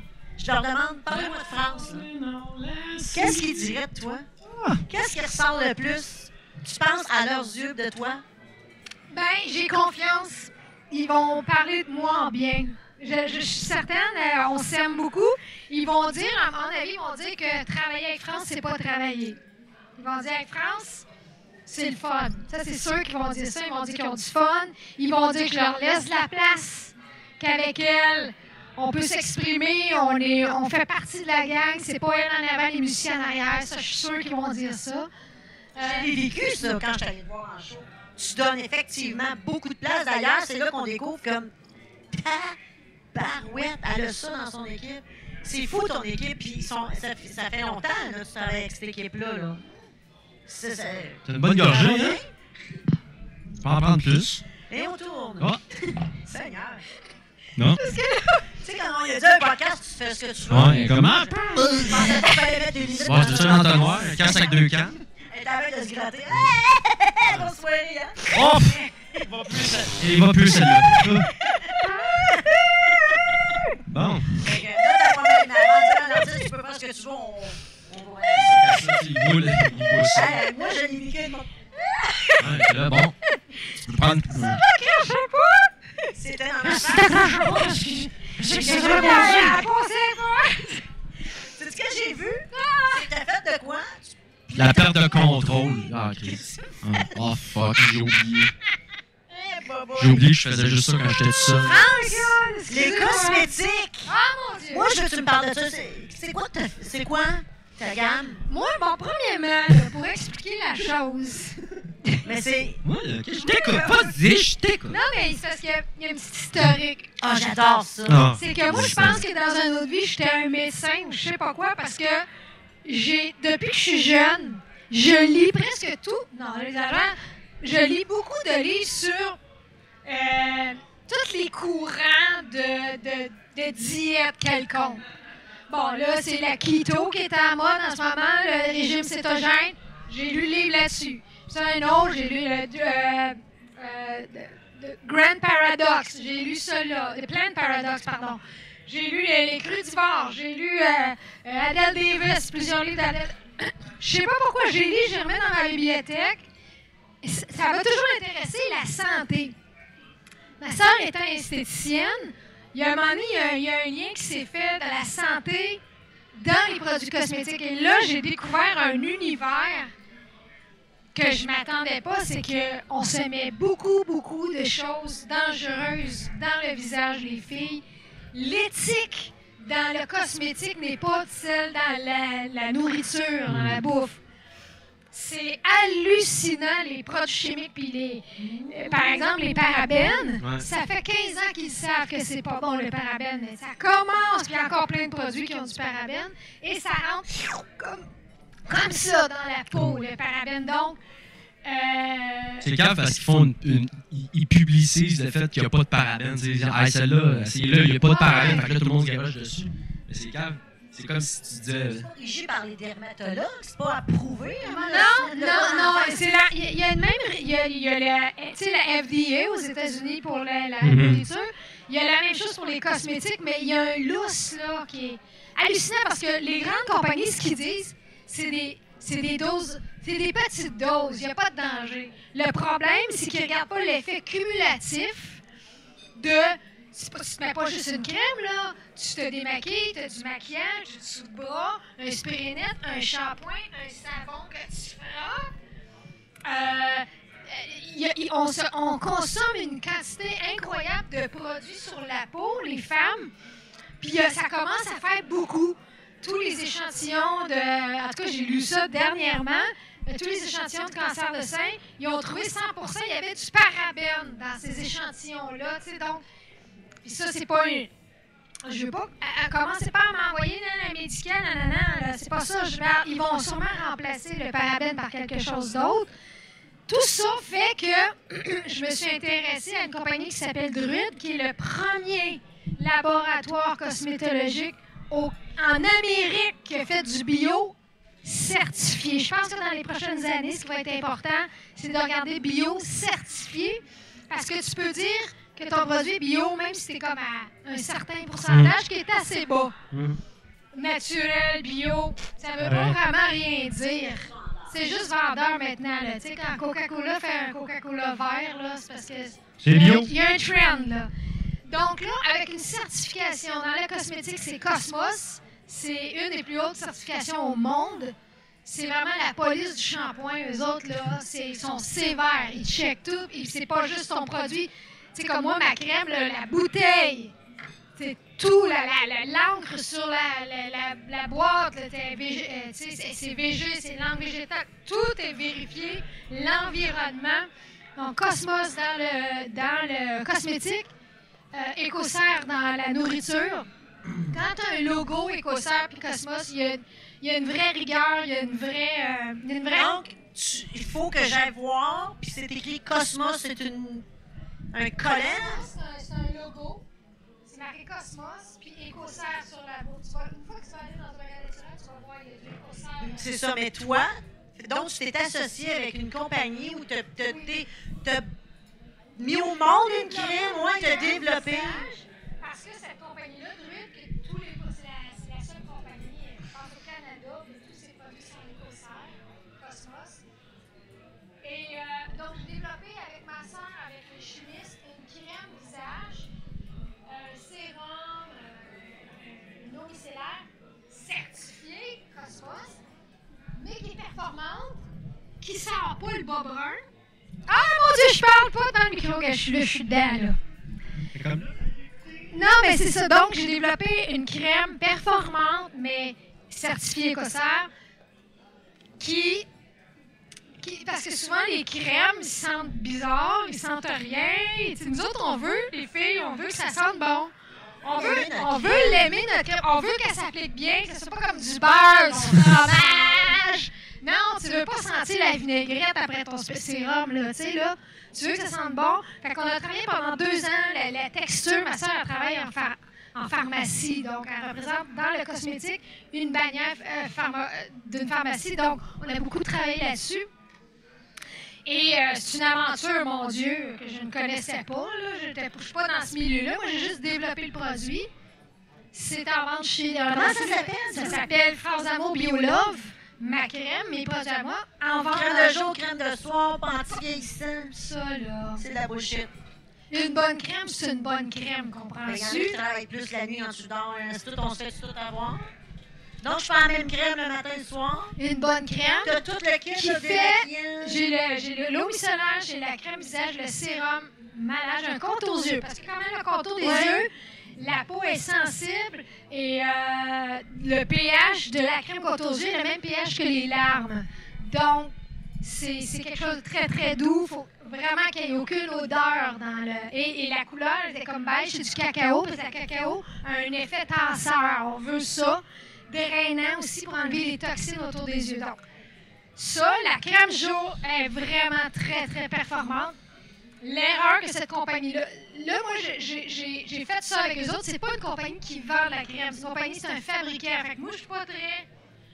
je leur demande, parlez-moi de France. là. Qu'est-ce qu'ils diraient de toi? Qu'est-ce qui ressort le plus? Tu penses à leurs yeux de toi?
Ben, j'ai confiance. Ils vont parler de moi en bien. Je, je suis certaine, euh, on s'aime beaucoup. Ils vont dire, à mon avis, ils vont dire que travailler avec France, c'est pas travailler. Ils vont dire avec France, c'est le fun. Ça, c'est sûr qu'ils vont dire ça. Ils vont dire qu'ils ont du fun. Ils vont dire que je leur laisse de la place, qu'avec elle, on peut s'exprimer, on, est, on fait partie de la gang. C'est pas elle en avant, les musiciens en arrière. Ça, je suis sûre qu'ils vont dire ça. Euh,
J'ai vécu ça quand je suis allée te voir en show. Tu donnes effectivement beaucoup de place. D'ailleurs, c'est là qu'on découvre comme ta barouette, elle a ça dans son équipe. C'est fou ton équipe, puis ils sont, ça, ça fait longtemps là, que tu travailles avec cette équipe-là. Là. C'est, c'est...
C'est une bonne gorgée, hein? Tu peux en prendre plus.
Et on tourne.
Ah.
Seigneur.
Non?
Tu sais, quand on a dit un podcast, tu fais ce que tu veux.
Ouais, comment?
Je pensais que tu fallait mettre des limites.
Bon, c'est ça l'entonnoir, un casse avec deux cannes.
Elle est avec de se gratter. Hey, bonne soirée, hein?
Oh! Il va plus, celle- Il va plus celle-là. Bon.
Fait que là, t'as pas mal avant de dire, tu peux faire ce que tu veux, on, on va.
Il boule, il boule ça.
Hey, moi, je l'ai vécu avec mon.
Ouais, puis là, bon. Tu peux prendre.
C'était dans ma face.
J'ai que je vais à poser, moi.
C'est ce que j'ai vu. C'est t'as fait de quoi?
La perte de contrôle. Ah, ok. Oh, fuck, j'ai oublié.
Eh, baba.
J'ai oublié que je faisais juste ça quand j'étais tout seul.
Les cosmétiques.
Ah, mon Dieu!
Moi, je veux que tu me parles de ça. C'est, c'est quoi ta, c'est quoi ta gamme?
Moi, bon, premièrement, là, pour expliquer la chose.
Mais c'est...
Ouais, ok, je t'écoute. Vas-y, je t'écoute.
Non, mais c'est parce qu'il y a, il y a une petite historique.
Ah, j'adore ça.
Ah.
C'est que moi, je pense que dans une autre vie, j'étais un médecin ou je sais pas quoi, parce que j'ai, depuis que je suis jeune, je lis presque tout. Non, les agents, je lis beaucoup de livres sur euh, tous les courants de, de, de diète quelconque. Bon, là, c'est la keto qui est à la mode en ce moment, le régime cétogène. J'ai lu le livre là-dessus. Puis un autre, j'ai lu le euh, euh, de, de Grand Paradox. J'ai lu ça là. The Plant Paradox, pardon. J'ai lu Les, les Crudivores. J'ai lu euh, euh, Adele Davis, plusieurs livres d'Adele. Je sais pas pourquoi j'ai lu, j'ai remis dans ma bibliothèque. Ça m'a toujours intéressé, la santé. Ma sœur étant esthéticienne, il y a un moment donné, il y a, il y a un lien qui s'est fait de la santé dans les produits cosmétiques. Et là, j'ai découvert un univers que je ne m'attendais pas. C'est qu'on se met beaucoup, beaucoup de choses dangereuses dans le visage des filles. L'éthique dans le cosmétique n'est pas celle dans la, la nourriture, dans la bouffe. C'est hallucinant, les produits chimiques. Puis les, euh, par exemple, les parabènes,
Ouais.
ça fait quinze ans qu'ils savent que c'est pas bon, le parabène. Mais ça commence, puis il y a encore plein de produits qui ont du parabène. Et ça rentre comme, comme ça dans la peau, le parabène. Donc, euh,
C'est grave parce qu'ils font une, une- ils, ils publicisent le fait qu'il n'y a pas de parabène. Ils disent, ah, celle-là, c'est là, il n'y a pas de parabène. Fait que là, tout le monde se garoche dessus. Mais c'est grave. C'est comme si tu disais.
C'est pas corrigé par les dermatologues, c'est pas approuvé. Hein,
Non,
le-
non,
le-
non,
enfin,
c'est la, il y a- il y a même, il y a, il y a la, tu sais, la F D A aux États-Unis pour la, la
Mhm.
nourriture. Il y a la même chose pour les cosmétiques, mais il y a un lousse, là, qui est hallucinant parce que les grandes compagnies, ce qu'ils disent, c'est des, c'est des doses, c'est des petites doses, il n'y a pas de danger. Le problème, c'est qu'ils ne regardent pas l'effet cumulatif de... C'est pas, tu te mets pas juste une crème, là. Tu te démaquilles, tu as du maquillage, du dessous-de-bras, un spray net, un shampoing, un savon que tu feras. Euh, y a- y- on, se- on consomme une quantité incroyable de produits sur la peau, les femmes. Puis euh, ça commence à faire beaucoup. Tous les échantillons de... En tout cas, j'ai lu ça dernièrement. euh, Tous les échantillons de cancer de sein, ils ont trouvé cent pour cent, il y avait du parabène dans ces échantillons-là. Tu sais, donc... Puis ça, c'est pas une... Je veux pas... à- à- Commencez pas à m'envoyer dans la médicale, non, non, non, c'est pas ça. Je vais... Ils vont sûrement remplacer le parabène par quelque chose d'autre. Tout ça fait que je me suis intéressée à une compagnie qui s'appelle Druid, qui est le premier laboratoire cosmétologique au- en Amérique qui a fait du bio certifié. Je pense que dans les prochaines années, ce qui va être important, c'est de regarder bio certifié, parce que tu peux dire que ton produit est bio, même si c'est comme à un certain pourcentage qui est assez bas.
Mhm.
naturel, bio, ça veut pas
Ouais.
vraiment rien dire. C'est juste vendeur maintenant, là. Tu sais, quand Coca-Cola fait un Coca-Cola vert, là, c'est parce que...
C'est
il y a-
bio.
Il y a un trend, là. Donc là, avec une certification dans la cosmétique, c'est Cosmos. C'est une des plus hautes certifications au monde. C'est vraiment la police du shampoing. Eux autres, là, c'est- ils sont sévères. Ils checkent tout. Et c'est pas juste ton produit. Tu sais, comme moi, ma crème, là, la bouteille, c'est tout, la- la- la- l'encre sur la, la, la, la boîte, là, t'es végé- euh, tu sais, c'est c'est végé, c'est langue végétale. Tout est vérifié. L'environnement. Donc, Cosmos dans le, dans le cosmétique. Euh, Écossaire dans la nourriture. Quand tu as un logo Écossaire puis Cosmos, il y a, il y a une vraie rigueur, il y a une vraie... euh, il y a une vraie...
Donc, tu- il faut que j'aille voir, puis c'est écrit Cosmos, c'est une un collet.
C'est un, c'est un logo. C'est marqué Cosmos, puis Écossaire sur la boîte. Tu vas- Une fois que tu vas aller dans un magasin naturel, tu vas voir, il y a du Écossaire.
C'est ça, mais toi, donc tu t'es associé avec une compagnie où tu as mis au monde une crème, ouais, tu as développé.
Parce que cette compagnie-là, Druid, que tous les, c'est, la, c'est la seule compagnie, euh, je pense au Canada, où tous ses produits sont Écossaire, Cosmos. Et euh, donc, j'ai développé avec ma soeur, avec les chimistes, une crème visage, un sérum, euh, une eau micellaire certifiée Cosmos, mais qui est performante, qui sort pas le bas brun. Ah mon Dieu, je parle pas dans le micro, que je suis là, je suis dedans, là.
C'est comme là.
Non, mais c'est ça. Donc, j'ai développé une crème performante, mais certifiée Écossaire, qui, qui... Parce que souvent, les crèmes, ils sentent bizarre, ils sentent rien. Tu sais, nous autres, on veut, les filles, on veut que ça sente bon. On veut, on veut l'aimer, notre crème. On veut qu'elle s'applique bien, que ce soit pas comme du beurre, du fromage. Non, tu veux pas sentir la vinaigrette après ton sp- sérum, là, tu sais, là. Tu veux que ça sente bon. Fait qu'on a travaillé pendant deux ans la, la texture. Ma soeur, elle travaille en, phar- en pharmacie, donc elle représente dans le cosmétique une bannière euh, pharma- euh, d'une pharmacie. Donc, on a beaucoup travaillé là-dessus. Et euh, c'est une aventure, mon Dieu, que je ne connaissais pas, là. Je ne suis pas dans ce milieu-là. Moi, j'ai juste développé le produit. C'est en vente chez...
Comment ça s'appelle?
Ça s'appelle France d'amour BioLove. Ma crème, mes produits à moi, en vente.
Crème de jour, crème de soir, pas anti-vieillissant.
Ça, là.
C'est de la bullshit.
Une bonne crème, c'est une bonne crème,
Il y en a
comprends-tu?
qui travaillent plus la nuit quand tu dors. Est-ce que tout, on se fait tout avoir? Donc, je fais la même crème le matin et le soir.
Une bonne crème.
Tu as tout le kit
Qui
de
fait-
démaquillage.
J'ai le- j'ai le- l'eau micellaire, j'ai la crème visage, le sérum malade, j'ai un contour aux yeux. Parce que quand même, le contour des
Ouais.
yeux, la peau est sensible et euh, le pH de la crème contour aux yeux est le même pH que les larmes. Donc, c'est c'est quelque chose de très, très doux. Il faut vraiment qu'il n'y ait aucune odeur dans le... Et, et la couleur, elle est comme beige, c'est du cacao, parce que le cacao a un effet tenseur. On veut ça. Drainant aussi pour enlever les toxines autour des yeux. Donc, ça, la crème jour est vraiment très, très performante. L'erreur que cette compagnie-là... Là, moi, j'ai- j'ai j'ai- j'ai fait ça avec eux autres. C'est pas une compagnie qui vend de la crème. C'est une compagnie, c'est un fabricant. Fait que moi, je suis pas très...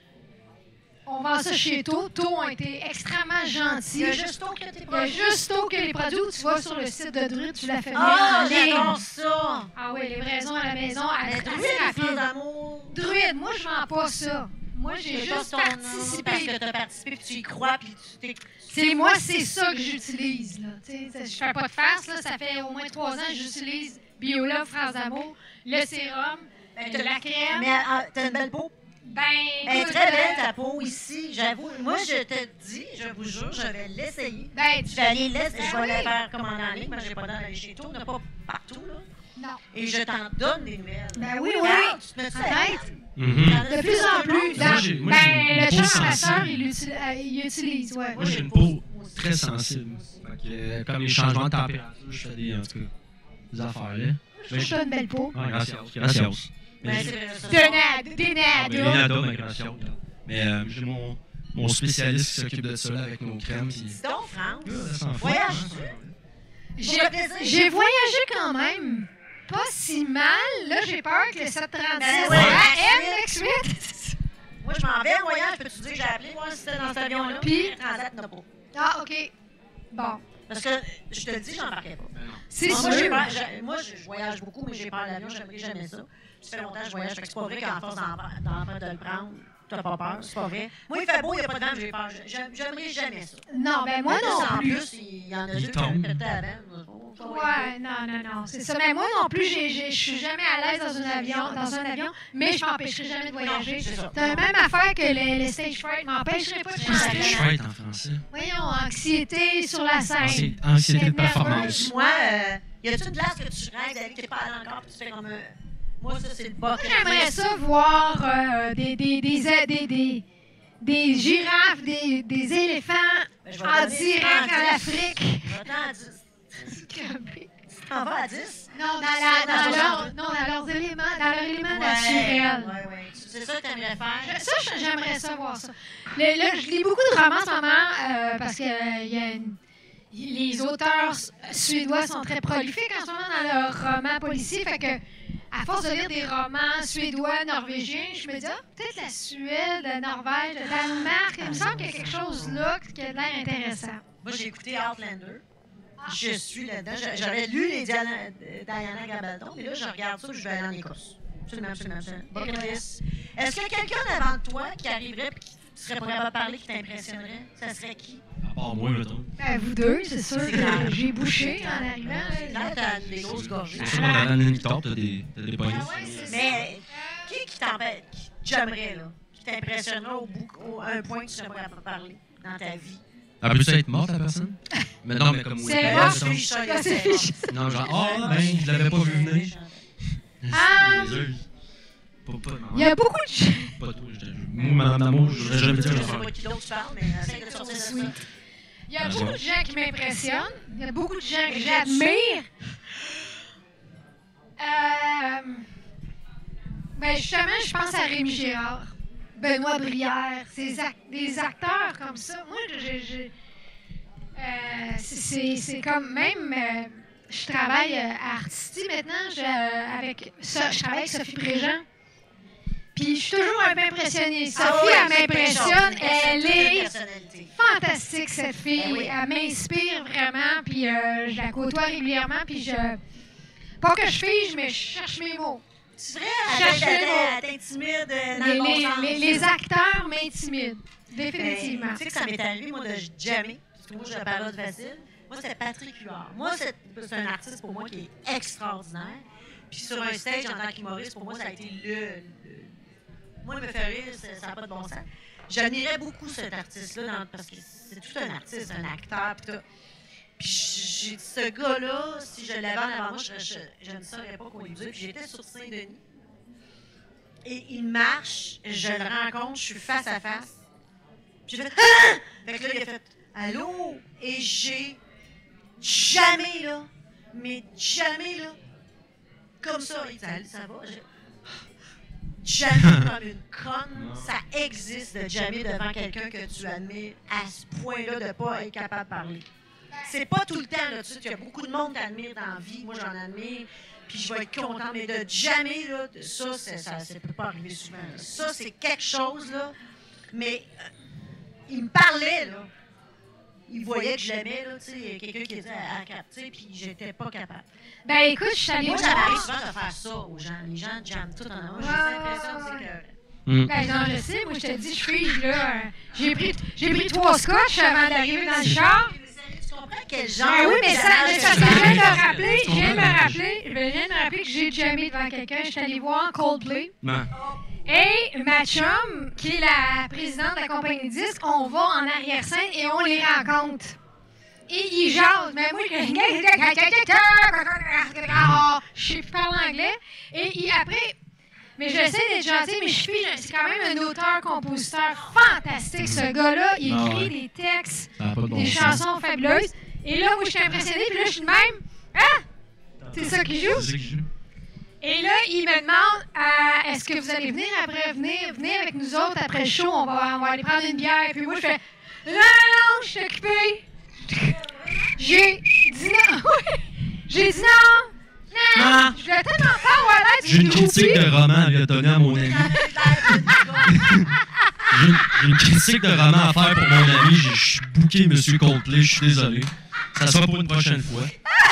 On vend ça chez Tau. Tau ont été extrêmement gentils.
Il y a juste au que tes
Il y a
produits.
juste Tau que les produits où tu vas sur le site de Druid, tu la fais venir
Ah,
en ligne.
j'adore ça!
Ah oui, livraison à la maison, à
Mais
assez
Druide, les
rapide.
fleurs d'amour.
Druide, moi, je vends pas ça. Moi, j'ai
C'est
juste
ton nom,
participé.
Parce que tu as participé, puis tu y crois, puis tu t'es...
C'est moi, c'est ça que j'utilise. Là. Tu sais, je fais pas de farce, là. Ça fait au moins trois ans que j'utilise BioLove, France d'amour, le sérum,
Ben,
euh,
t'as-
la crème.
Mais ah, t'as une belle peau.
Ben,
Elle est
écoute,
très belle,
euh,
ta peau, ici. J'avoue, moi, je te dis, je vous jure, je vais l'essayer.
Ben,
Je vais aller l'essayer.
Ben
Je vais
oui.
la faire commander en ligne. Moi, j'ai pas d'aller chez toi. On n'a pas partout, là.
non.
Et je t'en donne des nouvelles.
Ben oui, oui.
Regarde, tu te mets ça.
Arrête.
Mhm.
De plus en plus.
Moi,
dans-
j'ai- moi, j'ai
ben,
une
le
peau
chien à ma
sensible.
soeur, il l'utilise, euh, il utilise, ouais.
Moi, j'ai une peau très sensible. Fait que, euh, comme les changements de température, je fais des, en tout cas, des affaires, là.
Je trouve que t'as une belle peau.
Ah, gracias. Gracias.
Ben,
Mais
c'est
j'ai-
vrai, ça.
Des nades, des
Ah, ben,
nades.
Lénada, mais gracias. Mais euh, j'ai mon, mon spécialiste qui s'occupe de ça là, avec nos crèmes. Puis...
Dis donc, France.
Ouais, ça s'en fout,
Voyage.
hein.
J'ai
Pour le plaisir.
j'ai voyagé quand même pas si mal. Là, j'ai peur que le sept cent trente-six
Ben
soit
ouais.
à M X huit.
Moi, je m'en vais en voyage. Peux-tu dire que j'ai appelé, moi, si c'était dans cet avion-là?
Puis?
Transat n'a pas.
Ah, OK. Bon.
Parce que, je te le dis, j'embarquais pas.
C'est
Moi, j'ai
sûr.
peur- j'ai- moi, je je voyage beaucoup, mais j'ai peur de l'avion, j'aimerais jamais ça. Ça fait longtemps que je voyage, fait que c'est pas vrai qu'en force d'en d'en- de le prendre, t'as pas peur, c'est pas vrai. Moi, il fait beau, il n'y a pas de vent, j'ai peur. J'aime- J'aimerais jamais ça.
Non, ben moi
Mais là,
non
en
plus.
plus, il y en a
Il
deux qui
tombe.
ont pété avant. Oh, ça va être
Ouais, non, non, non, c'est ça. Mais moi non plus, j'ai- j'ai- je suis jamais à l'aise dans un avion, dans un avion, mais je m'empêcherai jamais de voyager.
c'est ça.
C'est la même affaire que le, le stage fright m'empêcherait pas de
Stage
chanter.
fright en français.
Voyons, anxiété sur la scène.
Anxi- Anxiété de
Être nerveuse.
performance.
Moi, euh, y a-t-il une place que tu rêves d'aller, que t'es pas allé encore, puis tu fais comme. euh, moi, ça, c'est le bas.
Moi, j'aimerais ça voir euh, des, des, des, des, des, des girafes, des, des éléphants
Ben, je vais
en
te donner
direct
cent
en
dix.
Afrique.
Va-t'en à dix. Tu t'en vas à dix?
Non, dans, la, dans, leur, non, dans leurs éléments, dans leur élément naturel.
Ouais, ouais. C'est ça que t'aimerais faire?
Ça, j'aimerais ça voir ça. Le- là, je lis beaucoup de romans en ce moment euh, parce que euh, y a une- les auteurs suédois sont très prolifiques en ce moment dans leurs romans policiers. Fait que, à force de lire des romans suédois, norvégiens, je me dis, ah, peut-être la Suède, la Norvège, le Danemark, il me semble qu'il y a quelque chose là qui a l'air intéressant.
Moi, j'ai écouté Outlander. Je suis là-dedans. J'a- J'avais lu les Diana, euh, Diana Gabaldon, mais là, je regarde ça et je vais aller en Écosse. Absolument, absolument, absolument. Bucket list. Est-ce qu'il y a quelqu'un devant toi qui arriverait et qui serait pas capable de parler, qui t'impressionnerait? Ça serait qui?
À part moi, mettons.
Ben, vous deux, c'est sûr
C'est clair.
que j'ai bouché en arrivant.
Là, t'as des grosses gorgées.
C'est sûr qu'on a dans une top, t'as des, t'as des poignées.
Ah ouais, c'est ça.
Mais qui qui t'empêche, qui j'aimerais, là, qui t'impressionnerait au bout, au, à un point que tu serais pas capable de parler dans ta vie?
Elle peut ça être morte, la personne? Mais non, mais comme oui.
C'est
Ben,
mort,
mettons.
je suis
Ah, c'est fiche.
Non, genre, oh, ben, je l'avais pas vu venir.
Ah.
Niaiseuse. Pas, pas,
Il y a beaucoup de gens.
pas toi, je te jure. Moi, Madame Damour, je voudrais jamais
Je
dire
sais
l'affaire.
pas qui d'autre tu parles, mais essaye de sortir de ça.
Il y a beaucoup de gens qui m'impressionnent. Il y a beaucoup de gens que j'admire. Euh, ben justement, je pense à Rémi Girard, Benoît Brière, ces ac- des acteurs comme ça. Moi, je, je- euh, c'est- c'est c'est comme même. euh, je travaille euh, à Artisty maintenant. Je, euh, avec, ça, je travaille avec Sophie Préjean. Puis je suis toujours un peu impressionnée. Sophie,
Ah oui,
elle
c'est
m'impressionne.
quelque chose.
Elle
C'est une
est
personnalité.
fantastique, cette fille.
Ben oui.
Elle m'inspire vraiment, puis euh, je la côtoie régulièrement, puis je... Pas que je fige, mais je cherche mes mots.
C'est vrai,
Cherche
elle
les
elle t'intimide euh, dans
Les,
le bon
les-
sens.
les- les acteurs m'intimident,
Ben,
définitivement.
tu sais que ça m'est arrivé, moi, de jamais, parce que moi, j'ai la parole facile. Moi, c'est Patrick Huard. Moi, c'est c'est un artiste, pour moi, qui est extraordinaire. Puis sur un stage, en tant qu'humoriste, pour moi, ça a été le... le- Moi, il me fait rire, ça n'a pas de bon sens. J'admirais beaucoup cet artiste-là, dans- parce que c'est tout un artiste, un acteur, puis tout. Puis j'ai dit, ce gars-là, si je l'avais en avant moi, je, je, je ne saurais pas quoi lui dire. Puis j'étais sur Saint-Denis. Et il marche, je le rencontre, je suis face à face. Puis j'ai fait ah! Fait que là, il a fait allô? Et j'ai jamais, là, mais jamais, là, comme ça. Il dit, Salut, ça va? J'ai- Jamais comme une conne, ça existe de jamais devant quelqu'un que tu admires à ce point-là de ne pas être capable de parler. C'est pas tout le temps, là, tu sais, il y a beaucoup de monde qui admire dans la vie, moi j'en admire, puis je vais être content, mais de jamais, là, de ça, c'est- ça ne peut pas arriver souvent. là. Ça, c'est quelque chose, là, mais euh, il me parlait, là. Il voyait que je l'aimais, là, tu sais, quelqu'un qui était à, à capter, puis j'étais pas capable.
Ben écoute, je suis allée
Moi, ça m'arrive
voir...
souvent de faire ça aux gens. Les gens jamment tout en avant. J'ai
Ouais,
l'impression que
ouais,
c'est que...
Mm.
Ben non, je sais, moi je te dis, je fige, là. euh, J'ai pris, j'ai pris trois scotch avant d'arriver dans le char.
Tu comprends quel genre?
Ben oui, mais ça, mais ça, je viens de me rappeler, je
Je
viens de me
comprends.
rappeler, je viens de me rappeler que j'ai jamais devant quelqu'un. Je suis allée voir Coldplay.
Ben,
Et ma chum, qui est la présidente de la compagnie Disque, on va en arrière-scène et on les rencontre. Et ils jasent. Mais moi, je je sais plus parler anglais. Et il- après, mais j'essaie d'être gentil, mais je suis, c'est quand même un auteur-compositeur fantastique, ce gars-là. Il
Ah
écrit
ouais.
des textes,
ça n'a pas de bon
des
sens.
chansons fabuleuses. Et là, moi, je suis impressionnée, puis là, je suis de même. Hein? C'est ça qu'il joue?
C'est ça que je joue.
Et là, il me demande euh, est-ce que vous allez venir après, venir, venir avec nous autres après le show, on va, on va aller prendre une bière. Puis moi, je fais non, non, non, je suis occupée. J'ai dit non. J'ai dit non. Non.
Non.
Je voulais tellement pas avoir l'air
J'ai une
du
critique de roman à lui donner à mon ami. J'ai une, j'ai une critique de roman à faire pour mon ami. J'ai- Je suis booké, monsieur Coldplay, je suis désolé. Ça sera pour une prochaine fois.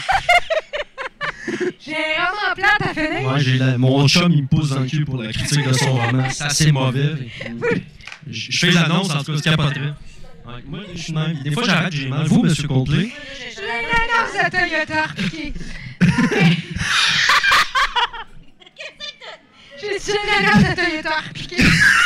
J'ai vraiment plate à finir.
Ouais, j'ai la... Mon chum, il me pousse dans le cul pour la critique de son roman. C'est assez mauvais. Je, je fais l'annonce, en tout cas, c'est capoterait. Ouais, moi, je suis même. Des fois, j'arrête, j'ai mal. Vous, M. Coldplay?
J'ai l'annonce de Toyota repiquée. J'ai dit l'annonce de Toyota repiquée.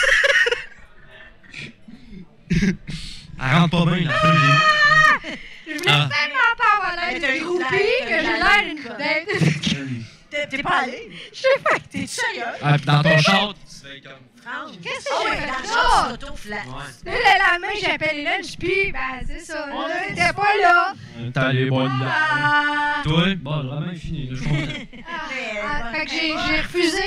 Elle rentre pas bien, la fin, j'ai
Je voulais tellement pas avoir l'air d'une groupie que j'ai l'air d'une vedette.
T'es t'es pas allé?
Je sais pas.
T'es sérieux?
Ah, puis dans ton char, tu fais comme.
France?
Qu'est-ce que
Oh,
j'ai
ouais,
fait
dans le
ça?
genre, c'est auto-flat.
Là, le lendemain, j'appelle Lunch, puis ben, c'est ça. Là, t'étais pas là.
T'as les bonnes là.
Ah,
Toi? Bon, le roman est fini, je suis content.
ah, fait que j'ai j'ai refusé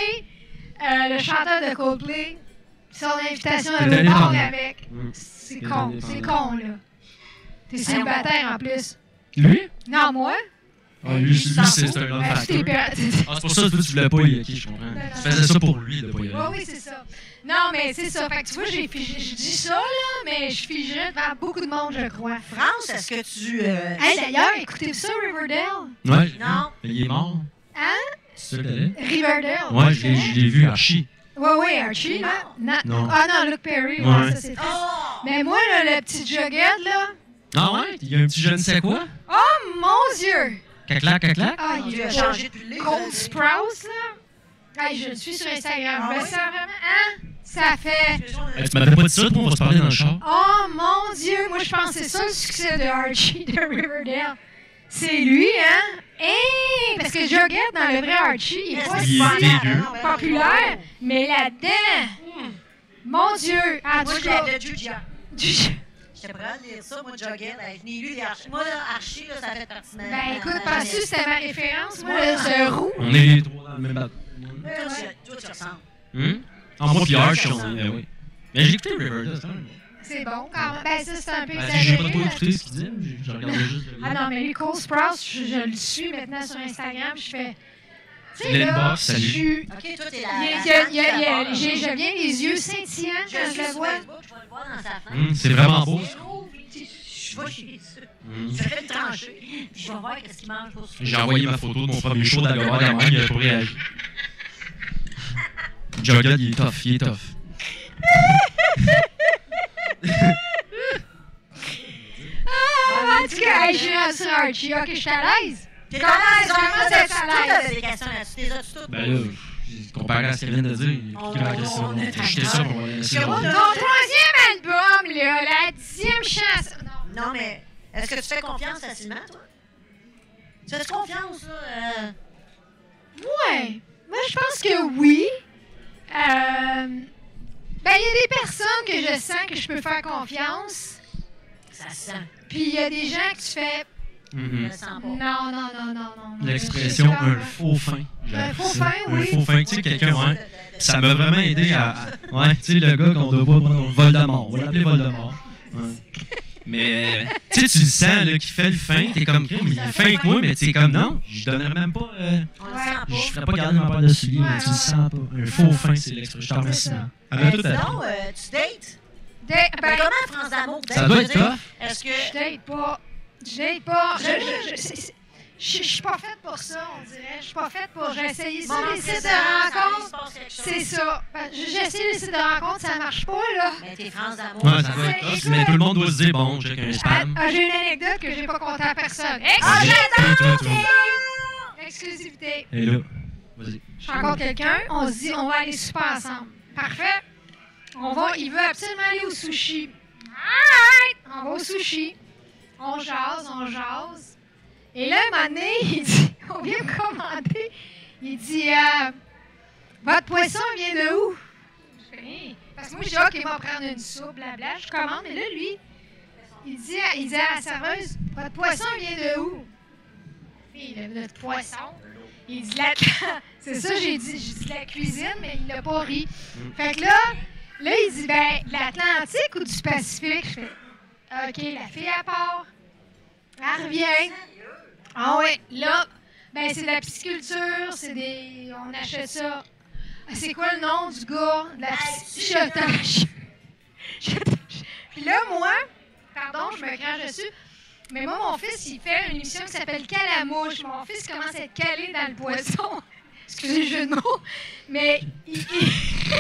euh, le chanteur de Coldplay son invitation à
T'es
l'autre
allé
bord
dans-
avec.
Mm.
C'est
T'es
con,
allé
c'est
dans-
con, là. T'es célibataire en plus.
Lui?
Non, moi?
Ah, lui, lui, c'est c'est un autre
Ben,
facteur.
t'es per-
Ah, c'est pour ça que toi, tu voulais pas y aller, je comprends. Tu faisais ça pour lui, de pas y
Oui,
aller.
oui, c'est ça. Non, mais c'est ça. Fait que tu vois, j'ai figé. Je dis ça, là, mais je figeais devant beaucoup de monde, je crois.
France, est-ce que tu... euh,
Hey, d'ailleurs, écoutez ça, Riverdale.
Ouais.
Non.
Mais il est mort.
Hein?
C'est ça que t'allais?
Riverdale.
Ouais, je l'ai- je l'ai vu, Archie.
Oui, oui, Archie.
Non.
Non.
Non.
Ah non, Luke Perry. Ouais,
Ouais.
ça, c'est triste.
Oh!
Mais moi, là, le petit Jughead, là.
Ah ouais? Il y a un petit je ne sais quoi?
Oh mon Dieu!
Caclac, caclac?
Ah,
Mon
il
Dieu,
est
a changé depuis le lait.
Cold Sprouse, là. Hey, je le suis sur Instagram.
Ah
Je me
ouais?
sens vraiment. Hein? Ça fait.
Eh, tu m'avais pas dit ça, toi, on va se parler dans le char.
Oh mon Dieu! Moi, je pense que c'est ça le succès de Archie de Riverdale. C'est lui, hein? Hey! Parce que Jughead, dans le vrai Archie, il est pas
Il est
si
dégueu.
populaire, mais là-dedans. Mon Dieu! En
Moi,
tout
je
cas.
l'avais du Gia.
du-
J'étais prêt à lire ça, moi, Jughead. Je n'ai lu des Archie. Moi, là, Archie, là, ça fait partie de ma...
Ben écoute,
ma-
penses-tu que c'était ma référence? Moi,
Ouais.
le ce roux.
On est les trois dans le même bateau.
Toi, tu- toi, tu ressembles.
Hum? En moi, puis Archie, on est. Ben oui. Mais j'ai écouté Riverdale, c'est un.
C'est bon quand même. Ben ça, c'est un peu
Ben,
exagéré.
j'ai pas trop
là.
écouté ce qu'il disait, mais j'ai- je regardais juste. le
Ah
lien.
non, mais lui, Cole Sprouse, je, je le suis maintenant sur Instagram. Je fais. Tu sais,
L'inbox,
là, je
salut.
suis.
OK, toi, t'es
Il
la...
y
la
a- il y a-
femme
il y a-
qui
il y a-
la
j'ai-
parle.
Je viens les yeux scintillants
Je
quand je
suis
le
sur
vois.
Facebook, je vais le voir dans sa fenêtre.
Hum, c'est vraiment beau.
Je trouve, tu sais, je vais chez ça.
Hum.
Je fais le trancher, puis je vais voir qu'est-ce qu'il mange pour souper.
J'ai envoyé ma photo de mon premier show d'Agora à même, il a pas réagi. Jughead, il est tough, il est tough.
Ah, en tout cas, hey, j'ai un sur Archie. Ok, je suis à l'aise.
T'es
Comment
à l'aise,
vraiment
vraiment,
d'être
t'as-
à
toi,
l'aise?
t'avais des questions là-dessus. T'es as-tu toutes?
Ben là, comparé à ce qu'elle vient de dire, il
On-
a la question.
on est
J'ai jeté ça pour laisser
Parce que moi,
jaser.
Ton troisième album, là, la dixième chance. Non.
Non, mais est-ce que tu fais confiance facilement, toi? Tu fais confiance, là? euh,
Ouais. Moi, je pense que oui. Euh, Ben, il y a des personnes que je sens que je peux faire confiance.
Ça se sent.
Puis il y a des gens que tu fais.
Je
Mhm.
le sens pas.
Non, non, non, non, non. non.
L'expression
Je suis comme-
un faux fin.
Un faux fin, oui.
Un faux fin, tu sais, quelqu'un, ouais. Ça m'a vraiment aidé à. à- Ouais, tu sais, le gars qu'on doit pas prendre Voldemort. On va l'appeler Voldemort. Ouais. Mais, tu sais, tu le sens, là, qui fait le fin. T'es comme, crime, il est fin avec moi, mais tu sais, comme, non, je donnerais même pas. euh,
On le
Ouais.
sent
je
pas.
ferais pas garder ma paire de souliers, mais
Ouais,
tu le
ouais.
sens pas. Un faux fin, c'est l'expression. Je t'en remercie, man. Elle
Euh,
m'a tout appris.
sinon, euh, tu dates?
De-
Ben,
Ben,
comment France d'amour date?
Ça doit
Je
être
veux dire,
tough.
Est-ce que...
je date pas. Je date pas. Je- je- je- c'est- c'est- Je je suis pas faite pour ça, on dirait. Je suis pas faite pour. J'ai essayé ça,
Bon,
les
c'est
sites
ça,
de
ça se
rencontres.
passe quelque chose.
C'est ça. Ben, J'ai essayé les sites de rencontres, ça marche pas, là.
Mais t'es France d'amour.
Ouais, ça doit être
Écoute-
tough, mais tout le monde doit se dire, bon, check un
Ah,
spam.
ah, j'ai une anecdote que j'ai pas contée à personne.
Ah,
Exclusivité! Exclusivité.
Et là, vas-y.
Je rencontre quelqu'un, on se dit, on va aller souper ensemble. Parfait. On va, il veut absolument aller au sushi. Alright! On va au sushi. On jase, on jase. Et là, un moment donné, il dit, on vient me commander. Il dit, euh, votre poisson vient de où? Je fais, Hein? Parce que moi, je dis, OK, il va prendre une soupe, blabla. Je commande, mais là, lui, il dit, à- il dit à la serveuse, votre poisson vient de où? Fille, le- notre poisson. Il dit, la... c'est ça, j'ai dit, j'ai dit la cuisine, mais il n'a pas ri. Fait que là, là, il dit, ben, de l'Atlantique ou du Pacifique? Je fais, OK, la fille à part. Elle revient. Ah ouais, là, ben, c'est de la pisciculture, c'est des. On achète ça. Ah, c'est quoi le nom du gars? De la pisci- Je t'ach- je t'ach- Puis là, moi, pardon, je me crache dessus. Mais moi, mon fils, il fait une émission qui s'appelle Calamouche. Mon fils commence à être calé dans le poisson. Excusez le jeu de mots. Mais il... il...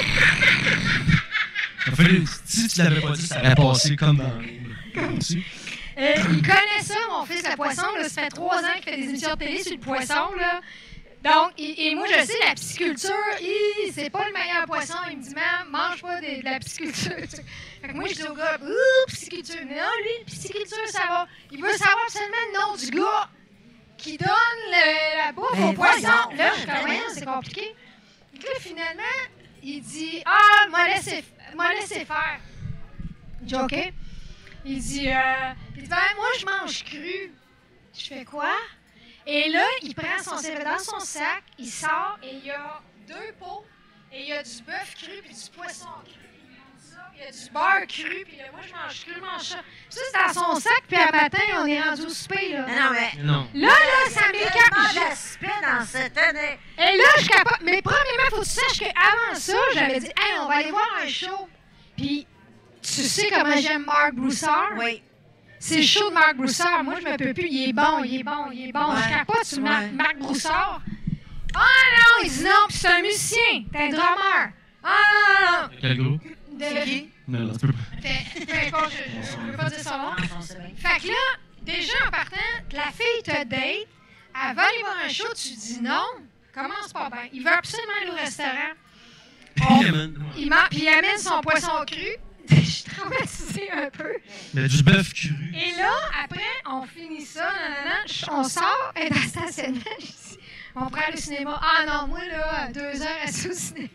Fallu, si tu l'avais pas dit, ça aurait passé comme dans comme aussi.
Euh, il connaît ça, mon fils, le poisson. Là. Ça fait trois ans qu'il fait des émissions de télé sur le poisson. Là. Donc, et, et moi, je sais, la pisciculture, hi, c'est pas le meilleur poisson. Il me dit, maman, mange pas de, de la pisciculture. Fait que moi, je dis au gars, ouh, pisciculture. Mais non, lui, pisciculture, ça va. Il veut savoir absolument le nom du gars qui donne le, la bouffe
Ben,
au poisson.
voyons,
Là, je suis comme, voyons, c'est compliqué. Donc là, finalement, il dit, ah, m'a laissé, m'a laissé faire. Je dis, OK. Il dit, euh, il dit, ben, moi, je mange cru. Je fais quoi? Et là, il prend son C V dans son sac, il sort et il y a deux pots et il y a du bœuf cru puis du poisson cru. Il monte ça, il y a du beurre cru puis là, moi, je mange cru, je mange ça. Puis ça, c'est dans son sac puis à matin, on est rendu au souper, là.
Mais non, mais...
Non.
Là, là, ça m'écarte.
Tellement d'aspect dans cette année.
Et là, je capote. Mais premièrement, il faut que tu saches qu'avant ça, j'avais dit, hey, on va aller voir un show. Puis, tu sais comment j'aime Marc Broussard?
Oui.
C'est le show de Marc Broussard. Moi, je me peux plus. Il est bon, il est bon, il est bon.
Ouais.
Je capote sur Mar-
Ouais.
Marc Broussard. Ah non, il dit non, puis c'est un musicien. T'es un drummer. Ah non, non,
Quel groupe?
non.
C'est
De...
qui?
Non, non, tu peux pas.
Fait, peu importe, je, je, je veux pas dire son nom.
Ah, on sait bien.
Fait que là, déjà en partant, la fille te date, elle va aller voir un show, tu dis non, commence pas bien. Il veut absolument aller au restaurant. On-
Yemen.
il, man- puis il amène son poisson cru. Je suis traumatisée un peu.
Mais du bœuf cru.
Et là, après, on finit ça, nanana, je- on sort, et dans le stationnement, je dis, on prend le cinéma. Ah non, moi, là, à deux heures, assis au cinéma.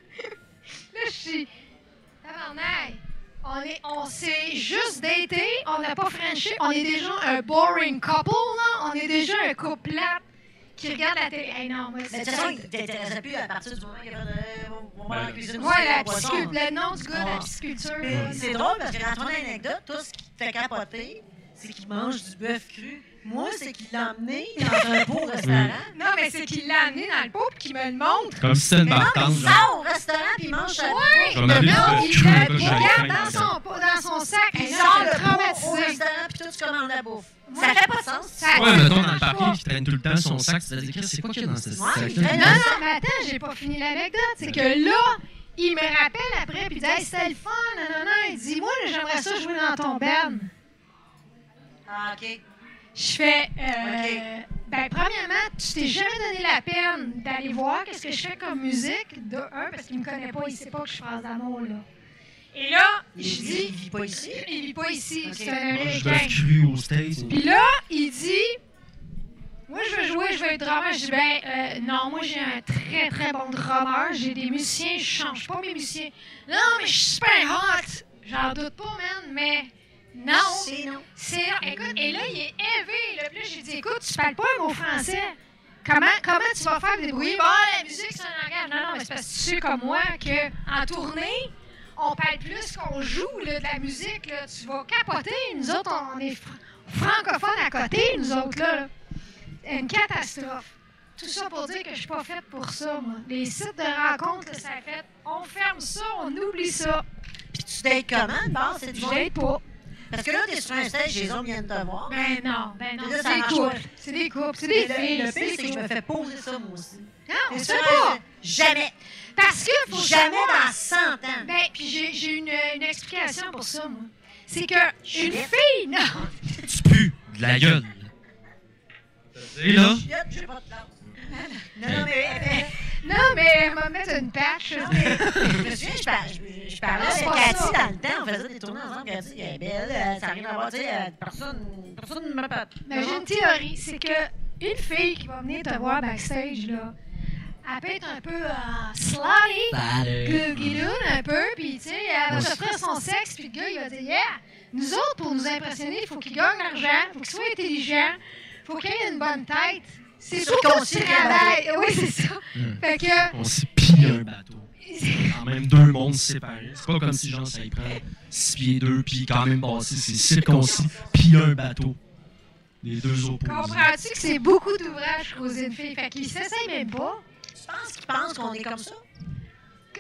Là, je suis, tabarnak, on est, on s'est juste daté, on n'a pas franchi, on est déjà un boring couple, là, on est déjà un couple plate qui regarde la télé. Hey, non, moi,
Mais de
c'est
toute façon, il t'intéressait plus à partir du moment qu'il y avait de... On va dans la cuisine.
Ouais, la
poisson.
pisciculture, le nom du gars de la
Ah.
pisciculture.
Puis
là,
c'est
non.
drôle parce que dans ton anecdote, tout ce qui te fait capoter, c'est qu'il mange du bœuf cru. Moi, c'est qu'il l'a emmené dans un beau restaurant.
Non, mais c'est qu'il l'a amené dans le pot et qu'il me le montre.
Comme si c'était une
Mais non, mais
bartende,
il
genre.
sort au restaurant puis il mange sa
Ouais.
Je vais m'appeler du
Non,
bœuf
il
cru,
le
là, j'avais
regarde
faim,
dans
là.
son, pot- dans son sac.
Puis
Et
il
là,
sort
je
le
suis
pot au
traumatisée.
restaurant puis toi, tu commandes la bouffe.
Moi,
Ça fait pas de sens.
Ça-
Ouais,
ça
mettons dans
marche
le parking,
pas.
qui traîne tout le temps son sac, tu te dis, c'est quoi qu'il y a dans ce
Ouais,
sac?
il traîne
Non, non, mais attends, j'ai pas fini l'anecdote. C'est que là, il me rappelle après, puis il dit, hey, c'était le fun, non, non, non. Il dit, moi, j'aimerais ça jouer dans ton band.
Ah, OK.
Je fais, euh,
Ok.
ben, premièrement, tu t'es jamais donné la peine d'aller voir qu'est-ce que je fais comme musique, de un, parce qu'il me connaît pas, il sait pas que je fasse d'amour, là. Et là,
Il,
je
il,
dis,
il vit pas ici.
il vit pas ici,
Ok.
c'est un
Mange du
Américain.
bœuf cru aux States.
Puis là, il dit, moi, je veux jouer, je veux être drummer. Je dis, ben, euh, non, moi, j'ai un très, très bon drummer. J'ai des musiciens, je change pas mes musiciens. Non, mais je suis super hot. J'en doute pas, man, mais non.
C'est non.
C'est, écoute, et là, il est élevé. Là, puis là, j'ai dit, écoute, tu parles pas un mot français. Comment, comment tu vas faire débrouiller? Bon, la musique, c'est un langage. Non, non, mais c'est parce que tu sais comme moi qu'en tournée, on parle plus qu'on joue là, de la musique. Là. Tu vas capoter. Nous autres, on est fr- francophones à côté, nous autres, là. là. Une catastrophe. Tout ça pour dire que je suis pas faite pour ça, moi. Les sites de rencontres, là, ça fait, on ferme ça, on oublie ça.
Puis tu dates comment, de base? C'est du
Je
monde?
l'aide pas.
Parce que là, t'es sur un stage, les hommes viennent te voir.
Ben non, ben non.
Mais là,
C'est
ça
des
marche
couples.
pas.
C'est des couples, c'est
Et
des
le-
filles.
Le
c'est
pire,
des
c'est que je me
couples.
fais poser ça, moi aussi.
Non, on
C'est
sait
sûr,
pas.
Jamais.
Parce que faut
Jamais
savoir-
dans cent ans.
Ben, puis j'ai, j'ai une, une explication pour ça, moi. C'est que
Chut.
une fille, non.
Tu pues de la gueule. Et là,
Chiotte, j'ai pas de classe. Non, non, mais... mais-
Non, mais elle va mettre une patch.
non, mais- Je me souviens, je par- je- je parlais
C'est
avec
pas
Cathy
ça.
dans le temps, on faisait des tournées ensemble, Cathy, elle est belle, euh, ça n'a rien à voir, tu sais, euh, personne, personne ne me parle.
Mais j'ai une théorie, c'est que une fille qui va venir te voir backstage, là, elle peut être un peu euh, slutty, guidoune un peu, puis tu sais, elle va s'offrir son sexe, puis le gars, il va dire, yeah, nous autres, pour nous impressionner, il faut qu'il gagne l'argent, il faut qu'il soit intelligent, il faut qu'il ait une bonne tête. C'est
Sûr
surtout
qu'on
qu'on
s'y
travaille. Oui, c'est ça.
Hmm.
Fait que...
on s'est pillé un bateau. Quand même deux mondes séparés. C'est pas comme si, genre, ça y prend six pieds deux, puis quand même bâti, c'est circoncis, puis un bateau. Les deux opposés.
Comprends-tu que c'est beaucoup d'ouvrages pour une fille? Fait qu'ils s'essayent même pas.
Tu penses qu'ils pensent qu'on est comme ça?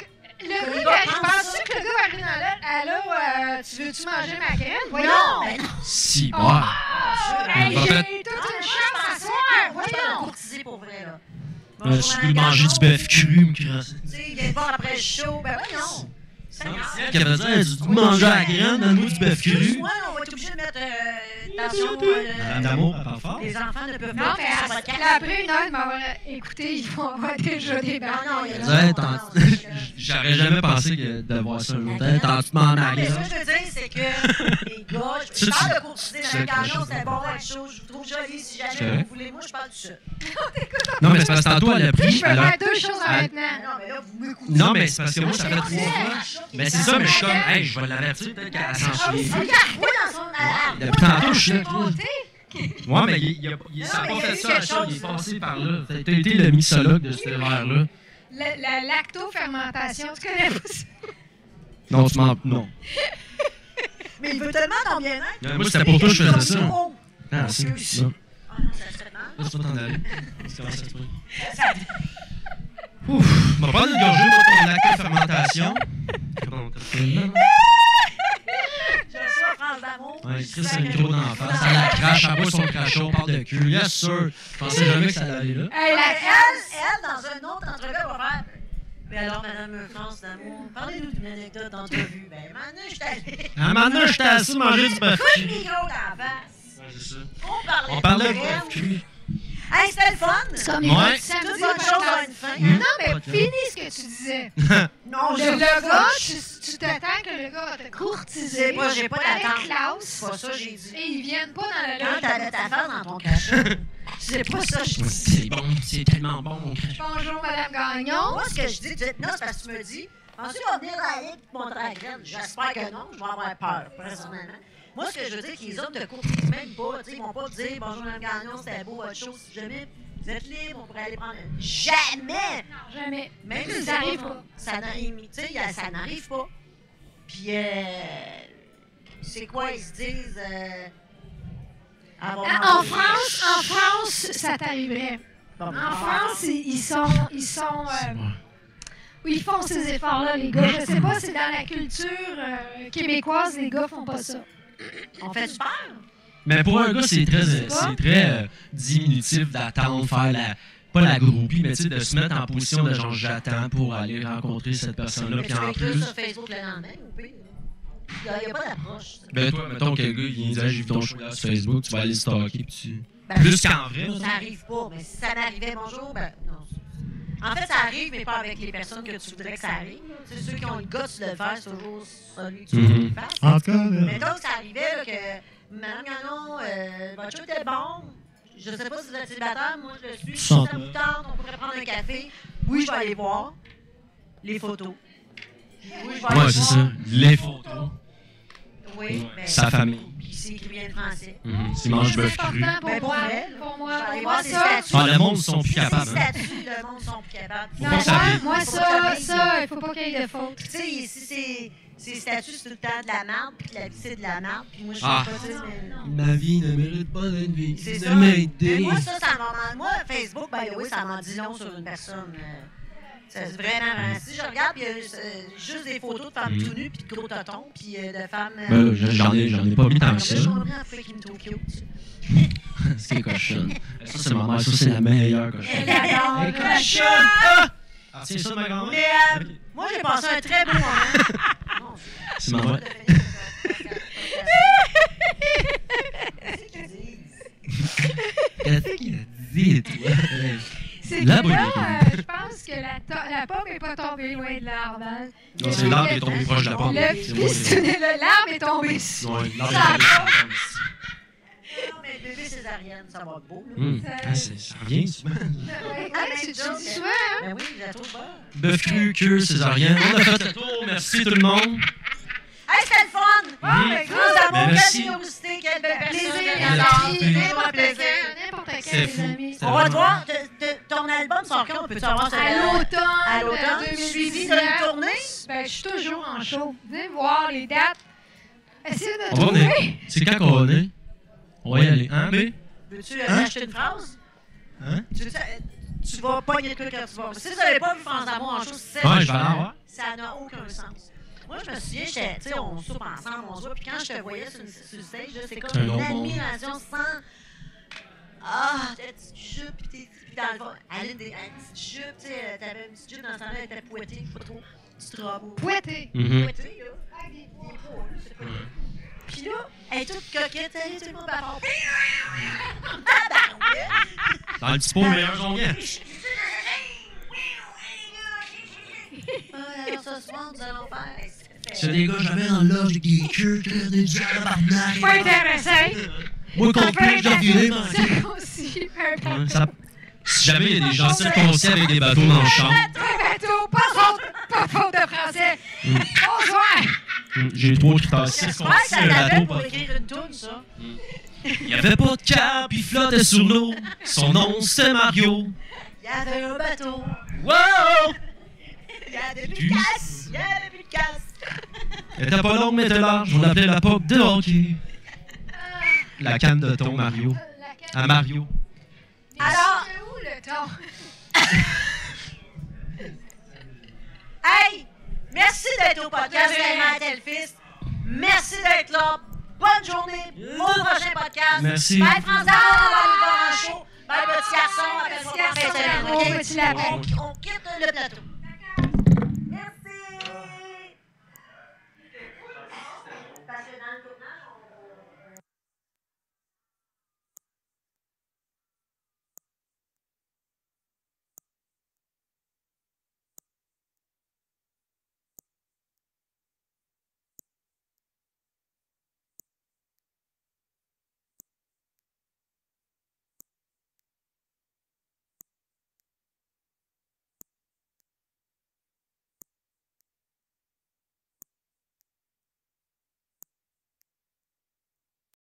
Le gars, ben, je pense que le gars va arriver dans l'aile. Allô, euh, tu veux-tu manger ma graine? Voyons!
Ben non!
Si,
Oh.
ouais.
Hey,
On va
j'ai
mettre-
toute une chambre à soir!
Moi, je vais
Voyons!
courtiser pour vrai, là.
Euh,
Bonjour,
si tu
Madame
veux manger
Gagnon.
du bœuf cru, me crasse.
Tu sais, il vient de voir après le show. Ben voyons! Seigneur.
Qui avait dit, tu veux manger à la graine, donne-nous du bœuf cru.
Moi, on va être obligé de mettre. Euh, attention. euh,
Madame d'amour, elle parle fort.
Les enfants ne peuvent
Non,
pas
mais
faire ça.
après, après une heure de m'avoir écouté, ils vont avoir déjà des
Non,
barres.
non, il y a
Tu
non,
sais,
non,
t'en-
non, c'est-
J'aurais jamais pensé que de voir ça un jour. T'en tu demandes à
Non,
la
mais ce que
graine.
je veux dire, c'est que les gars, je
Tu-
parle de
tu-
courtiser
tu-
Madame
tu-
Gagnon, c'était bon à être chaud, je vous trouve jolie. Si
C'est
jamais
vrai.
vous voulez, moi, je parle du ça.
Non, mais c'est parce que tantôt, elle a
Je
pris.
peux
elle a-
faire deux choses en
elle-
maintenant.
Non, mais là, vous m'écoutez.
Non, mais c'est parce que moi, ça fait
Moi,
trois
je
fois.
sais,
Ben, c'est ça, mais je suis comme, hey, je vais l'avertir, peut-être qu'elle s'en
Ah oui,
chie.
regarde-moi dans son malade.
Depuis tantôt, je suis là.
Monter.
Ouais, mais il, il, a- il, ça a
Non, mais
pas
il y a
fait
eu
ça,
quelque
ça, il est
chose,
passé par là. T'as t'as été le mixologue de ce verre-là.
La, la lactofermentation, tu connais pas ça?
Non, tu m'en. Non.
Mais il veut tellement ton bien-être.
Euh, Moi, c'était pour toi que je faisais ça.
Oh,
Ah,
Monsieur
c'est
aussi.
ça.
Ah non, ça se fait mal.
Laisse-toi t'en aller. Comment ça se passe? Ouf, on va prendre une gorgée pour ton lactofermentation. Comment t'as fait là?
J'ai reçu la France d'amour.
Ouais, Chris a le micro dans la face. Elle la crache, elle boit son crachot, on parle de cul. Yes, sir. Je pensais jamais que ça allait aller là.
Hey, la
Elle,
crasse!
elle, dans un autre entrevue, elle va faire. Mais alors, Madame France d'amour, parlez-nous d'une anecdote d'entrevue. Ben, maintenant, je suis allée.
Ah, maintenant, j'étais assis manger du bœuf
Coup de
cru.
micro dans la face.
Ouais, c'est ça.
On parlait
On parlait de
de
bœuf cru.
Hey, c'était le fun.
C'est comme
Ouais.
les samedi,
Toute bonne chose a une fin.
Hmm.
hein?
Non, mais finis ce que tu disais.
Non,
Le,
je
le gars, tu, tu t'attends que le gars va te courtiser.
J'ai pas- j'ai pas
avec
d'attente.
classe.
C'est pas ça que j'ai dit.
Et ils viennent pas dans la
Quand
loge.
t'avais ta face dans ton cachet, c'est pas ça que je dis.
C'est bon, c'est tellement bon, mon crachot.
Bonjour, Madame Gagnon.
Moi, ce que je dis, tu- non, c'est parce que tu me dis, ensuite, on va venir dans la ligue et te montrer la graine. J'espère que non, je vais avoir peur, personnellement. Moi, ce que je veux dire, c'est que les hommes te courtisent même pas. Tu sais, ils vont pas te dire, bonjour, Mme Gagnon, c'était beau, votre show. Si jamais vous êtes libre, on pourrait aller prendre. Jamais!
Non, jamais.
Même
Ça
si
n'arrive
c'est
pas.
Ça n'arrive, tu sais, y a- ça n'arrive pas. Puis, euh, c'est quoi, ils se disent. Euh, avoir
Ah, En
mangé-
France, en France, ça t'arriverait.
Bon,
En France, ils ils sont, ils sont, euh, oui, ils font ces efforts-là, les gars. Je sais pas, c'est dans la culture euh, québécoise, les gars font pas ça.
on fait super.
Mais pour un gars, c'est très, euh,
pas?
c'est très euh, diminutif d'attendre, faire la. Pas la groupie, mais tu sais, de se mettre en position de genre j'attends pour aller rencontrer cette personne-là.
Mais
Puis
tu peux
en
écrire
plus.
sur Facebook le lendemain, ou pire. Il n'y a, y a pas d'approche.
Ben toi, mettons que le gars, il vient dire, j'ai vu ton show là sur Facebook, tu vas aller le stalker, puis tu.
Ben,
Plus qu'en vrai,
Ça n'arrive pas, mais si ça m'arrivait, bonjour, ben non. En fait, ça arrive, mais pas avec les personnes que tu voudrais que ça arrive. C'est ceux qui ont le guts de le faire, c'est toujours celui que tu veux
Mhm.
qu'il fasse.
En tout cas,
Mais donc, ça arrivait là, que Madame Gagnon, euh, votre show était bon. Je sais pas si vous êtes célibataire, moi je le suis. Si ça
Sans
vous tente, on pourrait prendre un café. Oui, je vais aller voir les photos. Oui, je vais aller
ouais, c'est
voir.
ça. Les photos.
Oui, ben,
Sa famille.
puis il écrit bien le français.
Mhm. S'il mange du
C'est
bœuf cru.
important pour
Ben, pour
moi.
vrai,
Pour
Je
moi,
vais
pour
aller
moi,
voir ses
ça.
statuts.
Ah, le monde sont plus
Ces
capables. Hein.
statuts, le monde sont plus capables.
Non,
pas que ça
moi,
vienne.
moi,
Faut
ça,
pas que ça
ça, il faut pas qu'il y ait de faute.
Tu sais, ici, c'est. Ces statuts, c'est tout le temps de la merde, puis la vie, c'est de la merde, puis moi, je sais
Ah.
pas, tu sais, mais...
Ma vie ne mérite pas d'être vie.
C'est
de
ça. Mais
m'aider.
moi, ça, ça m'en... Moi, Facebook, by the way, ça m'en dit long sur une personne. euh, C'est vraiment... vraiment- Si je regarde, il y a euh, juste des photos de femmes
Mhm.
tout nues, puis de gros totons, puis euh, de femmes... euh,
Ben là, j'en ai, j'en ai pas mis tant
comme
que ça.
là, je comprends pourquoi ils me trouvent cute.
C'est cochonne. Ça, c'est ma mère. Ça, c'est la meilleure cochonne.
Elle adore
Elle
le
est cochonne!
chat.
Ah! Ah, c'est ça de ma grand-mère?
Mais euh,
Ok.
moi, j'ai passé un très beau moment. Non,
C'est ma mère.
Qu'est-ce qu'ils disent?
Qu'est-ce qu'il a dit, toi?
C'est
La
que
bonne
là,
idée.
euh, je pense que la, to- la pomme n'est pas tombée loin de l'arbre. Hein.
Non, c'est l'arbre qui est tombé proche de la pomme.
Le
C'est moi qui-
pistonnet, le- l'arbre est tombé dessus.
Ouais, l'arbre
Ça
est tombé
va.
sur la pomme ici.
Non, mais le bébé césarienne, ça va être beau. Là.
Hum. Ah, c'est- ça revient, souvent.
Ouais, ouais, tu, tu dis souvent, hein?
Ben oui, je la trouve bonne.
Bœuf cru, queue, césarienne. On a fait le tour. Merci tout le monde.
Hey, c'était le fun!
Ah,
Mhm.
ben,
Gros
good.
amour,
Merci.
quelle générosité, quelle belle personne.
Plaisir,
quelle
les
adore.
amis.
plaisir.
N'importe
plaisir.
quand, n'importe quand,
C'est
les
fou.
amis.
C'est
On va
vraiment-
te voir, te- te- ton album sort quand? On peut-tu avoir ça?
À l'automne,
À l'automne?
euh,
Tu
deux
suivis
mille
de une
dix-neuf.
tournée?
Ben, je suis toujours en show. Venez voir les dates. Essayez de
On va venir.
trouver.
C'est quand qu'on est? On va y aller. Hein, B?
Veux-tu euh,
Hein?
acheter une phrase?
Hein?
Tu veux, tu vas pogner de quoi quand tu vas. Si vous n'avez pas vu France d'amour en show, c'est
Ouais, je vais aller voir.
ça n'a aucun sens. Moi, je me souviens, j'étais, tu sais, on soupe ensemble, on se voit, puis quand je te voyais sur, une, sur le stage, là, c'est comme
C'est un
une
autre monde.
admiration sans. Ah, ta petite jupe, puis t'es puis dans le fond, elle a des une petite jupe, tu sais, t'avais une petite jupe dans ce temps-là, elle était pouettée, pas trop, petite robe.
Pouetté.
Mhm.
Pouettée, là. Avec des, des poils, c'est pas Puis là, elle est toute coquette, salut tout le monde, bavard. Tabarouette!
Dans le petit pot, le meilleur jongleur.
Ah, alors ce soir, nous allons faire.
C'est des gars, j'avais dans le loge avec des queues, t'as des tabarnak.
Pas intéressant.
Moi, complet, je dois virer, man.
Circoncis, un bateau.
Ouais, ça- Si jamais il y a des gens circoncis avec des bateaux dans le champ,
Un bateau, pas faute, pas faute de français. Bonsoir.
hum, j'ai trois critères
J'espère que
circoncis,
ça
un
l'avait
bateau,
pour
pas.
écrire une toune, ça.
Il y avait pas de cap, il flottait sur l'eau. Son nom, c'était Mario.
Il y avait un bateau.
Wow!
Il y avait plus de casse. Il y avait plus de casse.
Elle était pas longue, mais elle était large. On l'appelait la poque de hockey. La canne de thon, Mario. À Mario.
Alors-
C'est où le ton?
Hey! Merci d'être au podcast Tellement Telfist. Merci d'être là. Bonne journée. Au prochain podcast.
Merci.
Bye, France d'amour. On va aller voir un show. Bye, petit garçon.
Petit garçon,
Appelle-moi.
petit lapin.
On, on quitte le plateau.